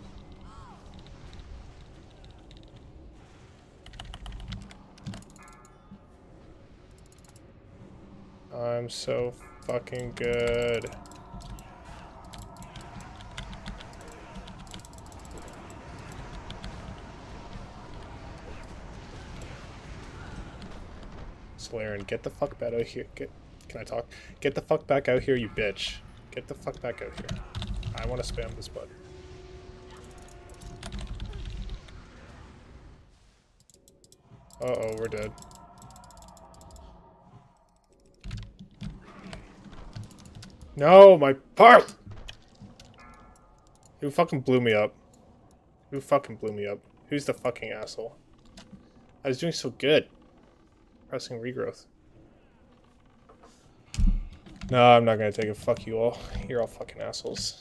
I'm so fucking good. Solarian, get the fuck back out here. Get, can I talk? Get the fuck back out here, you bitch. Get the fuck back out here. I want to spam this button. Uh-oh, we're dead. No, my part! Who fucking blew me up? Who fucking blew me up? Who's the fucking asshole? I was doing so good. Pressing regrowth. No, I'm not gonna take it. Fuck you all. You're all fucking assholes.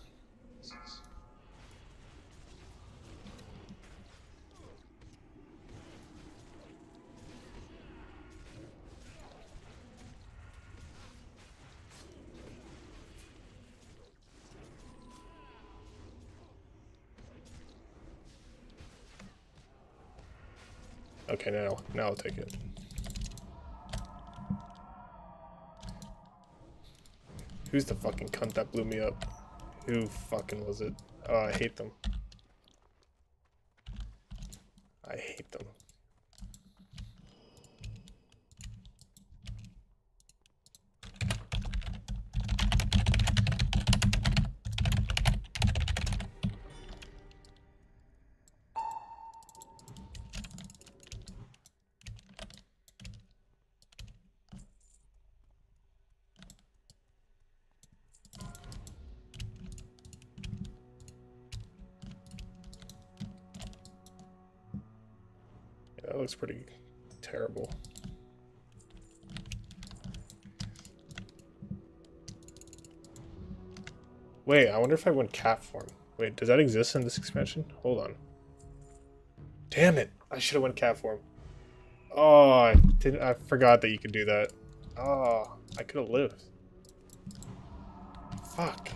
Okay, now, now I'll take it. Who's the fucking cunt that blew me up? Who fucking was it? Oh, I hate them. I hate them. Yeah, that looks pretty terrible. Wait, I wonder if I went cat form. Wait, does that exist in this expansion? Hold on. Damn it! I should have went cat form. Oh, I didn't. I forgot that you could do that. Oh, I could have lived. Fuck.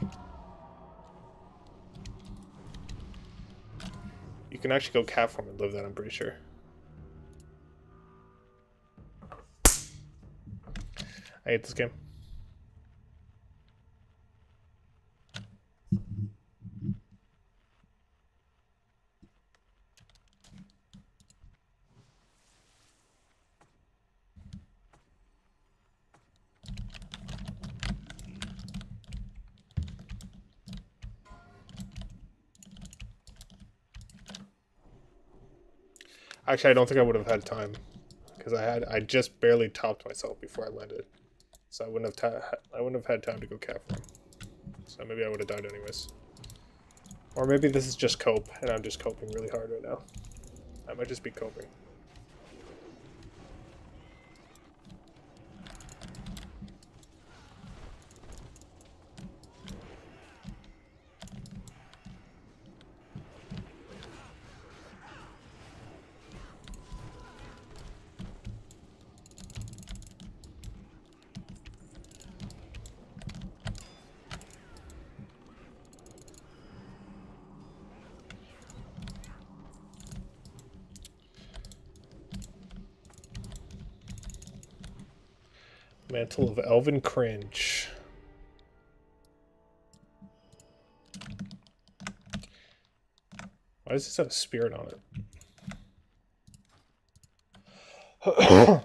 You can actually go cat form and live that, I'm pretty sure. I hate this game. Actually, I don't think I would have had time, because I had I just barely topped myself before I landed, so I wouldn't have ta I wouldn't have had time to go cat farm. So maybe I would have died anyways. Or maybe this is just cope, and I'm just coping really hard right now. I might just be coping. Mantle of Elven Cringe. Why does this have a spirit on it?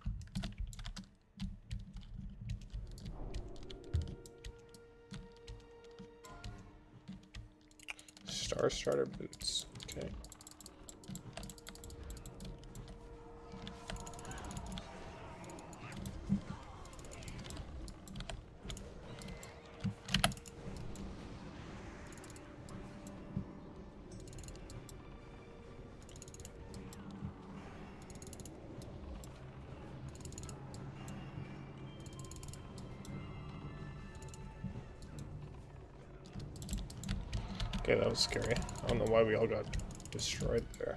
Star Starter boots. Okay. Okay, that was scary. I don't know why we all got destroyed there.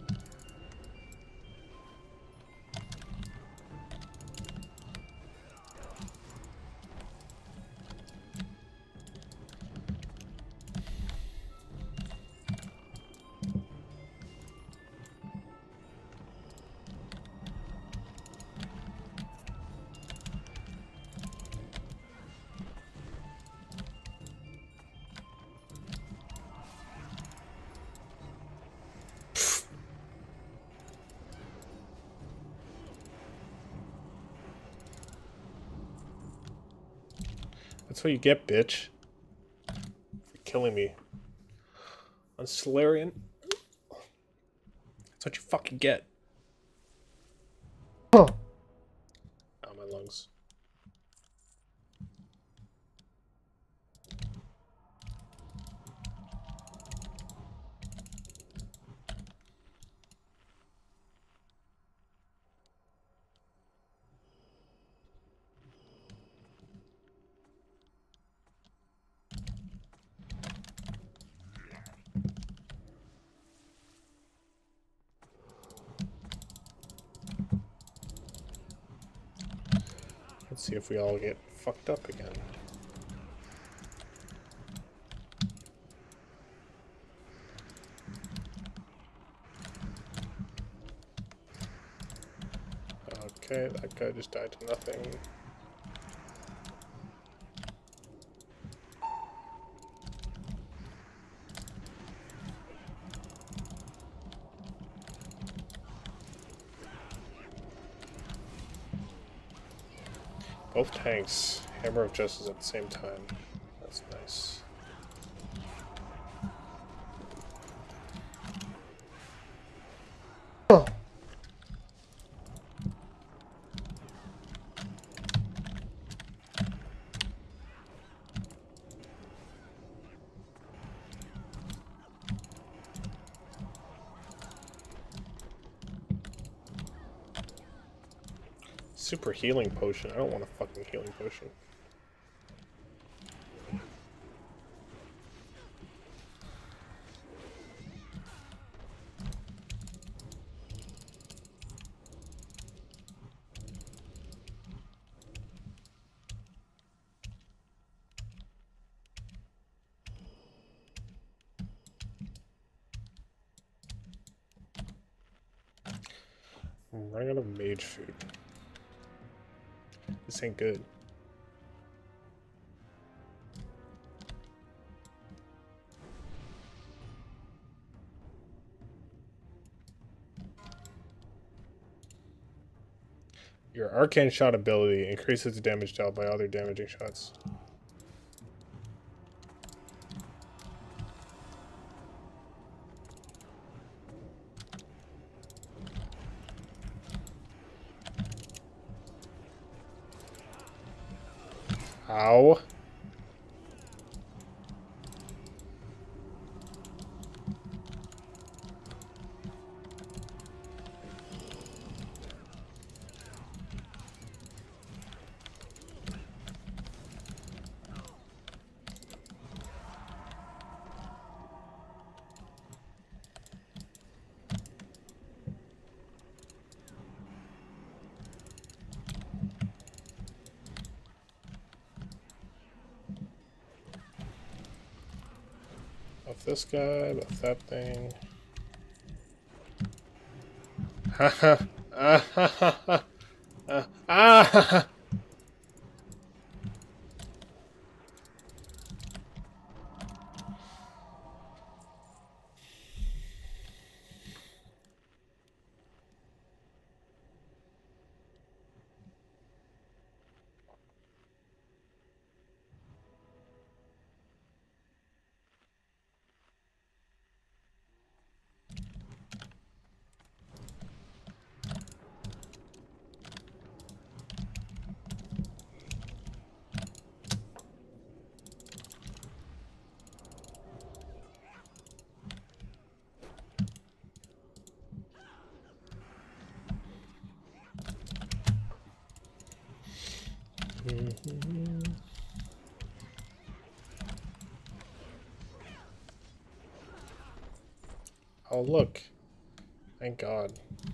That's what you get, bitch. For killing me. On Solarian. That's what you fucking get. Huh. Ow, my lungs. Let's see if we all get fucked up again. Okay, that guy just died to nothing. Both tanks, Hammer of Justice at the same time. That's nice. Oh. Super healing potion. I don't want a fucking healing potion. I'm running out of mage food. This ain't good. Your arcane shot ability increases the damage dealt by other damaging shots. Ow. Off this guy, off that thing. Ha ha. Ah ha ha ha. Ah ha ha. Mm-hmm. Oh, look. Thank God.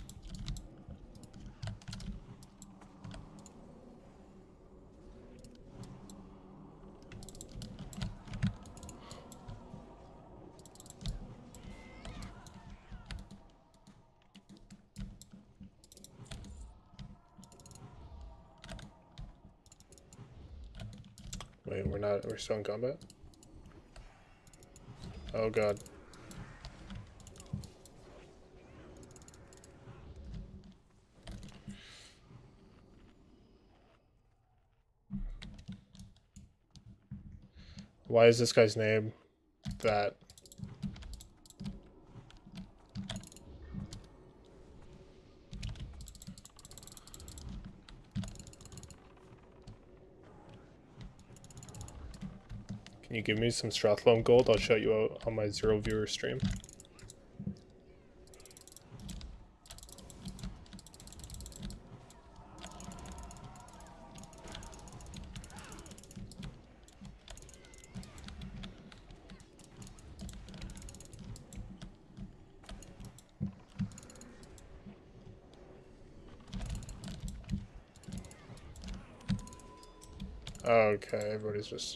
Wait, we're not, we're still in combat? Oh God. Why is this guy's name that? Can you give me some Strathlone gold? I'll shout you out on my zero viewer stream. Okay, everybody's just...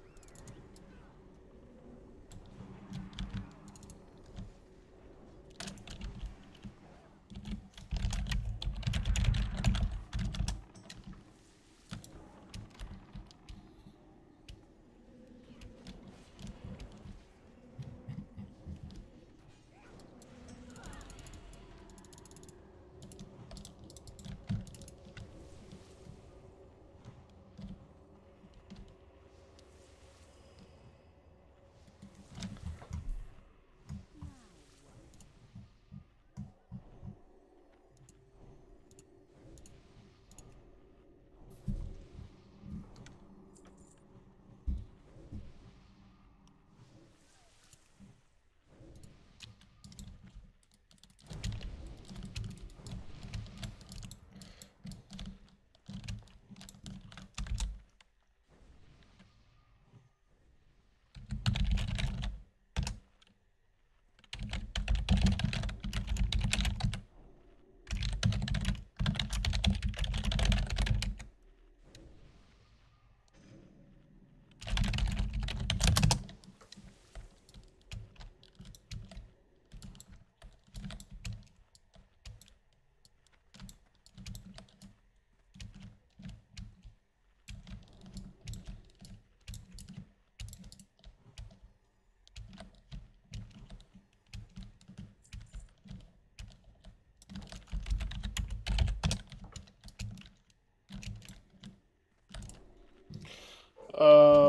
Uh...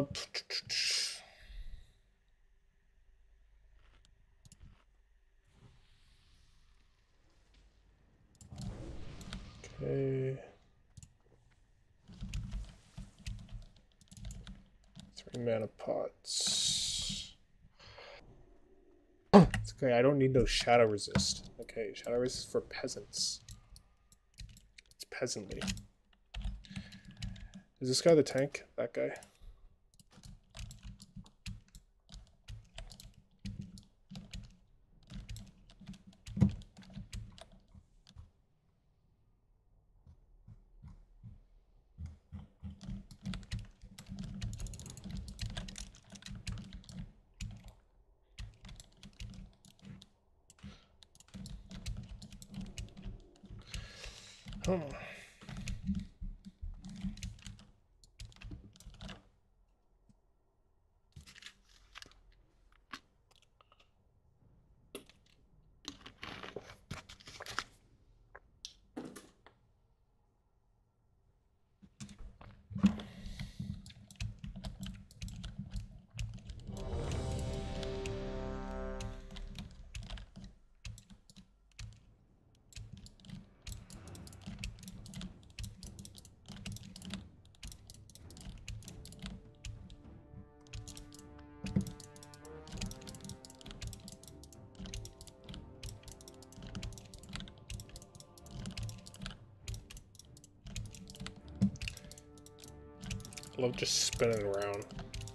Okay... Two mana pots. It's okay, I don't need no shadow resist. Okay, shadow resist for peasants. It's peasantly. Is this guy the tank? That guy? Hmm. I love just spinning around.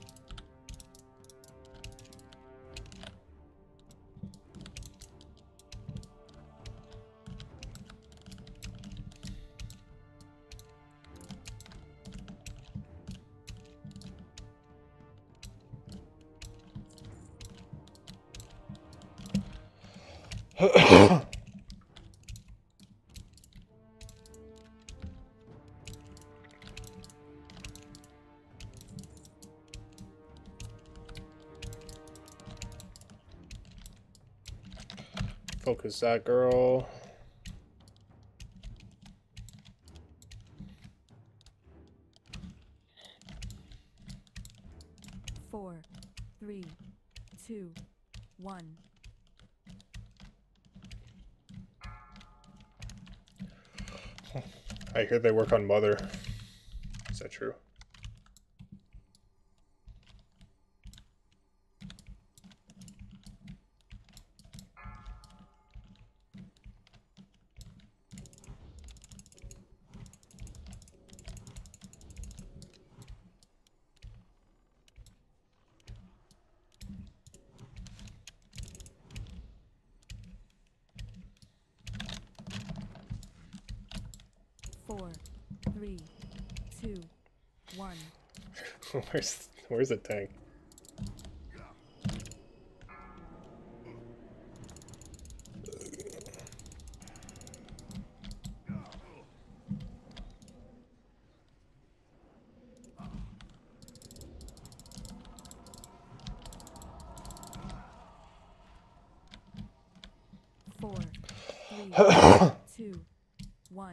Focus that girl. Four, three, two, one. I hear they work on Mother. Is that true? Four, three, two, one. where's where's the tank? Four, three, two, one.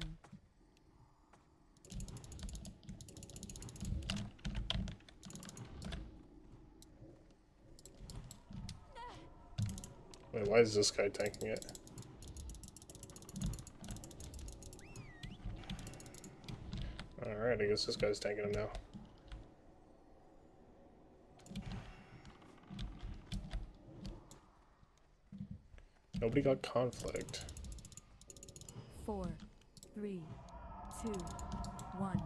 Wait, why is this guy tanking it? Alright, I guess this guy's tanking him now. Nobody got conflict. Four, three, two, one.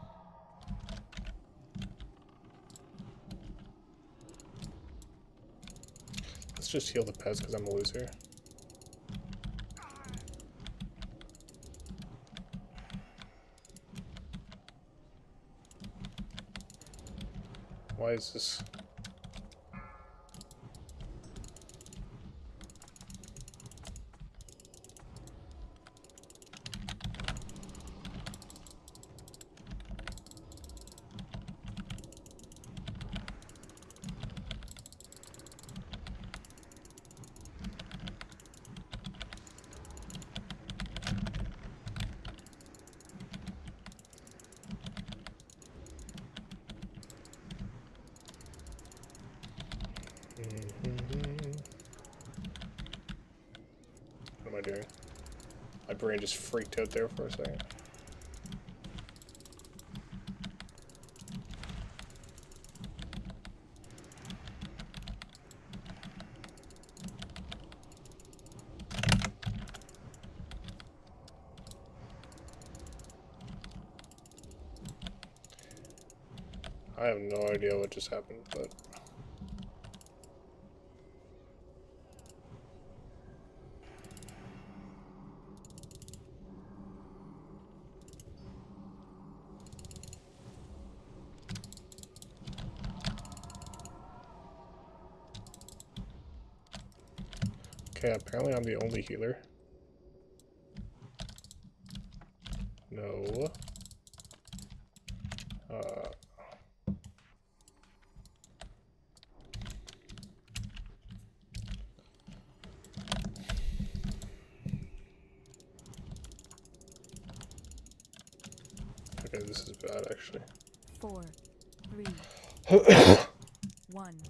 Let's just heal the Pez because I'm a loser. Why is this? What am I doing? My brain just freaked out there for a second. I have no idea what just happened, but... Okay, apparently I'm the only healer. No. Uh... Okay, this is bad, actually. Four, three, one.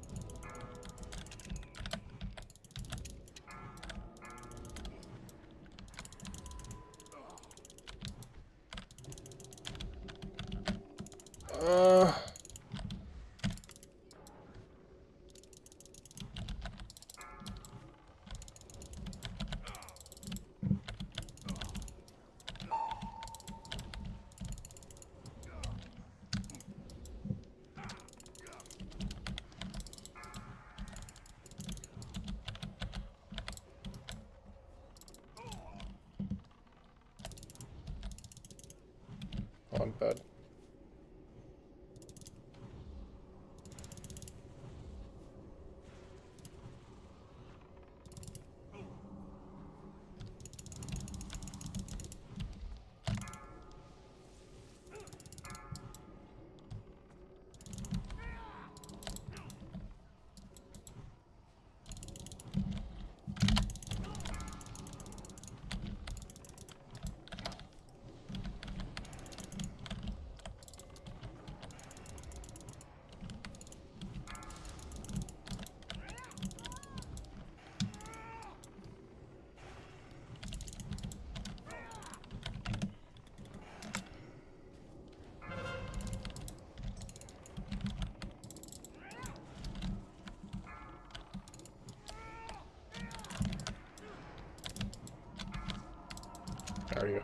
Uh... Oh, I'm bad. There you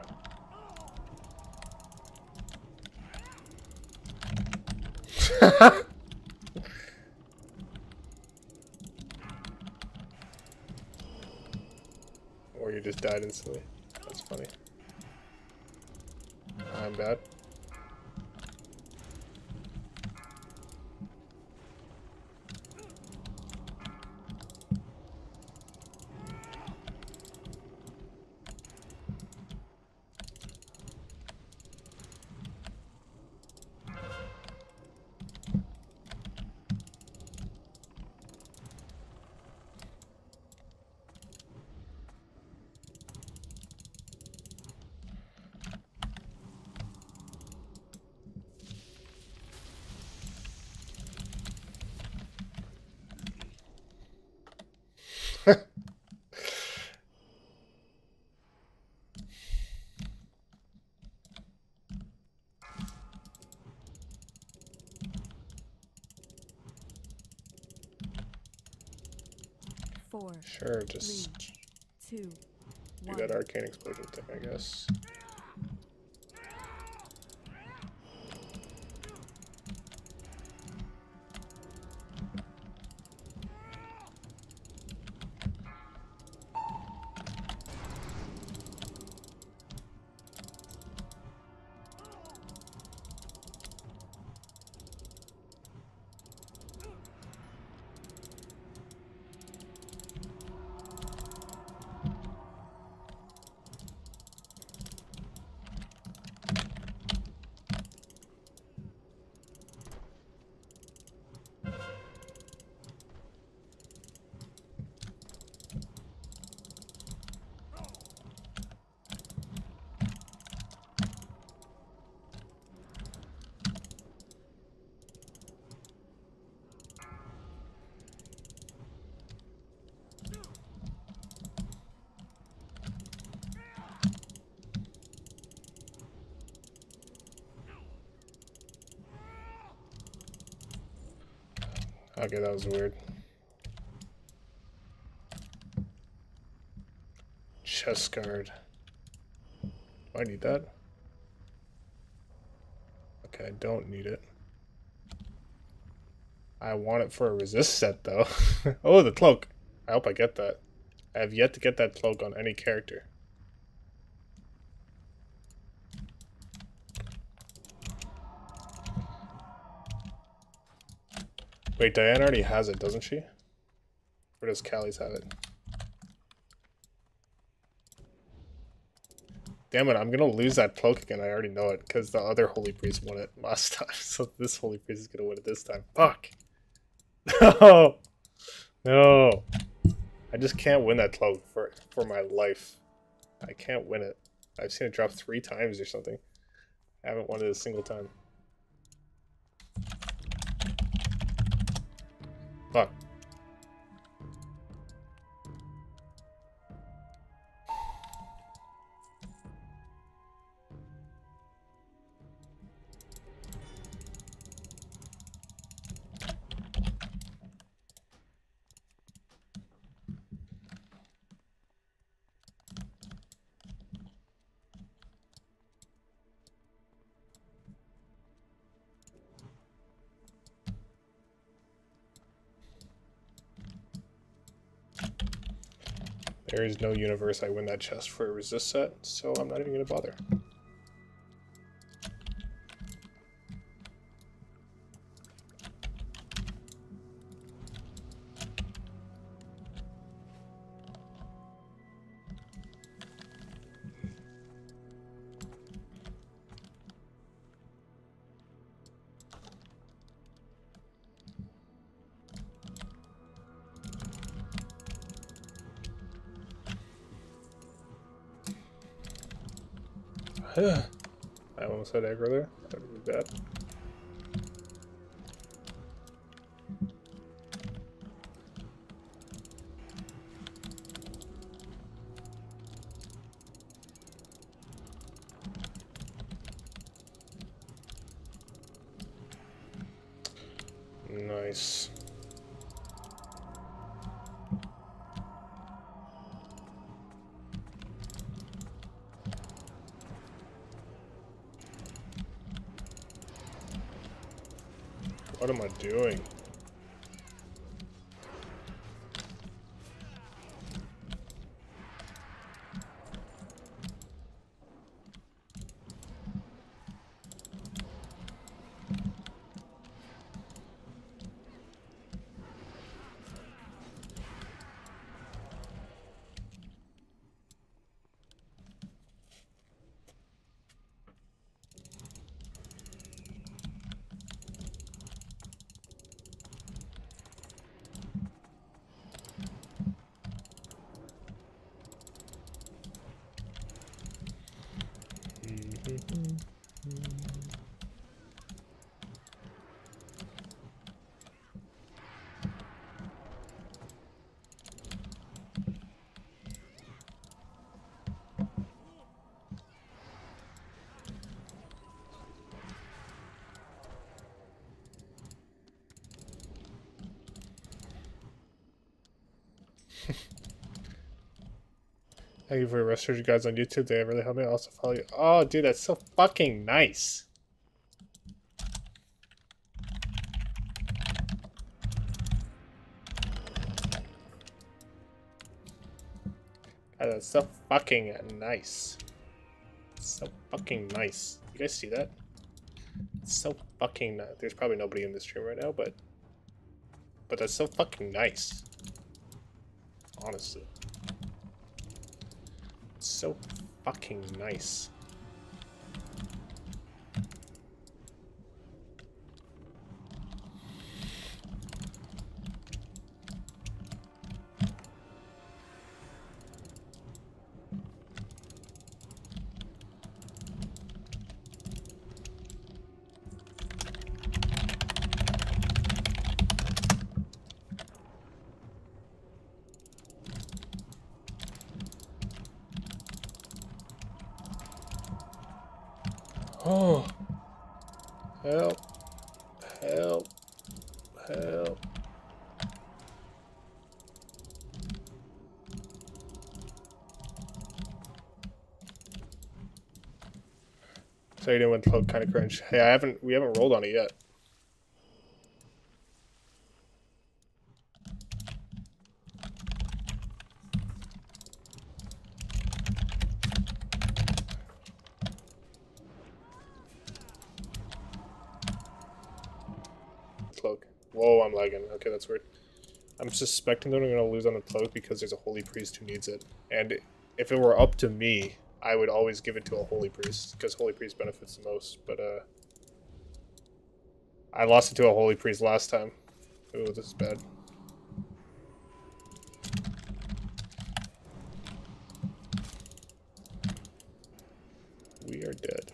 go. Or you just died instantly. That's funny. I'm bad. Four, Sure, just three, two, do one. that arcane explosion thing, I guess. Okay, that was weird. Chest guard. Do I need that? Okay, I don't need it. I want it for a resist set, though. Oh, the cloak. I hope I get that. I have yet to get that cloak on any character. Wait, Diane already has it, doesn't she? Or does Callie's have it? Damn it, I'm gonna lose that cloak again. I already know it, because the other Holy Priest won it last time. So this Holy Priest is gonna win it this time. Fuck! No! No! I just can't win that cloak for, for my life. I can't win it. I've seen it drop three times or something. I haven't won it a single time. Fuck. There is no universe I win that chest for a resist set, so I'm not even gonna bother. I almost had aggro there. That would be bad. Nice. What am I doing? Thank you for your research guys on YouTube. They really helped me. I also follow you. Oh, dude, that's so fucking nice. God, that's so fucking nice. So fucking nice. You guys see that? It's so fucking nice. There's probably nobody in this stream right now, but but that's so fucking nice. Honestly. So fucking nice. Oh, help, help, help. So you didn't win cloak, kind of cringe. Hey, I haven't, we haven't rolled on it yet. Whoa, I'm lagging. Okay, that's weird. I'm suspecting that I'm going to lose on the cloak because there's a holy priest who needs it. And if it were up to me, I would always give it to a holy priest, because holy priest benefits the most. But uh, I lost it to a holy priest last time. Ooh, this is bad. We are dead.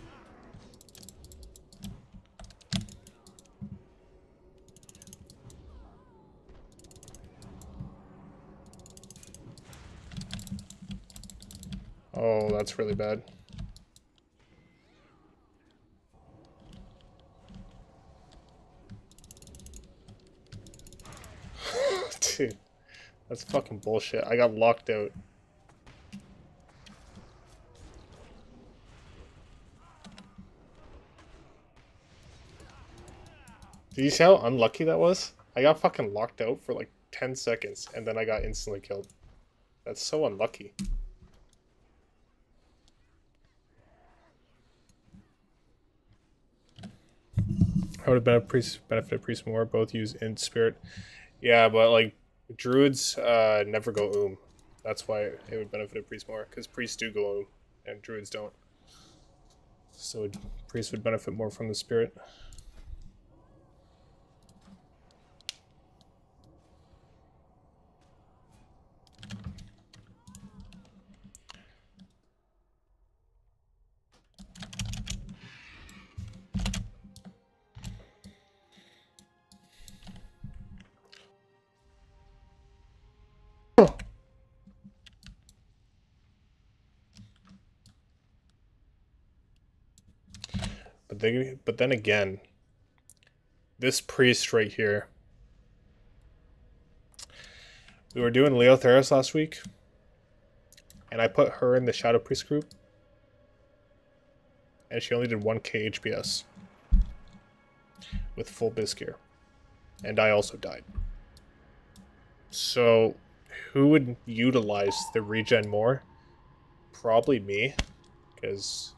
Oh, that's really bad. Dude, that's fucking bullshit. I got locked out. Did you see how unlucky that was? I got fucking locked out for like ten seconds, and then I got instantly killed. That's so unlucky. How would benefit priest benefit priest more? Both use in spirit. Yeah, but like druids uh, never go oom. That's why it would benefit a priest more, because priests do go oom, and druids don't. So priests would benefit more from the spirit. But they, but then again, this priest right here. We were doing Leo Theros last week, and I put her in the Shadow Priest group, and she only did one K H P S with full biz gear, and I also died. So, who would utilize the regen more? Probably me, because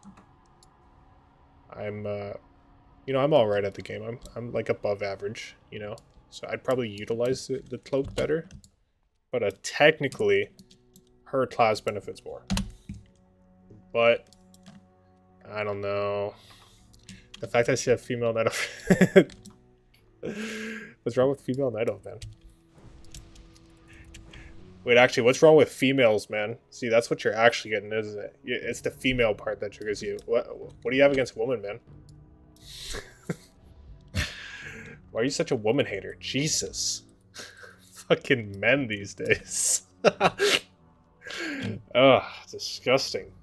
I'm, uh, you know, I'm all right at the game. I'm, I'm like above average, you know, so I'd probably utilize the, the cloak better. But uh, technically, her class benefits more. But I don't know. The fact that she has female Night Elf. What's wrong with female Night Elf, man? Wait, actually, what's wrong with females, man? See, that's what you're actually getting, isn't it? It's the female part that triggers you. What What do you have against women, man? Why are you such a woman hater? Jesus. Fucking men these days. Ugh, disgusting.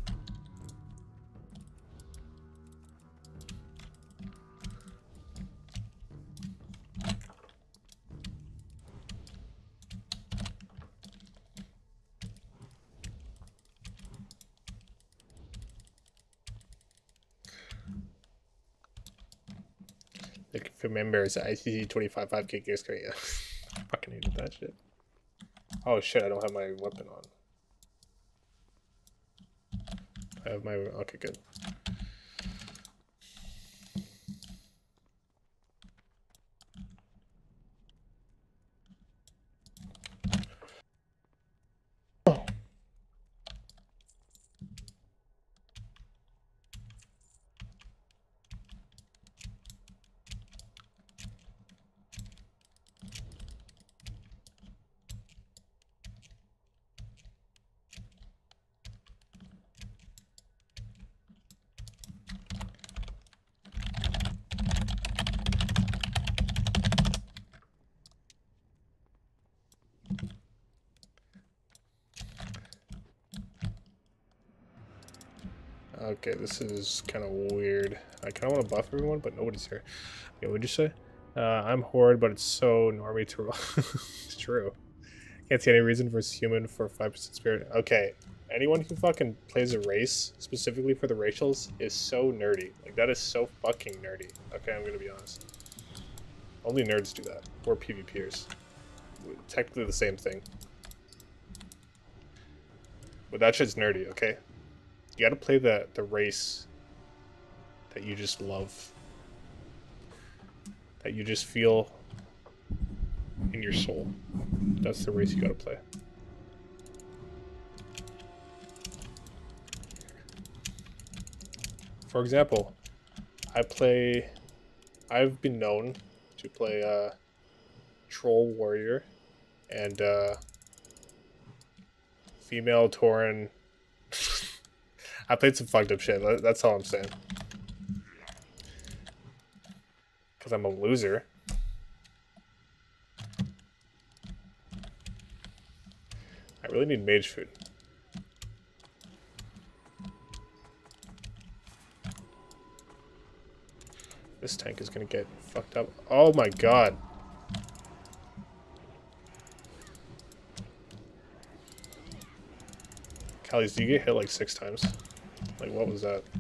Like, remember, it's I C C twenty-five five K gears crate. I fucking hated that shit. Oh shit, I don't have my weapon on. I have my... Okay, good. Okay, this is kind of weird. I kind of want to buff everyone, but nobody's here. Okay, what'd you say? Uh, I'm Horde, but it's so normie to... It's true. Can't see any reason versus human for five percent spirit. Okay, anyone who fucking plays a race, specifically for the racials, is so nerdy. Like, that is so fucking nerdy. Okay, I'm gonna be honest. Only nerds do that. Or PvPers. Technically the same thing. But that shit's nerdy, okay? You gotta play the, the race that you just love. that you just feel in your soul. That's the race you gotta play. For example, I play, I've been known to play uh, Troll Warrior and uh, Female Tauren. I played some fucked up shit, that's all I'm saying. Because I'm a loser. I really need mage food. This tank is gonna get fucked up. Oh my god. Callies, do you get hit like six times? Like, what was that?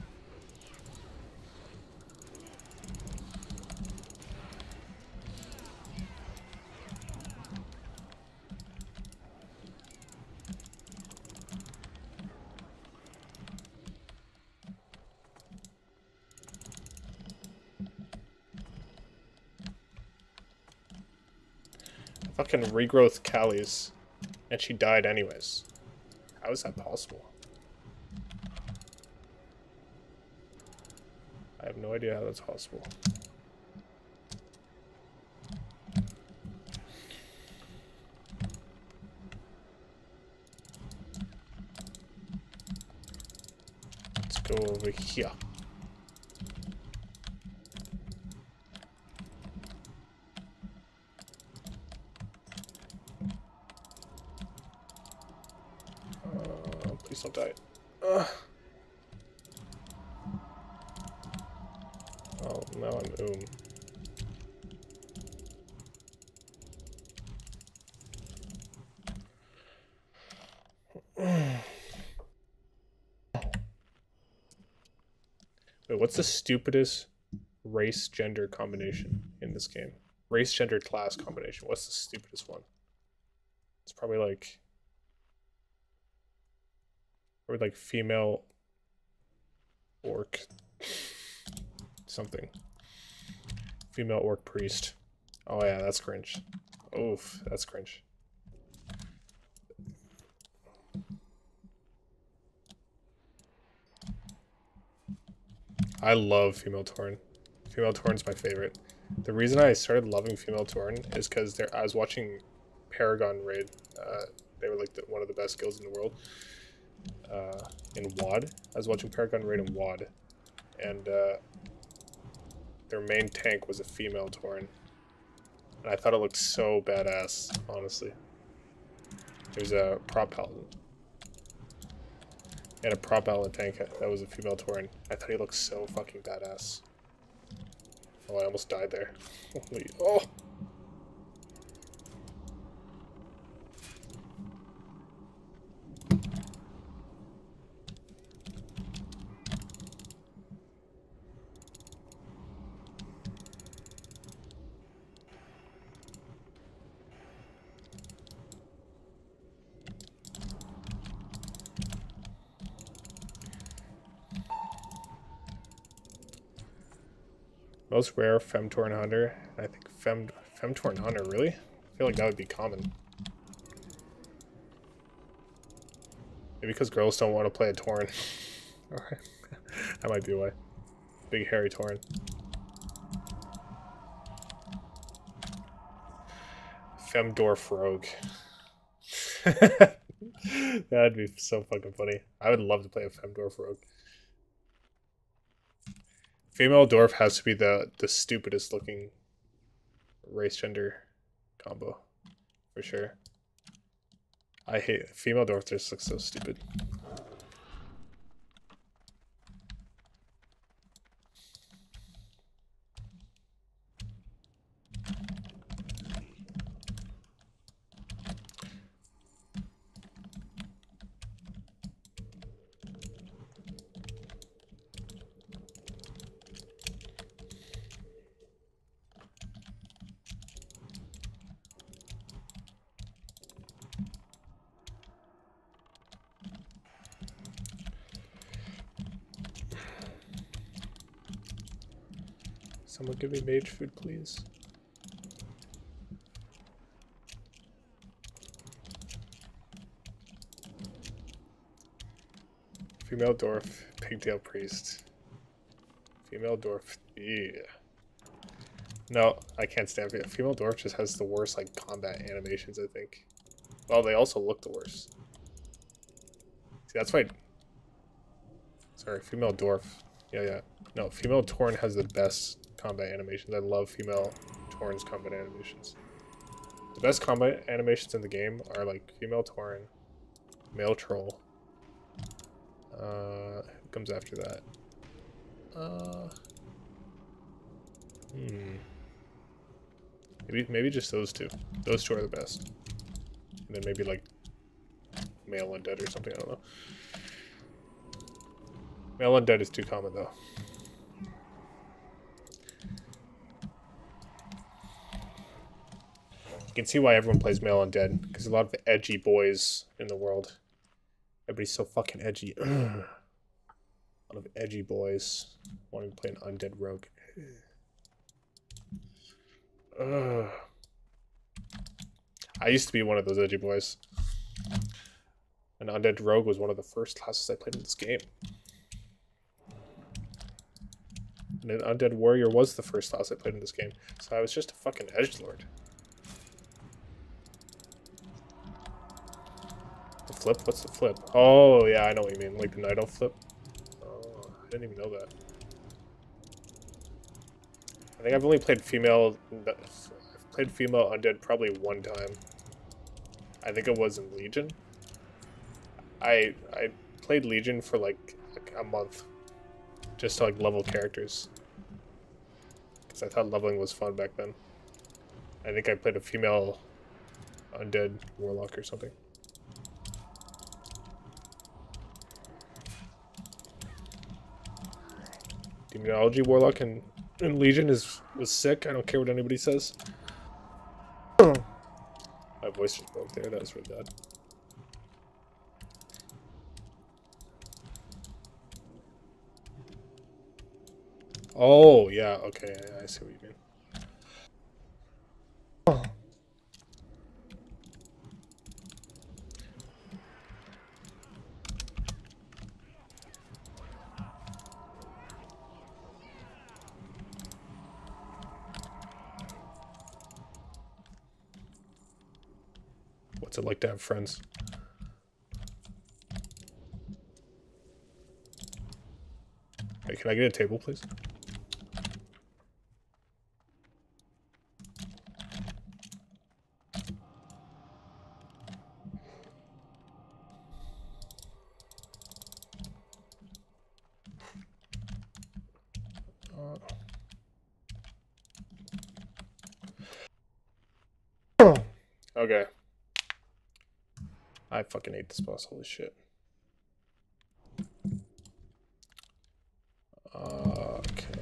Fucking regrowth Callies, and she died anyways. How is that possible? I have no idea how that's possible. Let's go over here. Please don't die. Ugh. Oh, now I'm oom. Wait, what's the stupidest race gender combination in this game? Race gender class combination. What's the stupidest one? It's probably like Or like female orc something. Female orc priest. Oh yeah, that's cringe. Oof, that's cringe. I love female Tauren. Female Tauren's my favorite. The reason I started loving female Tauren is because I was watching Paragon Raid. Uh, they were like the, one of the best guilds in the world. Uh, in W O D. I was watching Paragon Raid in W O D, and uh, their main tank was a female Tauren, and I thought it looked so badass, honestly. There's a prop paladin, and a prop paladin tank that was a female Tauren. I thought he looked so fucking badass. Oh, I almost died there. Holy, oh! Most rare Femtorn Hunter. I think Fem Femtorn Hunter, really? I feel like that would be common. Maybe because girls don't want to play a Tauren. Alright. That might be why. Big hairy Tauren. Femdorf Rogue. That'd be so fucking funny. I would love to play a Femdorf Rogue. Female dwarf has to be the the stupidest looking race gender combo, for sure. I hate female dwarf. Just looks so stupid. Someone give me mage food, please. Female dwarf, pigtail priest. Female dwarf, yeah. No, I can't stand it. Female dwarf just has the worst like combat animations, I think. Well, they also look the worst. See, that's why. Sorry, female dwarf. Yeah, yeah. No, female Tauren has the best combat animations. I love female Tauren's combat animations. The best combat animations in the game are like female Tauren, male troll. Uh, who comes after that? Uh, hmm. Maybe, maybe just those two. Those two are the best. And then maybe like male undead or something. I don't know. Male undead is too common though. You can see why everyone plays male undead, because a lot of edgy boys in the world. Everybody's so fucking edgy. A lot of edgy boys wanting to play an undead rogue. Ugh. I used to be one of those edgy boys. An undead rogue was one of the first classes I played in this game. And an undead warrior was the first class I played in this game. So I was just a fucking edgelord. The flip? What's the flip? Oh, yeah, I know what you mean. Like the Night Elf flip? Oh, I didn't even know that. I think I've only played female... I've played female undead probably one time. I think it was in Legion. I I played Legion for like a month. Just to like level characters. Because I thought leveling was fun back then. I think I played a female undead warlock or something. Demonology warlock in, in Legion is was sick. I don't care what anybody says. My voice just broke there. That was really bad. Oh, yeah. Okay, I see what you mean. What's it like to have friends? Hey, can I get a table, please? Uh. Okay. I fucking hate this boss, holy shit. Okay.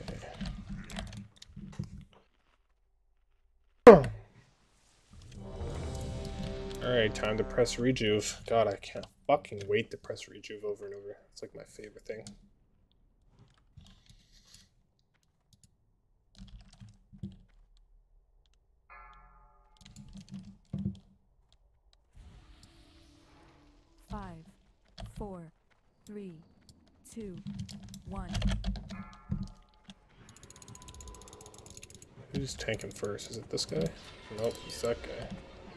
Alright, time to press rejuve. God, I can't fucking wait to press rejuve over and over. It's like my favorite thing. Five, four, three, two, one. Who's tanking first? Is it this guy? Nope, it's that guy.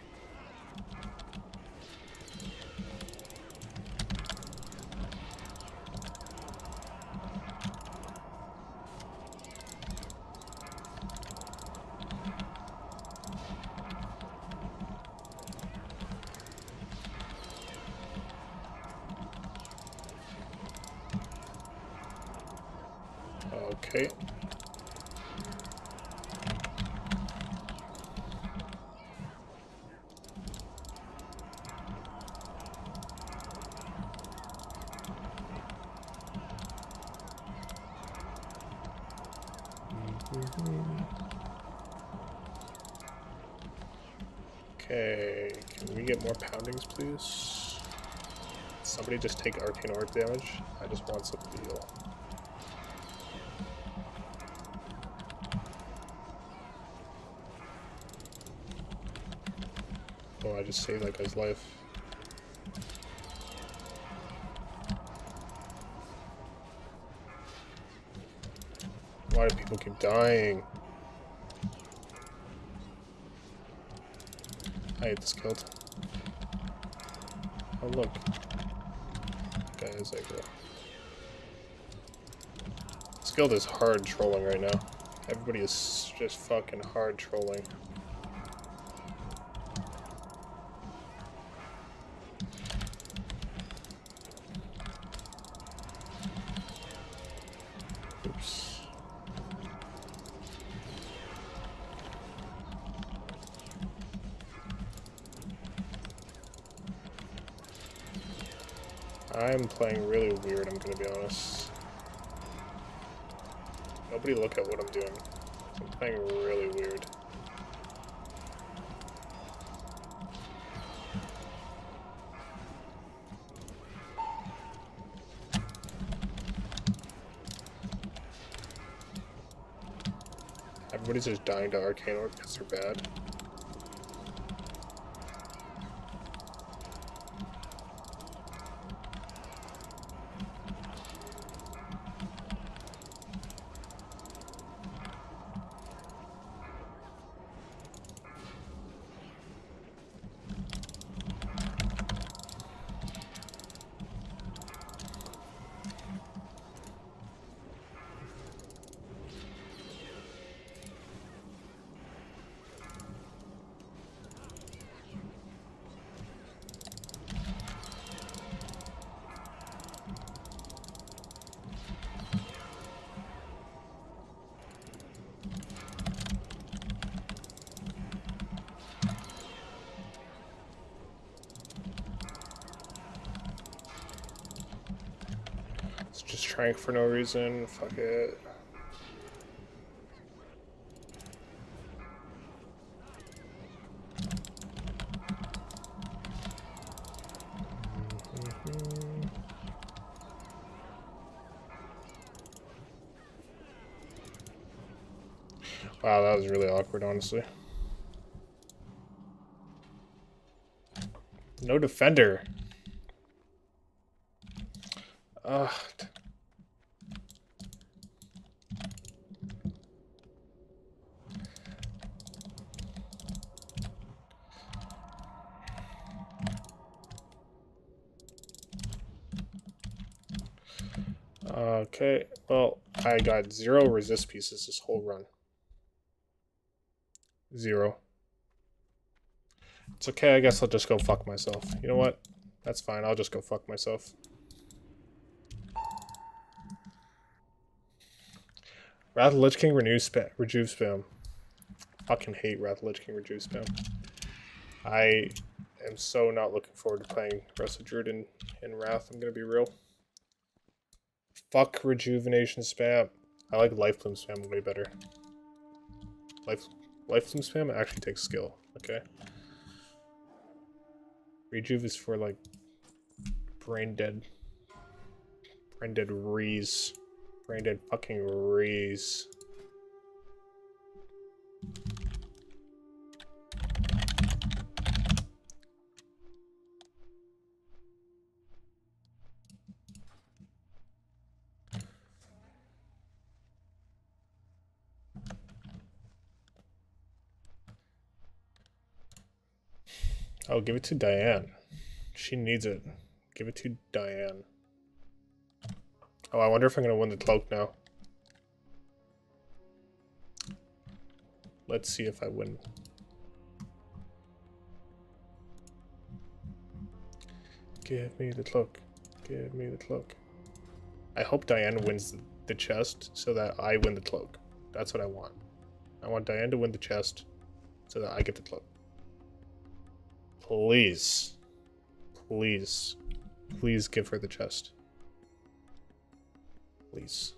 Okay. Okay, can we get more poundings, please? Somebody just take arcane orb damage. I just want some heal. I just saved that guy's life. Why do people keep dying? I hate this guild. Oh look. That guy is aggro. This guild is hard trolling right now. Everybody is just fucking hard trolling. Oops. I'm playing really weird, I'm gonna be honest. Nobody look at what I'm doing. I'm playing really weird. Everybody's just dying to Arcane Orb because they're bad. Just trying for no reason. Fuck it. Mm-hmm. Wow, that was really awkward, honestly. No defender. Ugh. Okay, well, I got zero resist pieces this whole run. Zero. It's okay, I guess I'll just go fuck myself. You know what? That's fine, I'll just go fuck myself. Wrath of the Lich King renew spam, rejuve spam. Fucking hate Wrath of the Lich King rejuve spam. I am so not looking forward to playing Wrestle Druid in, in Wrath, I'm gonna be real. Fuck rejuvenation spam. I like life bloom spam way better. Life life bloom spam actually takes skill, okay? Rejuve is for like brain dead. Brain dead rees. Brain dead fucking rees. Oh, give it to Diane. She needs it. Give it to Diane. Oh, I wonder if I'm gonna win the cloak now. Let's see if I win. Give me the cloak. Give me the cloak. I hope Diane wins the chest so that I win the cloak. That's what I want. I want Diane to win the chest so that I get the cloak. Please. Please. Please give her the chest. Please.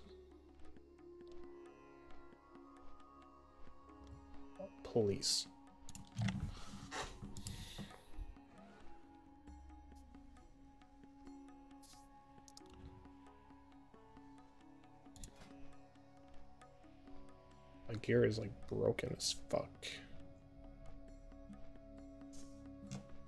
Please. My gear is like broken as fuck.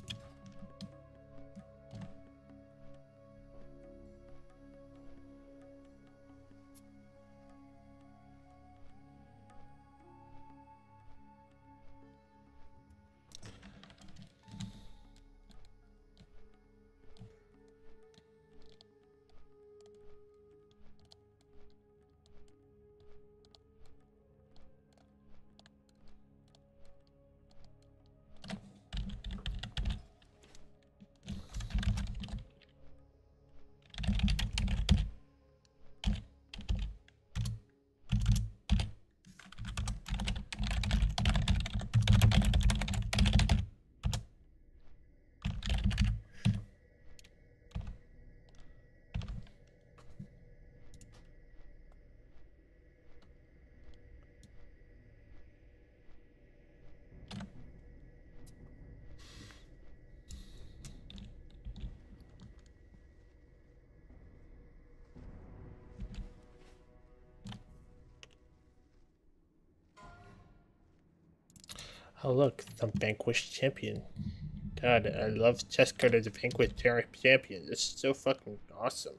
Oh look, some vanquished champion. God, I love chess card as a vanquished champion. This is so fucking awesome.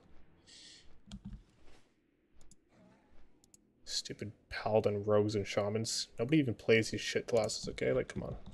Stupid paladin rogues and shamans. Nobody even plays these shit classes, okay? Like, come on.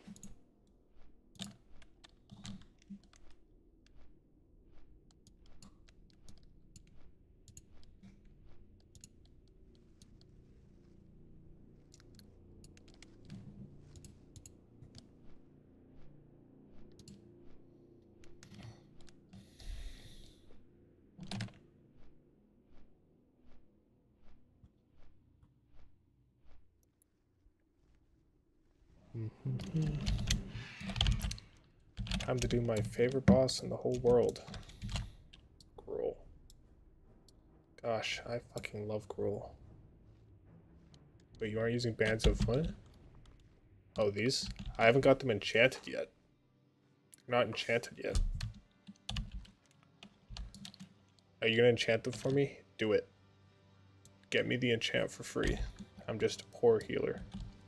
Time to do my favorite boss in the whole world. Gruul. Gosh, I fucking love Gruul. Wait, you aren't using Bands of what? Oh, these? I haven't got them enchanted yet. They're not enchanted yet. Are you gonna enchant them for me? Do it. Get me the enchant for free. I'm just a poor healer.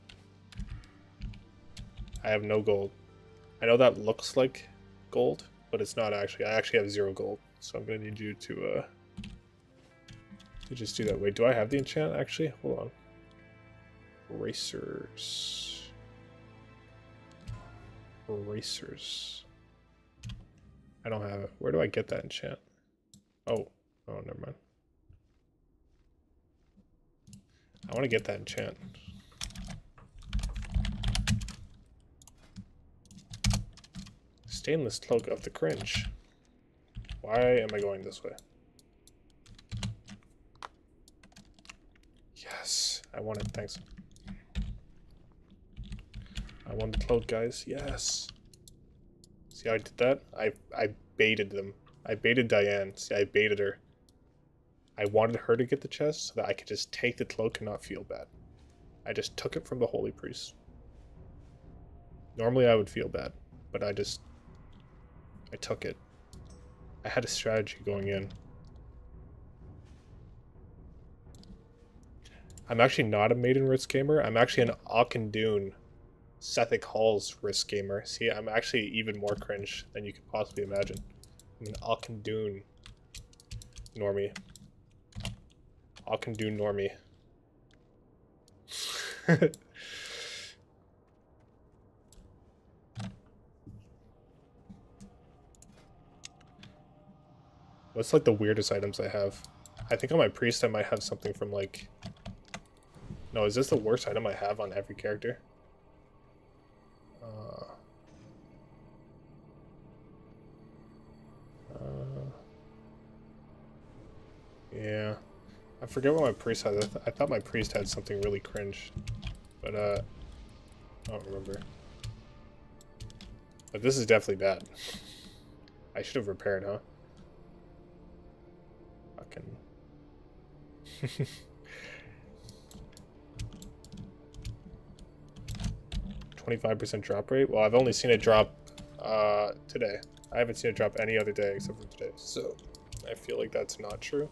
I have no gold. I know that looks like gold, but it's not actually. I actually have zero gold, so I'm gonna need you to uh to just do that. Wait, do I have the enchant actually? Hold on. Erasers. Erasers. I don't have it. Where do I get that enchant? Oh, oh, never mind. I want to get that enchant. Stainless Cloak of the Cringe. Why am I going this way? Yes, I want it, thanks. I want the cloak, guys, yes. See how I did that? I, I baited them. I baited Diane. See, I baited her. I wanted her to get the chest so that I could just take the cloak and not feel bad. I just took it from the Holy Priest. Normally I would feel bad, but I just... I took it. I had a strategy going in. I'm actually not a Maiden Risk gamer. I'm actually an Auchindoun, Sethic Halls Risk gamer. See, I'm actually even more cringe than you could possibly imagine. I'm an Auchindoun normie. Auchindoun normie. What's like the weirdest items I have? I think on my priest I might have something from like... No, is this the worst item I have on every character? Uh... Uh... Yeah. I forget what my priest had. I, th I thought my priest had something really cringe. But, uh... I don't remember. But this is definitely bad. I should have repaired, huh? Fucking... twenty-five percent drop rate? Well, I've only seen it drop uh, today. I haven't seen it drop any other day except for today. So, I feel like that's not true.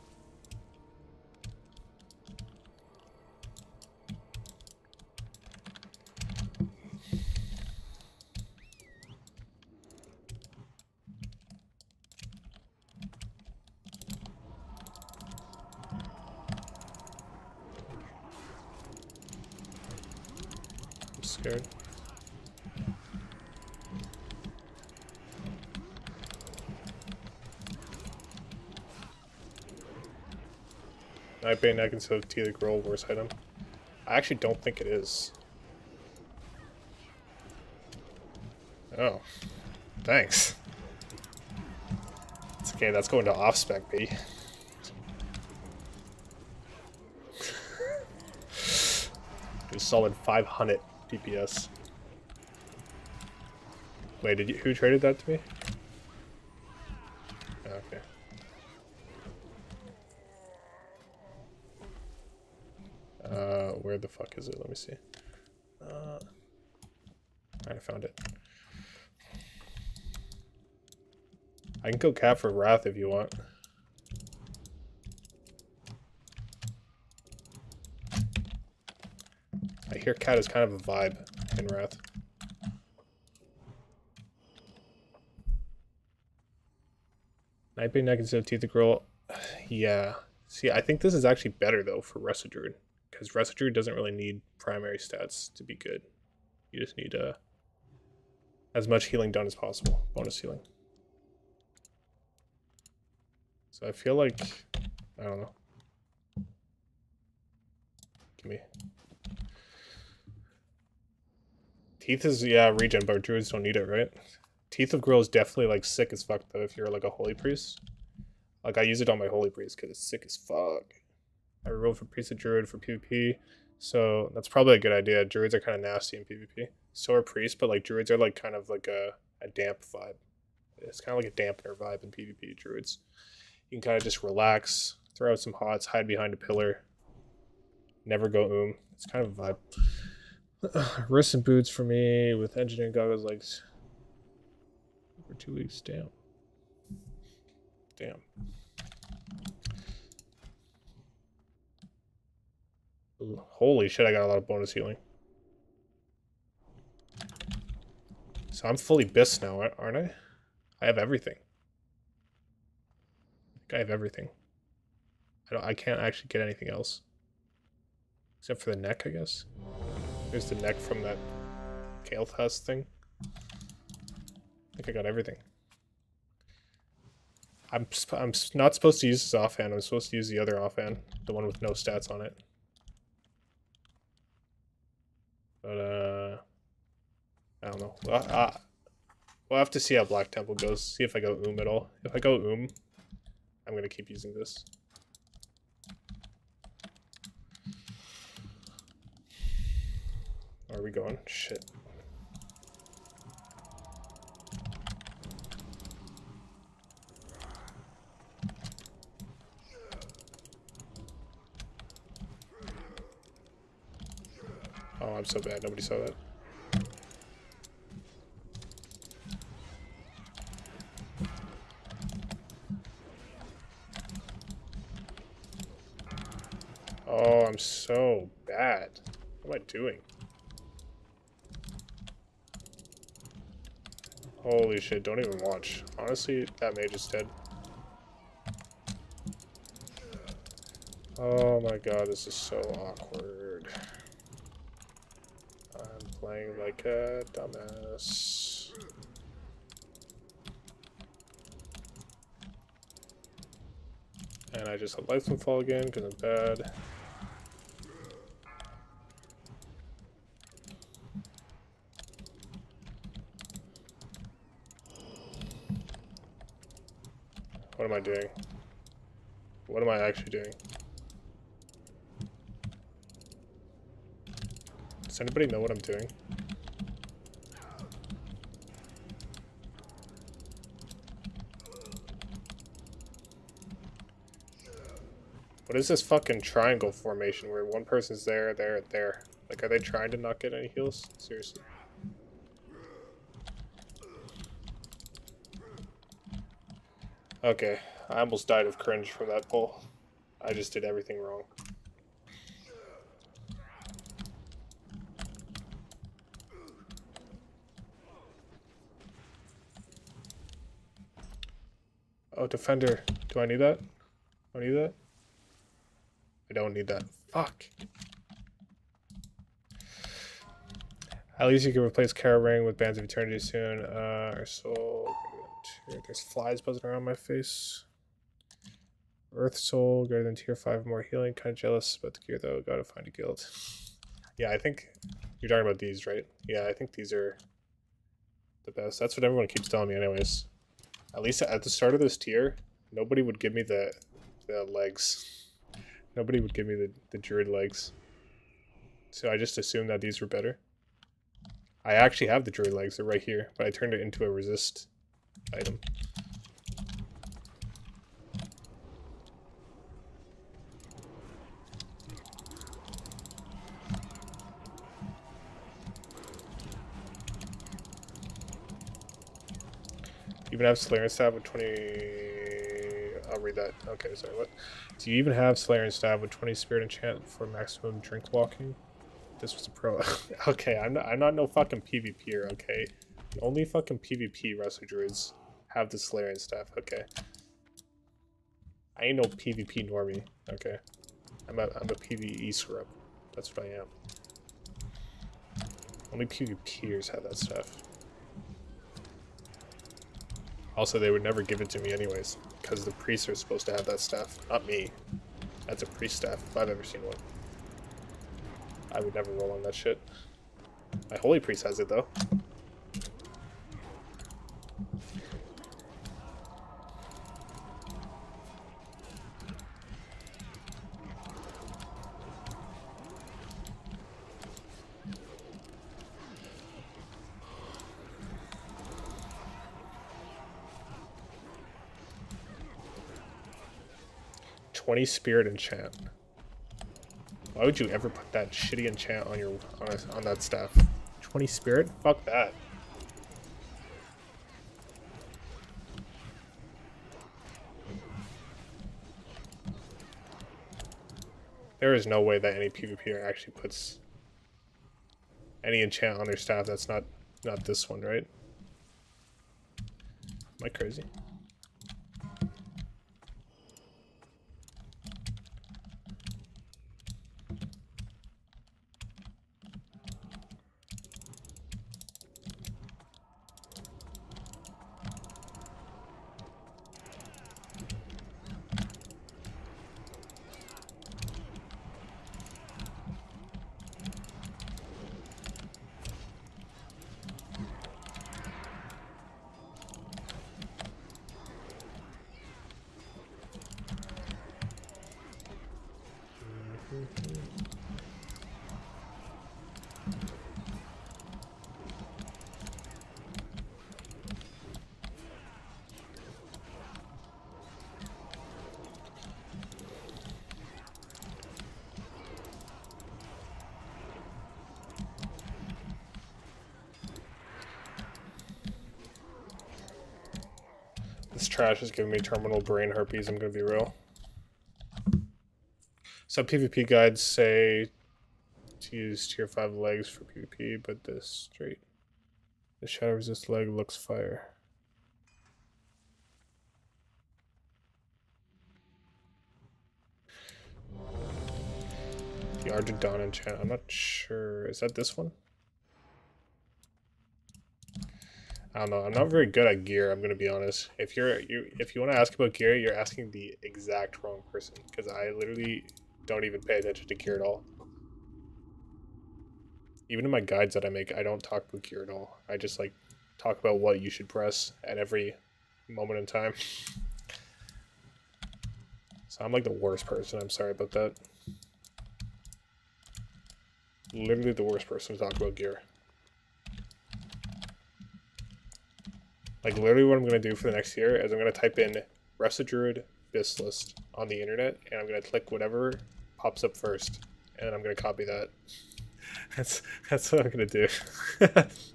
I'm scared. Nightbane, I can still T the Gruul worst item. I actually don't think it is. Oh. Thanks. It's okay, that's going to off-spec B. Do solid five hundred D P S. Wait, did you, who traded that to me? Okay. Uh, where the fuck is it? Let me see. Uh, I found it. I can go cap for Wrath if you want. I hear Cat is kind of a vibe in Wrath. Nightbane neck instead of Teeth of Girl. Yeah. See, I think this is actually better though for Resto Druid. Because Resto Druid doesn't really need primary stats to be good. You just need uh, as much healing done as possible. Bonus healing. So I feel like, I don't know. Give me. Teeth is, yeah, regen, but druids don't need it, right? Teeth of Girl is definitely like sick as fuck though if you're like a holy priest. Like I use it on my holy priest because it's sick as fuck. I reroll for priest of druid for PvP. So that's probably a good idea. Druids are kind of nasty in PvP. So are priests, but like druids are like kind of like a, a damp vibe. It's kind of like a dampener vibe in PvP, druids. You can kind of just relax, throw out some hots, hide behind a pillar. Never go oom. It's kind of a vibe. Wrists and boots for me with engineering goggles legs for two weeks. Damn. Damn. Ooh, holy shit, I got a lot of bonus healing. So I'm fully bis now, aren't I? I have everything. I think I have everything. I don't I can't actually get anything else. Except for the neck, I guess. There's the neck from that Kael'thas thing. I think I got everything. I'm I'm not supposed to use this offhand. I'm supposed to use the other offhand, the one with no stats on it. But uh, I don't know. Well, uh, we'll have to see how Black Temple goes. See if I go oom at all. If I go oom, I'm gonna keep using this. Where are we going? Shit. Oh, I'm so bad. Nobody saw that. Oh, I'm so bad. What am I doing? Holy shit, don't even watch. Honestly, that mage is dead. Oh my god, this is so awkward. I'm playing like a dumbass. And I just let Lifelink fall again because I'm bad. What am I doing? What am I actually doing? Does anybody know what I'm doing? What is this fucking triangle formation where one person's there, there, there? Like, are they trying to not get any heals? Seriously. Okay, I almost died of cringe from that pull. I just did everything wrong. Oh, defender. Do I need that? Do I need that? I don't need that. Fuck. At least you can replace Kara Ring with Bands of Eternity soon. Uh, our soul. There's flies buzzing around my face. Earth Soul, greater than tier five, more healing. Kind of jealous about the gear though. Gotta find a guild. Yeah, I think you're talking about these, right? Yeah, I think these are the best. That's what everyone keeps telling me anyways. At least at the start of this tier, nobody would give me the, the legs. Nobody would give me the, the druid legs. So I just assumed that these were better. I actually have the druid legs. They're right here. But I turned it into a resist item. You even have Slayer and Stab with twenty... I'll read that. Okay, sorry, what? Do you even have Slayer and Stab with twenty Spirit Enchant for maximum drink walking? This was a pro. Okay, I'm not, I'm not no fucking PvPer, okay? Only fucking PvP Resto Druids have the Slayer and Staff, okay? I ain't no PvP normie. Okay. I'm a, I'm a PvE scrub. That's what I am. Only PvPers have that stuff. Also, they would never give it to me anyways, because the priests are supposed to have that staff, not me. That's a priest staff, if I've ever seen one. I would never roll on that shit. My holy priest has it, though. twenty spirit enchant. Why would you ever put that shitty enchant on your on, a, on that staff? twenty spirit? Fuck that. There is no way that any PvPer actually puts any enchant on their staff that's not not this one, right? Am I crazy? This trash is giving me terminal brain herpes, I'm gonna be real. Some PvP guides say to use tier five legs for PvP, but this straight the shadow resist leg looks fire. The Argent Dawn enchant, I'm not sure. Is that this one? I don't know. I'm not very good at gear. I'm gonna be honest. If you're you, if you want to ask about gear, you're asking the exact wrong person. Because I literally don't even pay attention to gear at all. Even in my guides that I make, I don't talk about gear at all. I just like talk about what you should press at every moment in time. So I'm like the worst person. I'm sorry about that. Literally the worst person to talk about gear. Like, literally what I'm going to do for the next year is I'm going to type in Rest of Druid Bistlist on the internet, and I'm going to click whatever pops up first, and then I'm going to copy that. That's, that's what I'm going to do.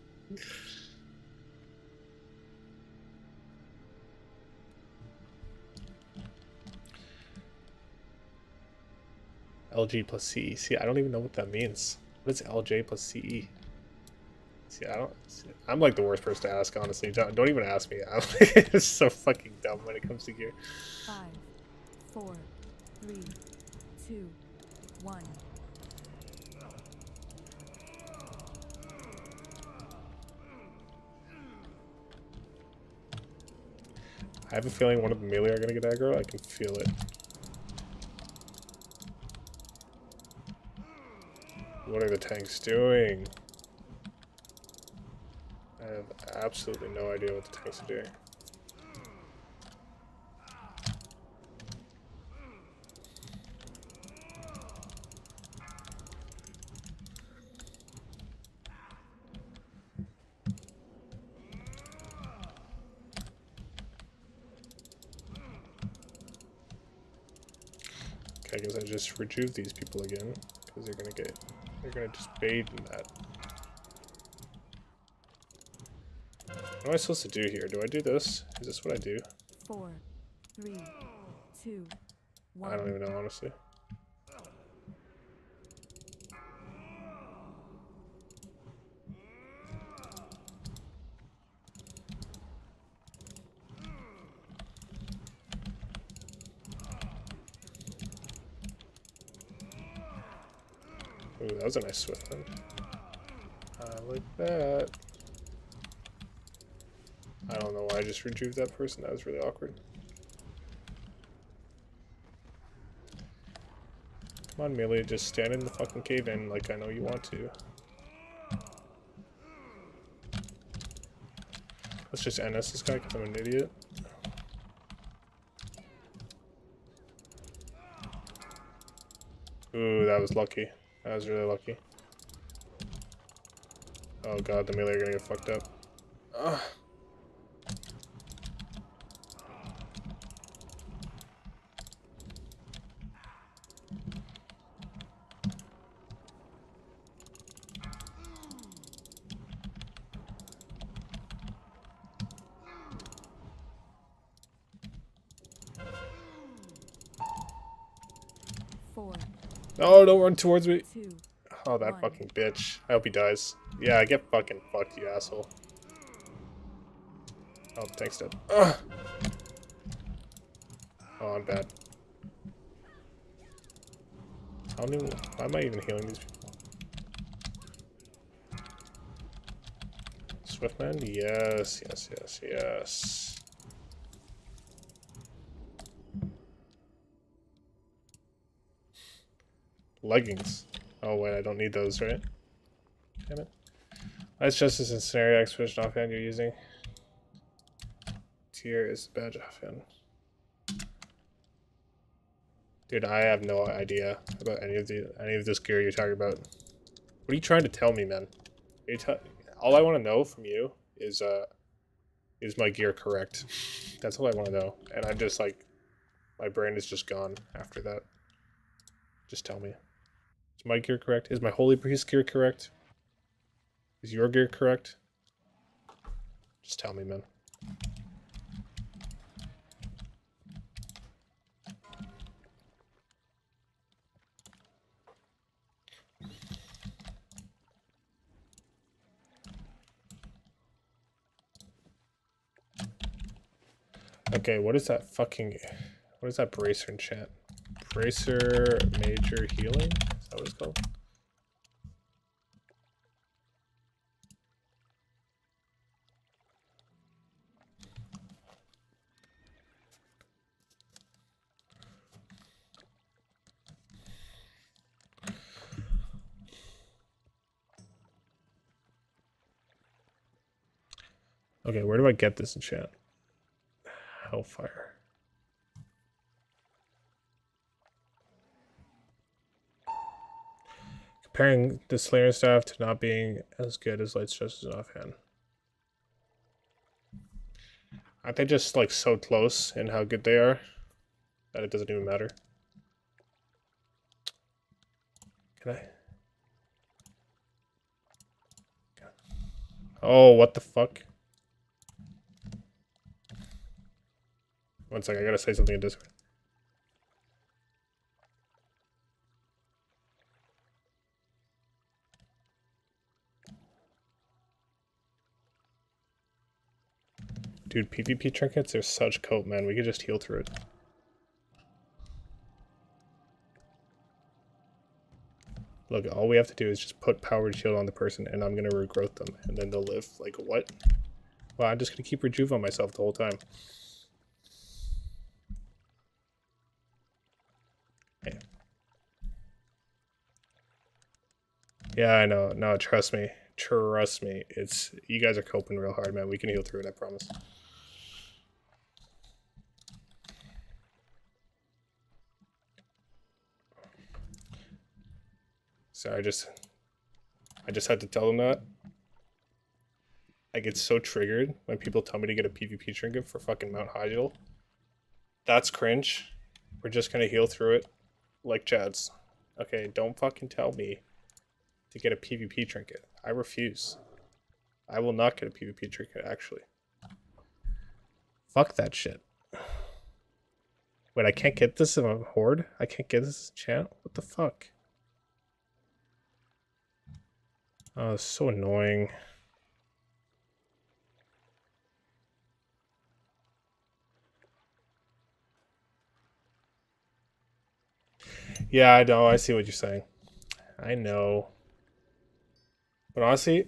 L G plus C E. See, I don't even know what that means. What is L J plus C E? See, I don't. See, I'm like the worst person to ask, honestly. Don't, don't even ask me. I'm like, it's so fucking dumb when it comes to gear. Five, four, three, two, one. I have a feeling one of the melee are gonna get aggro. I can feel it. What are the tanks doing? I have absolutely no idea what the tanks are doing. Okay, I guess I just rejuve these people again, because they're gonna get, they're gonna just bathe in that. What am I supposed to do here? Do I do this? Is this what I do? Four, three, two, one. I don't even know, honestly. Ooh, that was a nice swift one. I like that. I don't know why I just retrieved that person. That was really awkward. Come on, Melee, just stand in the fucking cave in like I know you want to. Let's just N S this guy because I'm an idiot. Ooh, that was lucky. That was really lucky. Oh god, the Melee are gonna get fucked up. Ugh. Four, No, don't run towards me. two, Oh, that One. fucking bitch. I hope he dies. Yeah, get fucking fucked, you asshole. Oh, thanks, Dad. Ugh. Oh, I'm bad. I don't even. Why am I even healing these people? Swiftman? Yes, yes, yes, yes. Leggings. Oh, wait, I don't need those, right? Damn it. That's justice and scenario expedition offhand you're using. Tier is the badge offhand. Dude, I have no idea about any of the any of this gear you're talking about. What are you trying to tell me, man? Are you te all I want to know from you is uh is my gear correct? That's all I want to know. And I'm just like, my brain is just gone after that. Just tell me. Is my gear correct? Is my Holy Priest gear correct? Is your gear correct? Just tell me, man. Okay, what is that fucking... What is that bracer in chat? Bracer major healing? Is that what it's called? Okay, where do I get this in chat? Hellfire. Comparing the Slayer staff to not being as good as Light's Justice offhand. Aren't they just like so close in how good they are that it doesn't even matter? Can I? Oh, what the fuck? One second, I gotta say something in Discord. Dude, PvP trinkets are such cope, man. We could just heal through it. Look, all we have to do is just put powered shield on the person and I'm gonna regrowth them and then they'll live. Like, what? Well, I'm just gonna keep rejuve on myself the whole time. Hey. Yeah, I know. No, trust me. Trust me. It's, you guys are coping real hard, man. We can heal through it, I promise. Sorry, I just, I just had to tell them that. I get so triggered when people tell me to get a PvP trinket for fucking Mount Hyjal. That's cringe. We're just gonna heal through it like Chads. Okay, don't fucking tell me to get a PvP trinket. I refuse. I will not get a PvP trinket, actually. Fuck that shit. Wait, I can't get this in a horde? I can't get this in chat? What the fuck? Oh, it's so annoying. Yeah, I know. I see what you're saying. I know. But honestly,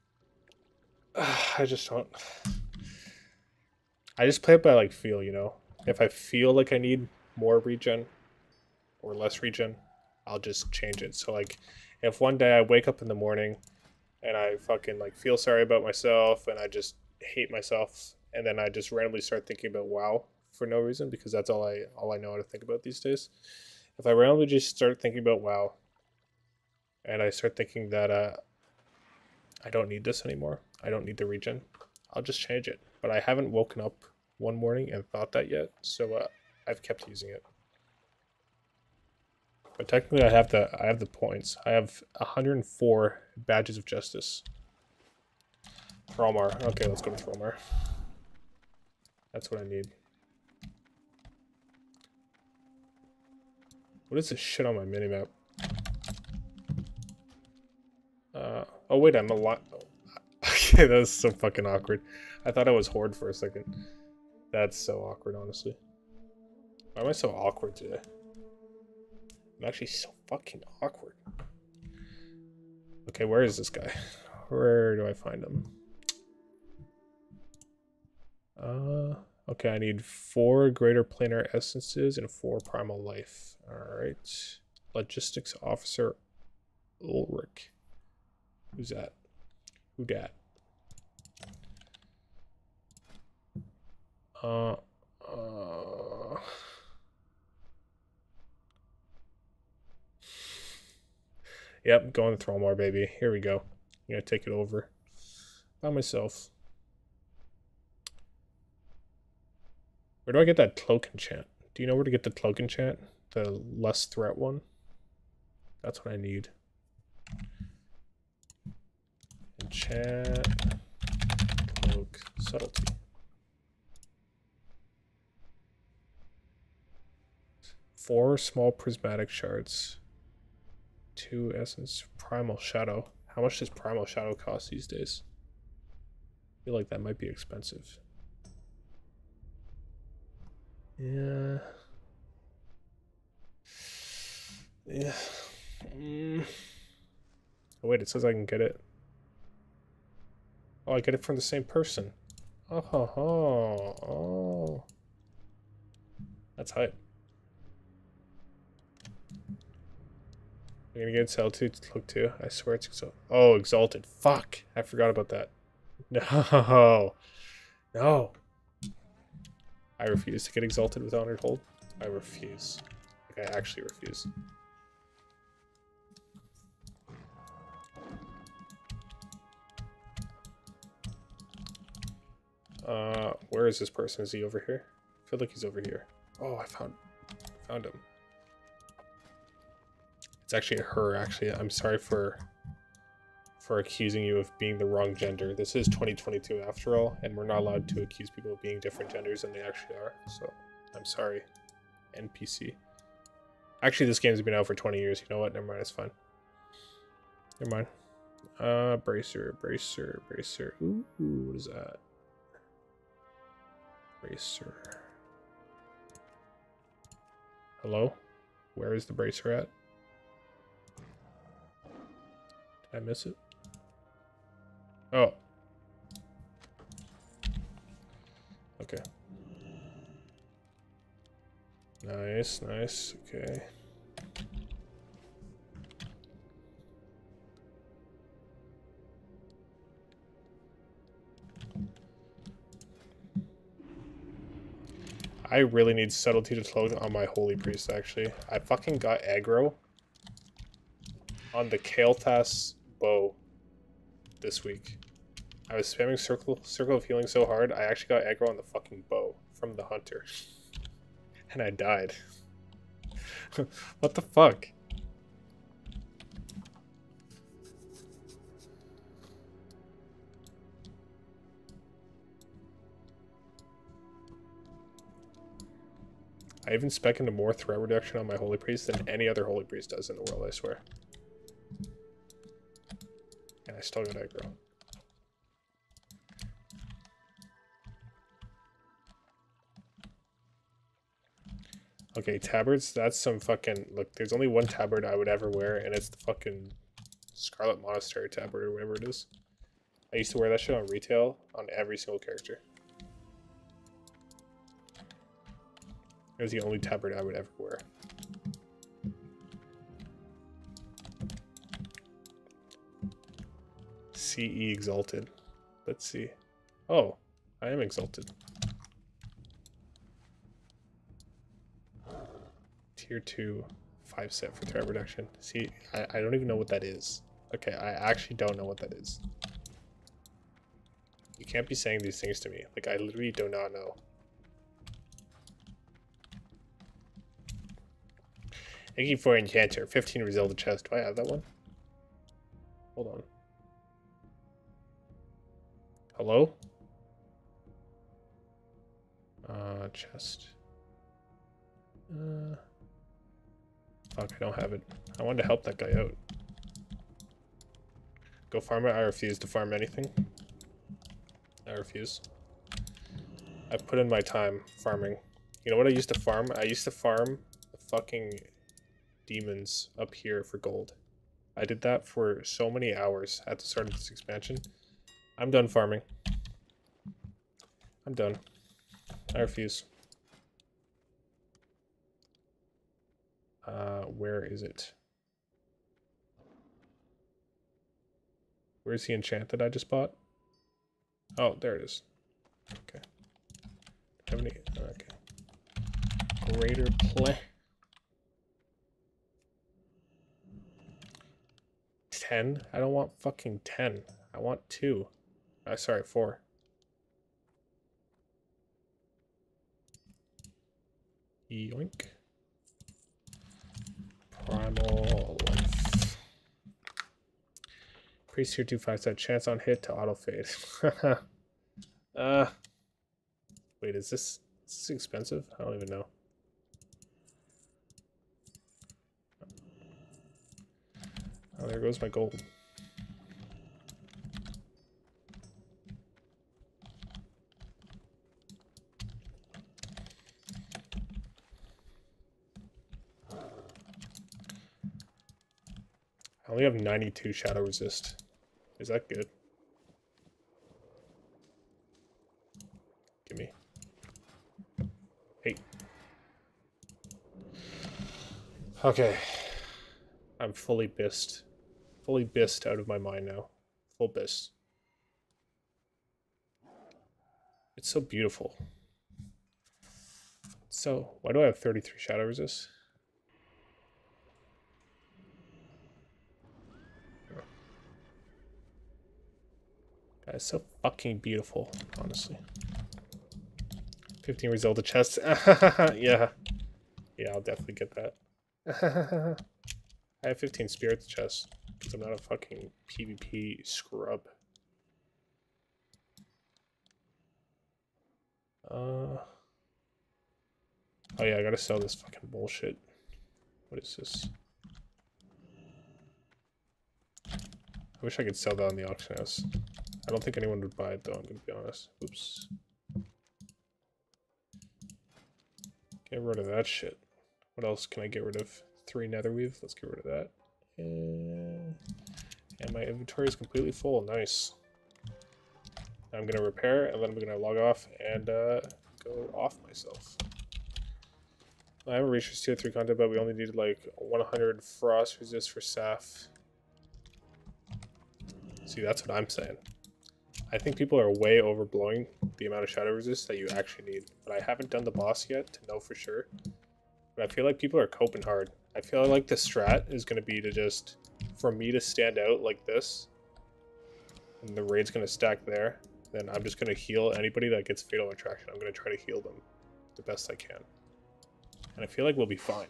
I just don't. I just play it by like feel, you know? If I feel like I need more regen or less regen, I'll just change it. So like if one day I wake up in the morning and I fucking like feel sorry about myself and I just hate myself and then I just randomly start thinking about WoW for no reason because that's all I all I know how to think about these days. If I randomly just start thinking about WoW and I start thinking that uh I don't need this anymore. I don't need the regen. I'll just change it. But I haven't woken up one morning and thought that yet, so uh, I've kept using it. But technically, I have the I have the points. I have one hundred four badges of justice. Thrallmar. Okay, let's go to Thrallmar. That's what I need. What is this shit on my minimap? Uh, oh wait, I'm a lot. Okay, that was so fucking awkward. I thought I was Horde for a second. That's so awkward, honestly. Why am I so awkward today? I'm actually so fucking awkward. Okay, where is this guy? Where do I find him? Uh, okay, I need four greater planar essences and four primal life. Alright. Logistics officer Ulrich. Who's that? Who dat? Uh, uh... Yep, going to Thrallmar, baby. Here we go. I'm gonna take it over by myself. Where do I get that cloak enchant? Do you know where to get the cloak enchant? The less threat one? That's what I need. Enchant, cloak, subtlety. Four small prismatic shards. Two essence, primal shadow. How much does primal shadow cost these days? I feel like that might be expensive. Yeah. Yeah. Mm. Oh wait, it says I can get it. Oh, I get it from the same person. Oh, ho, ho. Oh. That's hype. I'm gonna get Saltude to look too. I swear it's exalted. Oh, exalted. Fuck. I forgot about that. No. No. I refuse to get exalted with Honored Hold. I refuse. Like, I actually refuse. Uh, where is this person? Is he over here? I feel like he's over here. Oh, I found found him. It's actually her, actually. I'm sorry for for accusing you of being the wrong gender. This is twenty twenty-two after all, and we're not allowed to accuse people of being different genders than they actually are. So, I'm sorry. N P C. Actually, this game's been out for twenty years. You know what? Never mind. It's fine. Never mind. Uh, bracer, bracer, bracer. Ooh, what is that? Bracer. Hello? Where is the bracer at? Did I miss it? Oh. Okay. Nice, nice. Okay. I really need subtlety to close on my holy priest, actually. I fucking got aggro on the Kael'thas bow this week. I was spamming circle circle of healing so hard, I actually got aggro on the fucking bow from the hunter. And I died. What the fuck? I even spec into more threat reduction on my holy priest than any other holy priest does in the world, I swear. And I still got aggro. Okay, tabards, that's some fucking... Look, there's only one tabard I would ever wear, and it's the fucking Scarlet Monastery tabard, or whatever it is. I used to wear that shit on retail on every single character. It was the only tabard I would ever wear. C E Exalted. Let's see. Oh, I am Exalted. Tier two, five set for threat reduction. See, I, I don't even know what that is. Okay, I actually don't know what that is. You can't be saying these things to me. Like, I literally do not know. Thank you for Enchanter. fifteen Rezilda chest. Do I have that one? Hold on. Hello? Uh, chest. Uh, fuck, I don't have it. I wanted to help that guy out. Go farm it. I refuse to farm anything. I refuse. I put in my time farming. You know what I used to farm? I used to farm the fucking demons up here for gold. I did that for so many hours at the start of this expansion. I'm done farming. I'm done. I refuse. Uh, where is it? Where's the enchant that I just bought? Oh, there it is. Okay. Have any? Okay. Greater play. ten? I don't want fucking ten. I want two. Uh, sorry, four. Yoink. Primal Life. Priest tier two five set. Chance on hit to auto fade. uh, wait, is this, is this expensive? I don't even know. Oh, there goes my gold. I only have ninety-two shadow resist. Is that good? Give me. Hey. Okay. I'm fully bissed. Fully bissed out of my mind now. Full biss. It's so beautiful. So, why do I have thirty-three shadow resist? That is so fucking beautiful, honestly. fifteen Rezilda chests. Yeah. Yeah, I'll definitely get that. I have fifteen spirits chests because I'm not a fucking PvP scrub. Uh. Oh yeah, I gotta sell this fucking bullshit. What is this? I wish I could sell that on the auction house. I don't think anyone would buy it though, I'm gonna be honest. Oops. Get rid of that shit. What else can I get rid of? Three netherweave. Let's get rid of that. And, and my inventory is completely full. Nice. I'm gonna repair and then I'm gonna log off and uh, go off myself. I haven't reached this tier three content, but we only needed like one hundred frost resist for S A F. See, that's what I'm saying. I think people are way overblowing the amount of shadow resist that you actually need. But I haven't done the boss yet to know for sure. But I feel like people are coping hard. I feel like the strat is going to be to just, for me to stand out like this, and the raid's going to stack there, then I'm just going to heal anybody that gets Fatal Attraction. I'm going to try to heal them the best I can. And I feel like we'll be fine.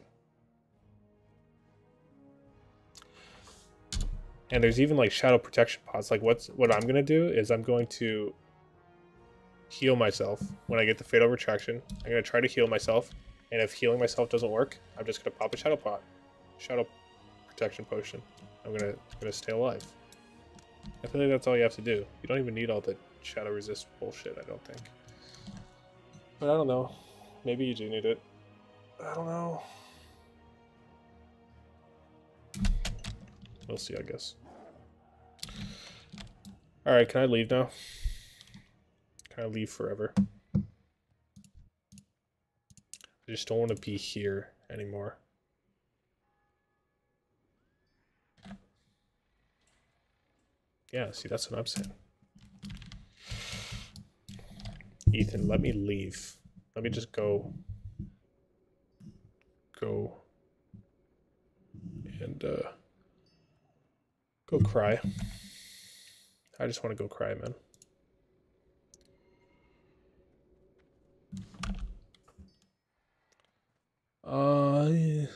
And there's even like shadow protection pods. Like what's what I'm gonna do is I'm going to heal myself when I get the Fatal Retraction. I'm gonna try to heal myself, and if healing myself doesn't work, I'm just gonna pop a shadow pot, shadow protection potion. I'm gonna gonna stay alive. I feel like that's all you have to do. You don't even need all the shadow resist bullshit. I don't think. But I don't know. Maybe you do need it. I don't know. We'll see, I guess. Alright, can I leave now? Can I leave forever? I just don't want to be here anymore. Yeah, see, that's what I'm saying. Ethan, let me leave. Let me just go. Go. And, uh... go cry. I just want to go cry, man. Uh... Yeah.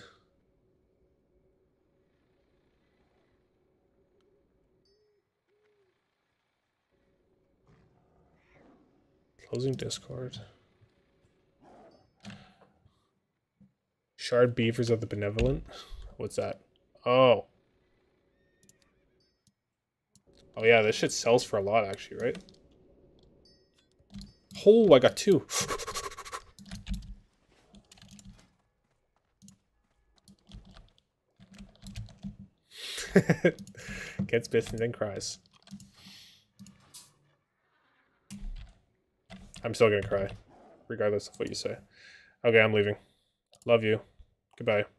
Closing Discord. Shard Beavers of the Benevolent? What's that? Oh. Oh yeah, this shit sells for a lot actually, right? Oh, I got two. Gets bitten and then cries. I'm still gonna cry, regardless of what you say. Okay, I'm leaving. Love you. Goodbye.